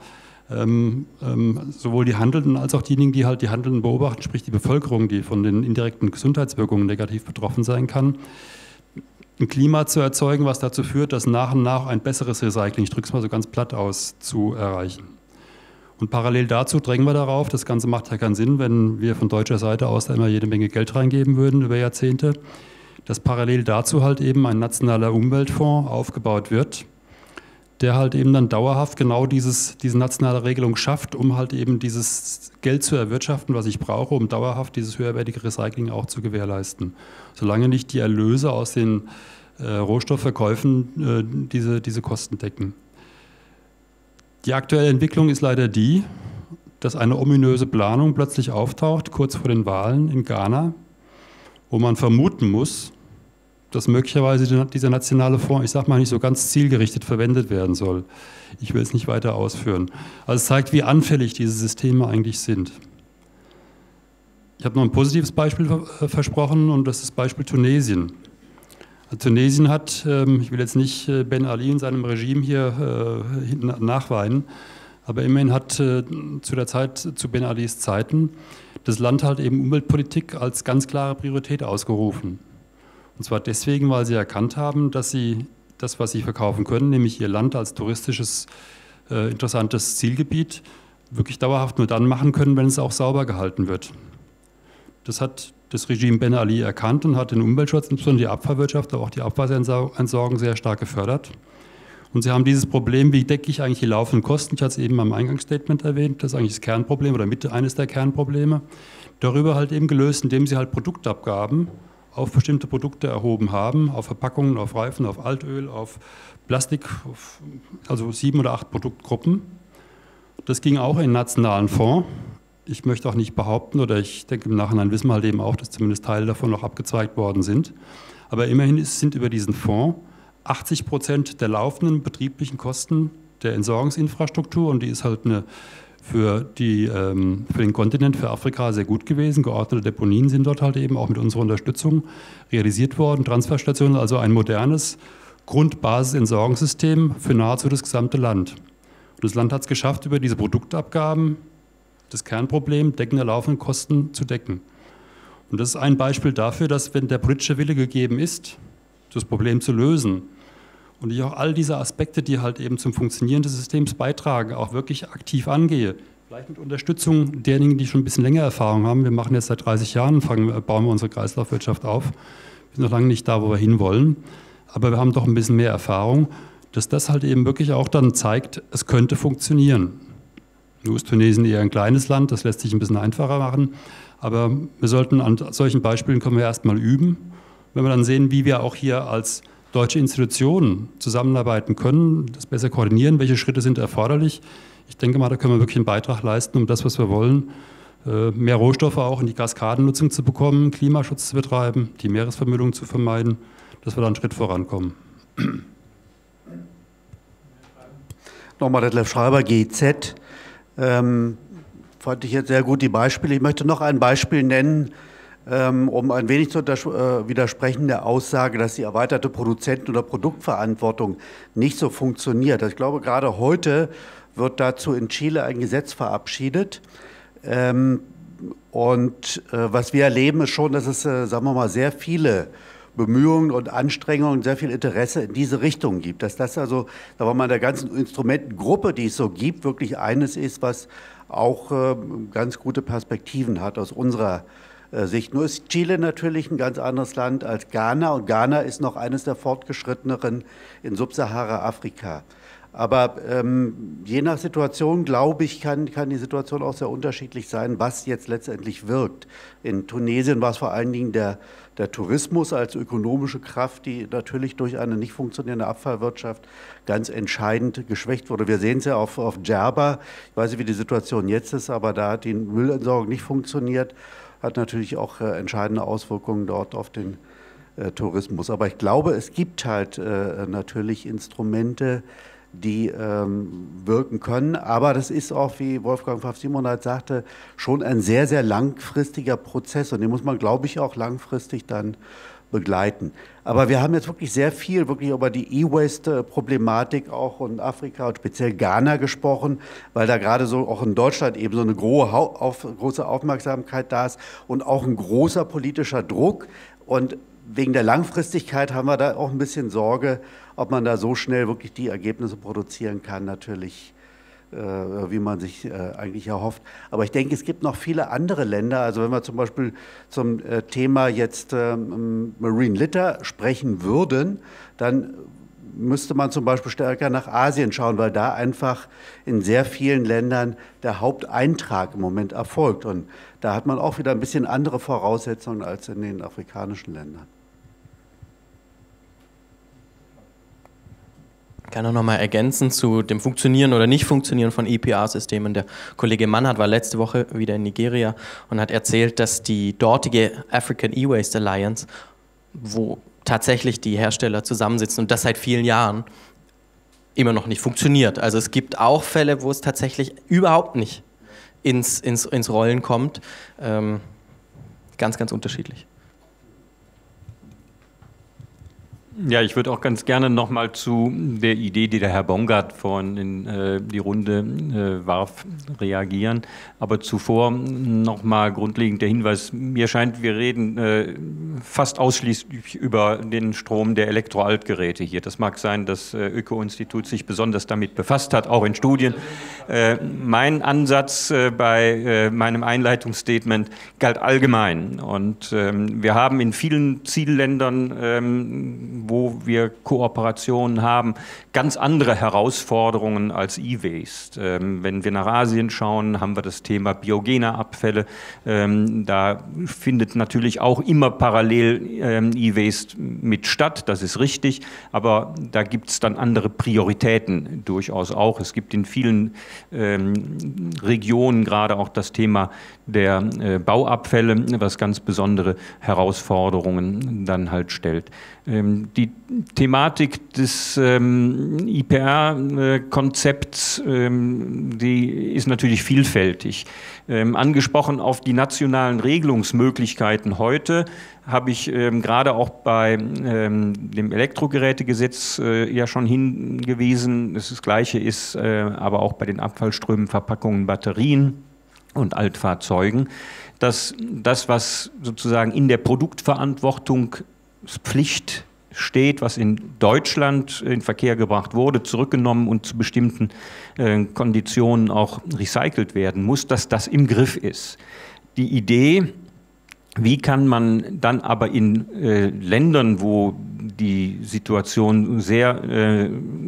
sowohl die Handelnden als auch diejenigen, die halt die Handelnden beobachten, sprich die Bevölkerung, die von den indirekten Gesundheitswirkungen negativ betroffen sein kann, ein Klima zu erzeugen, was dazu führt, dass nach und nach ein besseres Recycling, ich drücke es mal so ganz platt aus, zu erreichen. Und parallel dazu drängen wir darauf, das Ganze macht ja keinen Sinn, wenn wir von deutscher Seite aus da immer jede Menge Geld reingeben würden über Jahrzehnte, dass parallel dazu halt eben ein nationaler Umweltfonds aufgebaut wird, der halt eben dann dauerhaft genau diese nationale Regelung schafft, um halt eben dieses Geld zu erwirtschaften, was ich brauche, um dauerhaft dieses höherwertige Recycling auch zu gewährleisten. Solange nicht die Erlöse aus den Rohstoffverkäufen diese Kosten decken. Die aktuelle Entwicklung ist leider die, dass eine ominöse Planung plötzlich auftaucht, kurz vor den Wahlen in Ghana, wo man vermuten muss, dass möglicherweise dieser nationale Fonds, ich sage mal, nicht so ganz zielgerichtet verwendet werden soll. Ich will es nicht weiter ausführen. Also es zeigt, wie anfällig diese Systeme eigentlich sind. Ich habe noch ein positives Beispiel versprochen und das ist das Beispiel Tunesien. Also Tunesien hat, ich will jetzt nicht Ben Ali in seinem Regime hier nachweinen, aber immerhin hat zu der Zeit, zu Ben Alis Zeiten, das Land halt eben Umweltpolitik als ganz klare Priorität ausgerufen. Und zwar deswegen, weil sie erkannt haben, dass sie das, was sie verkaufen können, nämlich ihr Land als touristisches, interessantes Zielgebiet, wirklich dauerhaft nur dann machen können, wenn es auch sauber gehalten wird. Das hat das Regime Ben Ali erkannt und hat den Umweltschutz, insbesondere die Abfallwirtschaft, aber auch die Abwasserentsorgung sehr stark gefördert. Und sie haben dieses Problem, wie decke ich eigentlich die laufenden Kosten, ich hatte es eben am Eingangsstatement erwähnt, das ist eigentlich das Kernproblem oder mit eines der Kernprobleme, darüber halt eben gelöst, indem sie halt Produktabgaben auf bestimmte Produkte erhoben haben, auf Verpackungen, auf Reifen, auf Altöl, auf Plastik, also 7 oder 8 Produktgruppen. Das ging auch in den nationalen Fonds. Ich möchte auch nicht behaupten, oder ich denke im Nachhinein wissen wir halt eben auch, dass zumindest Teile davon noch abgezweigt worden sind. Aber immerhin sind über diesen Fonds 80% der laufenden betrieblichen Kosten der Entsorgungsinfrastruktur, und die ist halt für den Kontinent, für Afrika sehr gut gewesen. Geordnete Deponien sind dort halt eben auch mit unserer Unterstützung realisiert worden. Transferstationen, also ein modernes Grundbasis-Entsorgungssystem für nahezu das gesamte Land. Und das Land hat es geschafft, über diese Produktabgaben das Kernproblem decken der laufenden Kosten zu decken. Und das ist ein Beispiel dafür, dass, wenn der politische Wille gegeben ist, das Problem zu lösen, und ich auch all diese Aspekte, die halt eben zum Funktionieren des Systems beitragen, auch wirklich aktiv angehe. Vielleicht mit Unterstützung derjenigen, die schon ein bisschen länger Erfahrung haben. Wir machen jetzt seit 30 Jahren, bauen wir unsere Kreislaufwirtschaft auf. Wir sind noch lange nicht da, wo wir hinwollen. Aber wir haben doch ein bisschen mehr Erfahrung, dass das halt eben wirklich auch dann zeigt, es könnte funktionieren. Nur ist Tunesien eher ein kleines Land, das lässt sich ein bisschen einfacher machen. Aber wir sollten an solchen Beispielen können wir erstmal üben. Wenn wir dann sehen, wie wir auch hier als deutsche Institutionen zusammenarbeiten können, das besser koordinieren, welche Schritte sind erforderlich. Ich denke mal, da können wir wirklich einen Beitrag leisten, um das, was wir wollen, mehr Rohstoffe auch in die Kaskadennutzung zu bekommen, Klimaschutz zu betreiben, die Meeresvermüllung zu vermeiden. dass wir da einen Schritt vorankommen. Nochmal Detlef Schreiber, GIZ. Fand ich jetzt sehr gut die Beispiele. Ich möchte noch ein Beispiel nennen, um ein wenig zu widersprechen der Aussage, dass die erweiterte Produzenten- oder Produktverantwortung nicht so funktioniert. Ich glaube, gerade heute wird dazu in Chile ein Gesetz verabschiedet. Was wir erleben, ist schon, dass es, sagen wir mal, sehr viele Bemühungen und Anstrengungen, sehr viel Interesse in diese Richtung gibt. Dass das also, sagen wir mal, in der ganzen Instrumentengruppe, die es so gibt, wirklich eines ist, was auch ganz gute Perspektiven hat aus unserer Sicht. Nur ist Chile natürlich ein ganz anderes Land als Ghana und Ghana ist noch eines der fortgeschritteneren in Subsahara-Afrika. Aber je nach Situation, glaube ich, kann die Situation auch sehr unterschiedlich sein, was jetzt letztendlich wirkt. In Tunesien war es vor allen Dingen der Tourismus als ökonomische Kraft, die natürlich durch eine nicht funktionierende Abfallwirtschaft ganz entscheidend geschwächt wurde. Wir sehen es ja auf Djerba. Ich weiß nicht, wie die Situation jetzt ist, aber da hat die Müllentsorgung nicht funktioniert, hat natürlich auch entscheidende Auswirkungen dort auf den Tourismus. Aber ich glaube, es gibt halt natürlich Instrumente, die wirken können. Aber das ist auch, wie Wolfgang Pfaff-Simoneit sagte, schon ein sehr, sehr langfristiger Prozess. Und den muss man, glaube ich, auch langfristig dann begleiten. Aber wir haben jetzt wirklich sehr viel wirklich über die E-Waste-Problematik auch in Afrika und speziell Ghana gesprochen, weil da gerade so auch in Deutschland eben so eine große Aufmerksamkeit da ist und auch ein großer politischer Druck. Und wegen der Langfristigkeit haben wir da auch ein bisschen Sorge, ob man da so schnell wirklich die Ergebnisse produzieren kann, natürlich, wie man sich eigentlich erhofft. Aber ich denke, es gibt noch viele andere Länder. Also wenn wir zum Beispiel zum Thema jetzt Marine Litter sprechen würden, dann müsste man zum Beispiel stärker nach Asien schauen, weil da einfach in sehr vielen Ländern der Haupteintrag im Moment erfolgt. Und da hat man auch wieder ein bisschen andere Voraussetzungen als in den afrikanischen Ländern. Ich kann auch noch mal ergänzen zu dem Funktionieren oder Nicht-Funktionieren von EPR-Systemen. Der Kollege Mannhardt war letzte Woche wieder in Nigeria und hat erzählt, dass die dortige African E-Waste Alliance, wo tatsächlich die Hersteller zusammensitzen und das seit vielen Jahren, immer noch nicht funktioniert. Also es gibt auch Fälle, wo es tatsächlich überhaupt nicht ins Rollen kommt. Ganz, ganz unterschiedlich. Ja, ich würde auch ganz gerne noch mal zu der Idee, die der Herr Bongard vorhin in die Runde warf, reagieren. Aber zuvor noch mal grundlegend der Hinweis, mir scheint, wir reden fast ausschließlich über den Strom der Elektroaltgeräte hier. Das mag sein, dass Öko-Institut sich besonders damit befasst hat, auch in Studien. Mein Ansatz bei meinem Einleitungsstatement galt allgemein. Und wir haben in vielen Zielländern, wo wir Kooperationen haben, ganz andere Herausforderungen als E-Waste. Wenn wir nach Asien schauen, haben wir das Thema biogene Abfälle. Da findet natürlich auch immer parallel E-Waste mit statt, das ist richtig, aber da gibt es dann andere Prioritäten durchaus auch. Es gibt in vielen Regionen gerade auch das Thema der Bauabfälle, was ganz besondere Herausforderungen dann halt stellt. Die Thematik des IPR-Konzepts, die ist natürlich vielfältig. Angesprochen auf die nationalen Regelungsmöglichkeiten heute, habe ich gerade auch bei dem Elektrogerätegesetz ja schon hingewiesen. Das Gleiche ist aber auch bei den Abfallströmen, Verpackungen, Batterien und Altfahrzeugen, dass das, was sozusagen in der Produktverantwortungspflicht steht, was in Deutschland in Verkehr gebracht wurde, zurückgenommen und zu bestimmten Konditionen auch recycelt werden muss, dass das im Griff ist. Die Idee, wie kann man dann aber in Ländern, wo die Situation sehr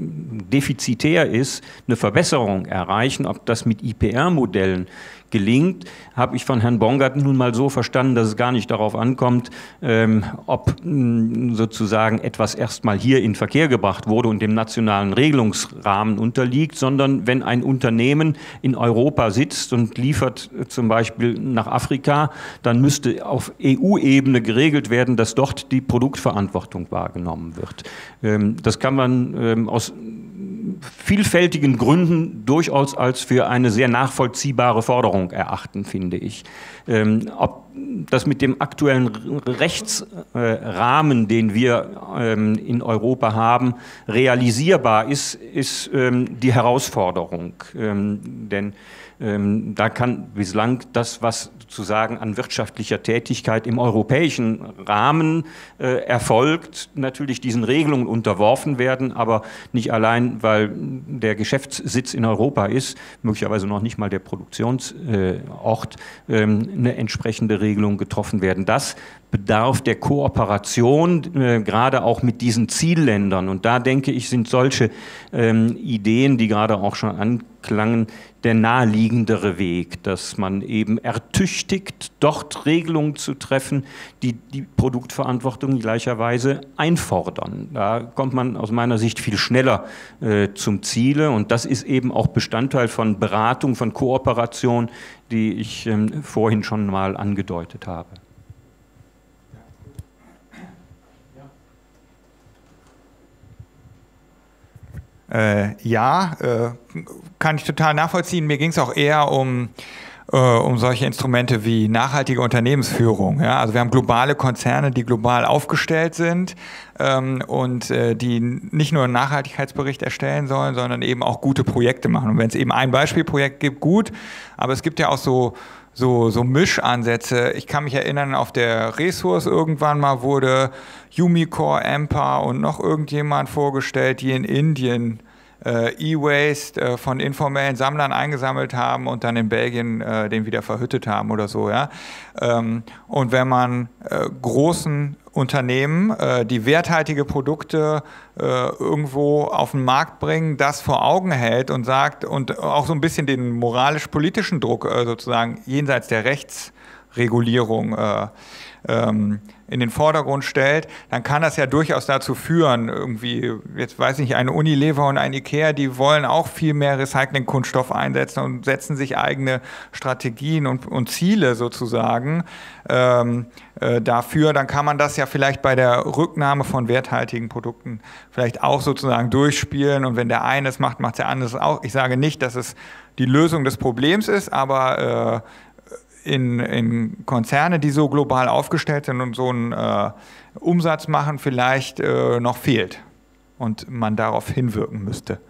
defizitär ist, eine Verbesserung erreichen. Ob das mit IPR-Modellen gelingt, habe ich von Herrn Bongard nun mal so verstanden, dass es gar nicht darauf ankommt, ob sozusagen etwas erstmal hier in Verkehr gebracht wurde und dem nationalen Regelungsrahmen unterliegt, sondern wenn ein Unternehmen in Europa sitzt und liefert zum Beispiel nach Afrika, dann müsste auf EU-Ebene geregelt werden, dass dort die Produktverantwortung wahrgenommen wird. Das kann man aus vielfältigen Gründen durchaus als für eine sehr nachvollziehbare Forderung erachten, finde ich. Ob das mit dem aktuellen Rechtsrahmen, den wir in Europa haben, realisierbar ist, ist die Herausforderung. Denn da kann bislang das, was sozusagen an wirtschaftlicher Tätigkeit im europäischen Rahmen erfolgt, natürlich diesen Regelungen unterworfen werden, aber nicht allein, weil der Geschäftssitz in Europa ist, möglicherweise noch nicht mal der Produktionsort, eine entsprechende Regelung getroffen werden. Das bedarf der Kooperation, gerade auch mit diesen Zielländern. Und da denke ich, sind solche Ideen, die gerade auch schon anklangen, der naheliegendere Weg, dass man eben ertüchtigt, dort Regelungen zu treffen, die die Produktverantwortung gleicherweise einfordern. Da kommt man aus meiner Sicht viel schneller zum Ziele und das ist eben auch Bestandteil von Beratung, von Kooperation, die ich vorhin schon mal angedeutet habe. Kann ich total nachvollziehen. Mir ging es auch eher um solche Instrumente wie nachhaltige Unternehmensführung. Ja? Also wir haben globale Konzerne, die global aufgestellt sind und die nicht nur einen Nachhaltigkeitsbericht erstellen sollen, sondern eben auch gute Projekte machen. Und wenn es eben ein Beispielprojekt gibt, gut, aber es gibt ja auch so Mischansätze. Ich kann mich erinnern, auf der Resource irgendwann mal wurde Umicore, Amper und noch irgendjemand vorgestellt, die in Indien E-Waste von informellen Sammlern eingesammelt haben und dann in Belgien den wieder verhüttet haben oder so. Ja? Und wenn man großen Unternehmen, die werthaltige Produkte irgendwo auf den Markt bringen, das vor Augen hält und sagt und auch so ein bisschen den moralisch-politischen Druck sozusagen jenseits der Rechtsregulierung in den Vordergrund stellt, dann kann das ja durchaus dazu führen, irgendwie, jetzt weiß ich nicht, eine Unilever und ein Ikea, die wollen auch viel mehr Recycling-Kunststoff einsetzen und setzen sich eigene Strategien und Ziele sozusagen dafür, dann kann man das ja vielleicht bei der Rücknahme von werthaltigen Produkten vielleicht auch sozusagen durchspielen und wenn der eine es macht, macht der andere es auch. Ich sage nicht, dass es die Lösung des Problems ist, aber in Konzerne, die so global aufgestellt sind und so einen Umsatz machen, vielleicht noch fehlt und man darauf hinwirken müsste.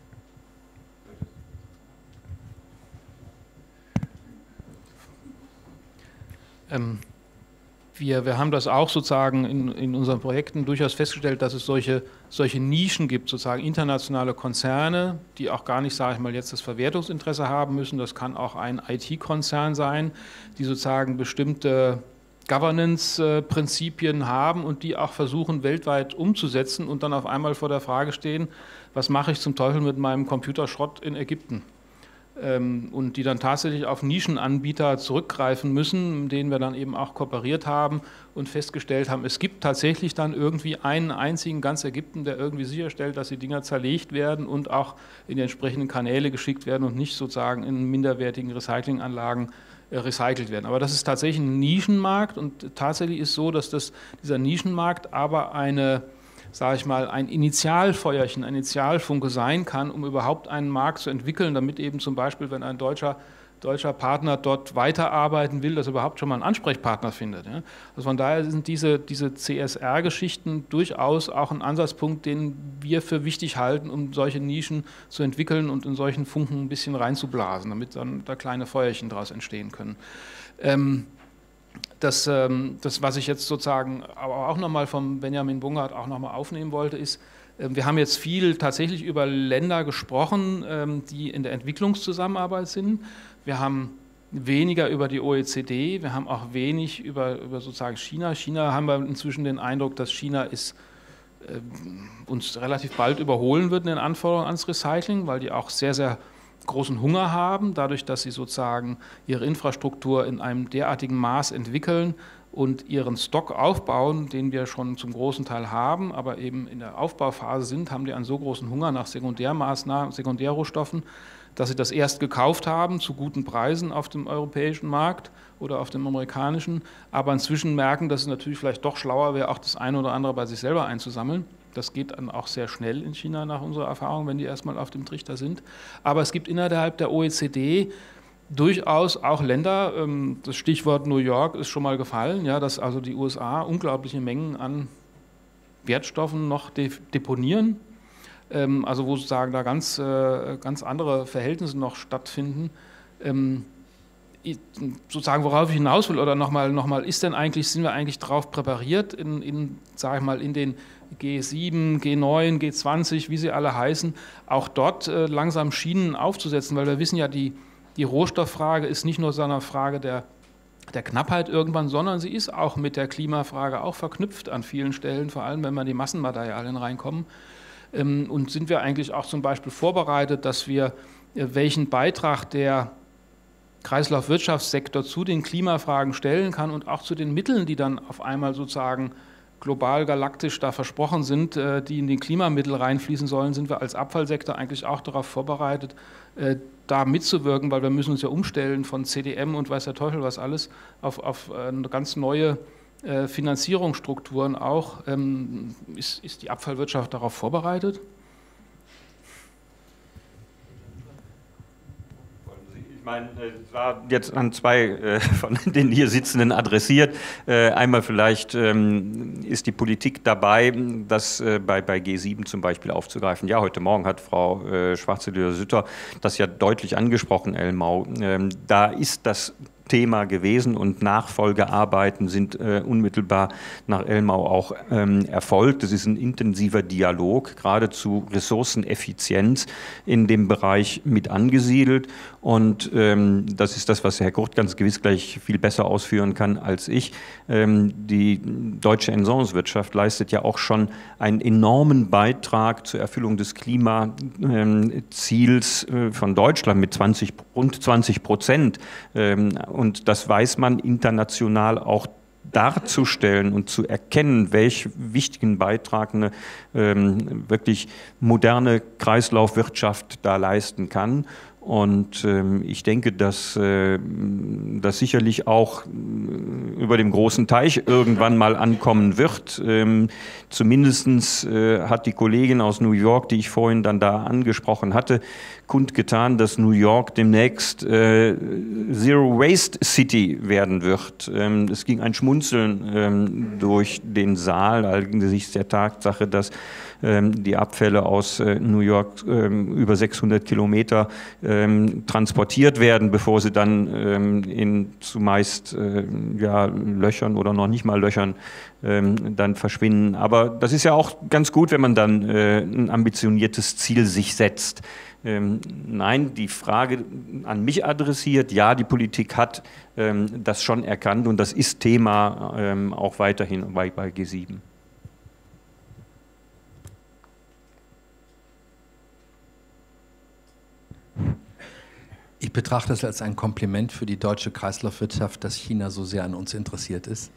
Wir haben das auch sozusagen in unseren Projekten durchaus festgestellt, dass es solche Nischen gibt, sozusagen internationale Konzerne, die auch gar nicht, sage ich mal, jetzt das Verwertungsinteresse haben müssen. Das kann auch ein IT-Konzern sein, die sozusagen bestimmte Governance-Prinzipien haben und die auch versuchen, weltweit umzusetzen und dann auf einmal vor der Frage stehen, was mache ich zum Teufel mit meinem Computerschrott in Ägypten? Und die dann tatsächlich auf Nischenanbieter zurückgreifen müssen, mit denen wir dann eben auch kooperiert haben und festgestellt haben, es gibt tatsächlich dann irgendwie einen einzigen ganz Ägypten, der irgendwie sicherstellt, dass die Dinger zerlegt werden und auch in die entsprechenden Kanäle geschickt werden und nicht sozusagen in minderwertigen Recyclinganlagen recycelt werden. Aber das ist tatsächlich ein Nischenmarkt und tatsächlich ist so, dass dieser Nischenmarkt aber sage ich mal, ein Initialfeuerchen, ein Initialfunke sein kann, um überhaupt einen Markt zu entwickeln, damit eben zum Beispiel, wenn ein deutscher Partner dort weiterarbeiten will, dass er überhaupt schon mal einen Ansprechpartner findet. Ja? Also von daher sind diese CSR-Geschichten durchaus auch ein Ansatzpunkt, den wir für wichtig halten, um solche Nischen zu entwickeln und in solchen Funken ein bisschen reinzublasen, damit dann da kleine Feuerchen daraus entstehen können. Das, was ich jetzt sozusagen aber auch nochmal vom Benjamin Bongard auch nochmal aufnehmen wollte, ist, wir haben jetzt viel tatsächlich über Länder gesprochen, die in der Entwicklungszusammenarbeit sind. Wir haben weniger über die OECD, wir haben auch wenig über sozusagen China. China haben wir inzwischen den Eindruck, dass China ist uns relativ bald überholen wird in den Anforderungen ans Recycling, weil die auch sehr, sehr großen Hunger haben, dadurch, dass sie sozusagen ihre Infrastruktur in einem derartigen Maß entwickeln und ihren Stock aufbauen, den wir schon zum großen Teil haben, aber eben in der Aufbauphase sind, haben die einen so großen Hunger nach Sekundärrohstoffen, dass sie das erst gekauft haben zu guten Preisen auf dem europäischen Markt oder auf dem amerikanischen, aber inzwischen merken, dass es natürlich vielleicht doch schlauer wäre, auch das eine oder andere bei sich selber einzusammeln. Das geht dann auch sehr schnell in China nach unserer Erfahrung, wenn die erstmal auf dem Trichter sind. Aber es gibt innerhalb der OECD durchaus auch Länder, das Stichwort New York ist schon mal gefallen, ja, dass also die USA unglaubliche Mengen an Wertstoffen noch deponieren, also wo sozusagen da ganz andere Verhältnisse noch stattfinden. Sozusagen, worauf ich hinaus will, oder nochmal, sind wir eigentlich darauf präpariert, sage ich mal, in den G7, G9, G20, wie sie alle heißen, auch dort langsam Schienen aufzusetzen, weil wir wissen ja, die Rohstofffrage ist nicht nur so eine Frage der Knappheit irgendwann, sondern sie ist auch mit der Klimafrage auch verknüpft an vielen Stellen, vor allem wenn man in die Massenmaterialien reinkommen. Und sind wir eigentlich auch zum Beispiel vorbereitet, dass wir welchen Beitrag der Kreislaufwirtschaftssektor zu den Klimafragen stellen kann und auch zu den Mitteln, die dann auf einmal sozusagen global, galaktisch da versprochen sind, die in den Klimamittel reinfließen sollen, sind wir als Abfallsektor eigentlich auch darauf vorbereitet, da mitzuwirken, weil wir müssen uns ja umstellen von CDM und weiß der Teufel was alles auf eine ganz neue Finanzierungsstrukturen auch. Ist die Abfallwirtschaft darauf vorbereitet? Ich meine, es war jetzt an zwei von den hier Sitzenden adressiert. Einmal vielleicht ist die Politik dabei, das bei G7 zum Beispiel aufzugreifen. Ja, heute Morgen hat Frau Schwarze-Lüder-Sütter das ja deutlich angesprochen, Elmau. Da ist das Thema gewesen und Nachfolgearbeiten sind unmittelbar nach Elmau auch erfolgt. Es ist ein intensiver Dialog, gerade zu Ressourceneffizienz in dem Bereich mit angesiedelt und das ist das, was Herr Kurt ganz gewiss gleich viel besser ausführen kann als ich. Die deutsche Entsorgungswirtschaft leistet ja auch schon einen enormen Beitrag zur Erfüllung des Klimaziels von Deutschland mit rund 20%. Und das weiß man international auch darzustellen und zu erkennen, welch wichtigen Beitrag eine wirklich moderne Kreislaufwirtschaft da leisten kann. Und ich denke, dass das sicherlich auch über dem großen Teich irgendwann mal ankommen wird. Zumindest hat die Kollegin aus New York, die ich vorhin dann da angesprochen hatte, kundgetan, dass New York demnächst Zero Waste City werden wird. Es ging ein Schmunzeln durch den Saal angesichts der Tatsache, dass die Abfälle aus New York über 600 Kilometer transportiert werden, bevor sie dann in zumeist Löchern oder noch nicht mal Löchern dann verschwinden. Aber das ist ja auch ganz gut, wenn man dann ein ambitioniertes Ziel sich setzt. Nein, die Frage an mich adressiert, ja, die Politik hat das schon erkannt und das ist Thema auch weiterhin bei G7. Ich betrachte es als ein Kompliment für die deutsche Kreislaufwirtschaft, dass China so sehr an uns interessiert ist.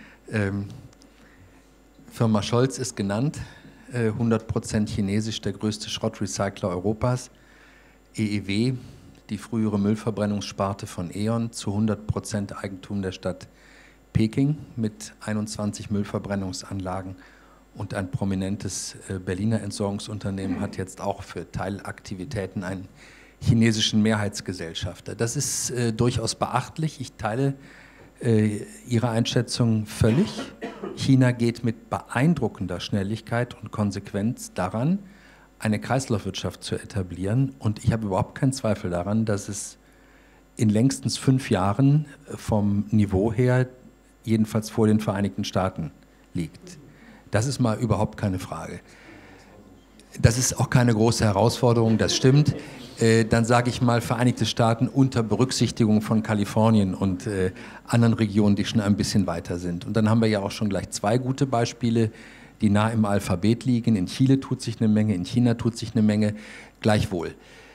Firma Scholz ist genannt, 100% chinesisch, der größte Schrottrecycler Europas. EEW, die frühere Müllverbrennungssparte von E.ON, zu 100% Eigentum der Stadt Peking mit 21 Müllverbrennungsanlagen. Und ein prominentes Berliner Entsorgungsunternehmen hat jetzt auch für Teilaktivitäten einen chinesischen Mehrheitsgesellschafter. Das ist durchaus beachtlich. Ich teile Ihre Einschätzung völlig. China geht mit beeindruckender Schnelligkeit und Konsequenz daran, eine Kreislaufwirtschaft zu etablieren. Und ich habe überhaupt keinen Zweifel daran, dass es in längstens 5 Jahren vom Niveau her jedenfalls vor den Vereinigten Staaten liegt. Das ist mal überhaupt keine Frage. Das ist auch keine große Herausforderung, das stimmt. Dann sage ich mal Vereinigte Staaten unter Berücksichtigung von Kalifornien und anderen Regionen, die schon ein bisschen weiter sind. Und dann haben wir ja auch schon gleich 2 gute Beispiele, die nah im Alphabet liegen. In Chile tut sich eine Menge, in China tut sich eine Menge. Gleichwohl.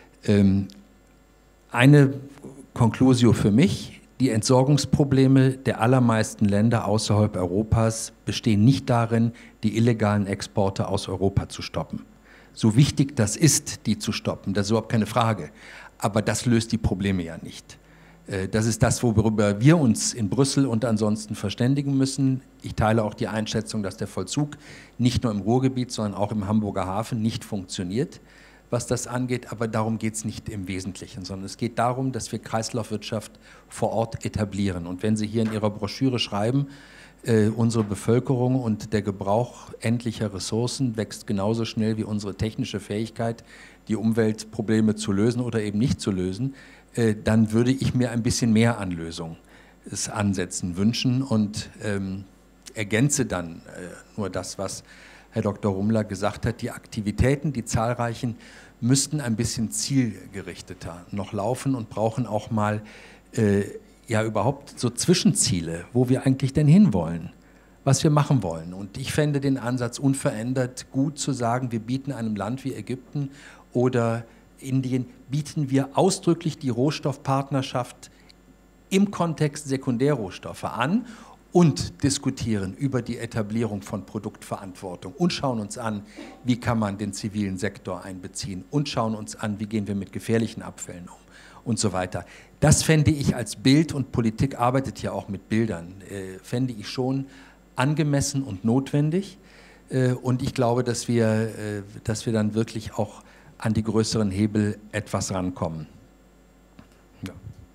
Eine Conclusio für mich: Die Entsorgungsprobleme der allermeisten Länder außerhalb Europas bestehen nicht darin, die illegalen Exporte aus Europa zu stoppen. So wichtig das ist, die zu stoppen, das ist überhaupt keine Frage. Aber das löst die Probleme ja nicht. Das ist das, worüber wir uns in Brüssel und ansonsten verständigen müssen. Ich teile auch die Einschätzung, dass der Vollzug nicht nur im Ruhrgebiet, sondern auch im Hamburger Hafen nicht funktioniert, was das angeht. Aber darum geht es nicht im Wesentlichen, sondern es geht darum, dass wir Kreislaufwirtschaft vor Ort etablieren. Und wenn Sie hier in Ihrer Broschüre schreiben, unsere Bevölkerung und der Gebrauch endlicher Ressourcen wächst genauso schnell wie unsere technische Fähigkeit, die Umweltprobleme zu lösen oder eben nicht zu lösen, dann würde ich mir ein bisschen mehr an Lösungsansätzen wünschen und ergänze dann nur das, was Herr Dr. Rummler gesagt hat. Die Aktivitäten, die zahlreichen, müssten ein bisschen zielgerichteter noch laufen und brauchen auch mal ja überhaupt so Zwischenziele, wo wir eigentlich denn hinwollen, was wir machen wollen. Und ich fände den Ansatz unverändert gut zu sagen, wir bieten einem Land wie Ägypten oder Indien, bieten wir ausdrücklich die Rohstoffpartnerschaft im Kontext Sekundärrohstoffe an und diskutieren über die Etablierung von Produktverantwortung und schauen uns an, wie kann man den zivilen Sektor einbeziehen und schauen uns an, wie gehen wir mit gefährlichen Abfällen um und so weiter. Das fände ich als Bild, und Politik arbeitet ja auch mit Bildern, fände ich schon angemessen und notwendig. Und ich glaube, dass wir dann wirklich auch an die größeren Hebel etwas rankommen. Ja.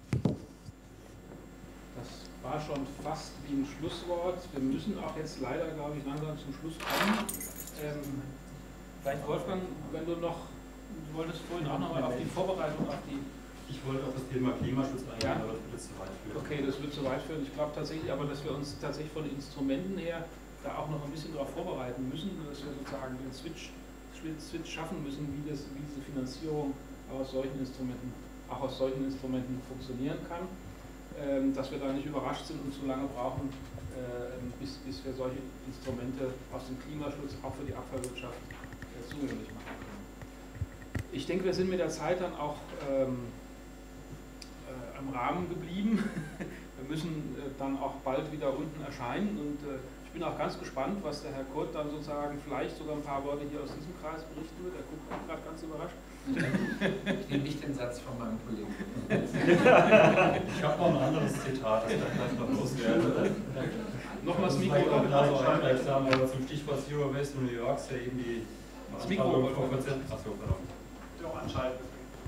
Das war schon fast wie ein Schlusswort. Wir müssen auch jetzt leider, glaube ich, langsam zum Schluss kommen. Vielleicht Wolfgang, wenn du wolltest vorhin auch nochmal auf die Vorbereitung, Ich wollte auf das Thema Klimaschutz eingehen, aber das wird zu weit führen. Okay, das wird zu weit führen. Ich glaube tatsächlich aber, dass wir uns tatsächlich von den Instrumenten her da auch noch ein bisschen darauf vorbereiten müssen, dass wir sozusagen den Switch schaffen müssen, wie diese Finanzierung auch aus solchen Instrumenten funktionieren kann, dass wir da nicht überrascht sind und zu lange brauchen, bis wir solche Instrumente aus dem Klimaschutz auch für die Abfallwirtschaft zugänglich machen können. Ich denke, wir sind mit der Zeit dann auch am Rahmen geblieben. Wir müssen dann auch bald wieder unten erscheinen und ich bin auch ganz gespannt, was der Herr Kurt dann sozusagen vielleicht sogar ein paar Worte hier aus diesem Kreis berichten wird. Er guckt auch gerade ganz überrascht. Ich nehme nicht den Satz von meinem Kollegen. Ich habe noch ein anderes Zitat, das kann gleich noch loswerden. Nochmal das Mikro. Aber zum Stichwort Zero Waste in New York ist ja eben die Veranstaltung vor kurzem. Achso, pardon. Auch anschalten.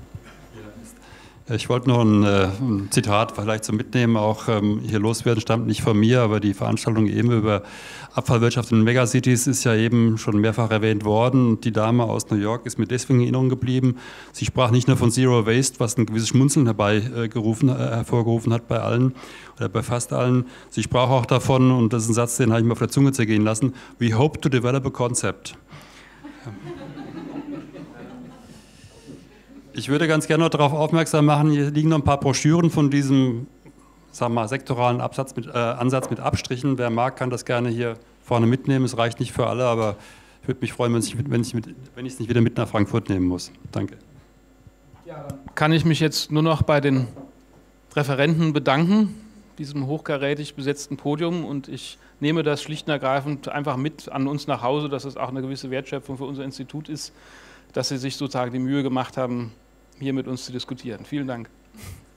Ich wollte noch ein Zitat vielleicht zum Mitnehmen auch hier loswerden, stammt nicht von mir, aber die Veranstaltung eben über Abfallwirtschaft in Megacities ist ja eben schon mehrfach erwähnt worden. Die Dame aus New York ist mir deswegen in Erinnerung geblieben. Sie sprach nicht nur von Zero Waste, was ein gewisses Schmunzeln hervorgerufen hat bei allen oder bei fast allen. Sie sprach auch davon, und das ist ein Satz, den habe ich mir auf der Zunge zergehen lassen, "We hope to develop a concept." Ich würde ganz gerne noch darauf aufmerksam machen, hier liegen noch ein paar Broschüren von diesem, sagen wir mal, sektoralen Ansatz mit Abstrichen. Wer mag, kann das gerne hier vorne mitnehmen. Es reicht nicht für alle, aber ich würde mich freuen, wenn ich es nicht wieder mit nach Frankfurt nehmen muss. Danke. Ja, dann kann ich mich jetzt nur noch bei den Referenten bedanken, diesem hochkarätig besetzten Podium, und ich nehme das schlicht und ergreifend einfach mit an uns nach Hause, dass es auch eine gewisse Wertschöpfung für unser Institut ist, dass Sie sich sozusagen die Mühe gemacht haben, hier mit uns zu diskutieren. Vielen Dank.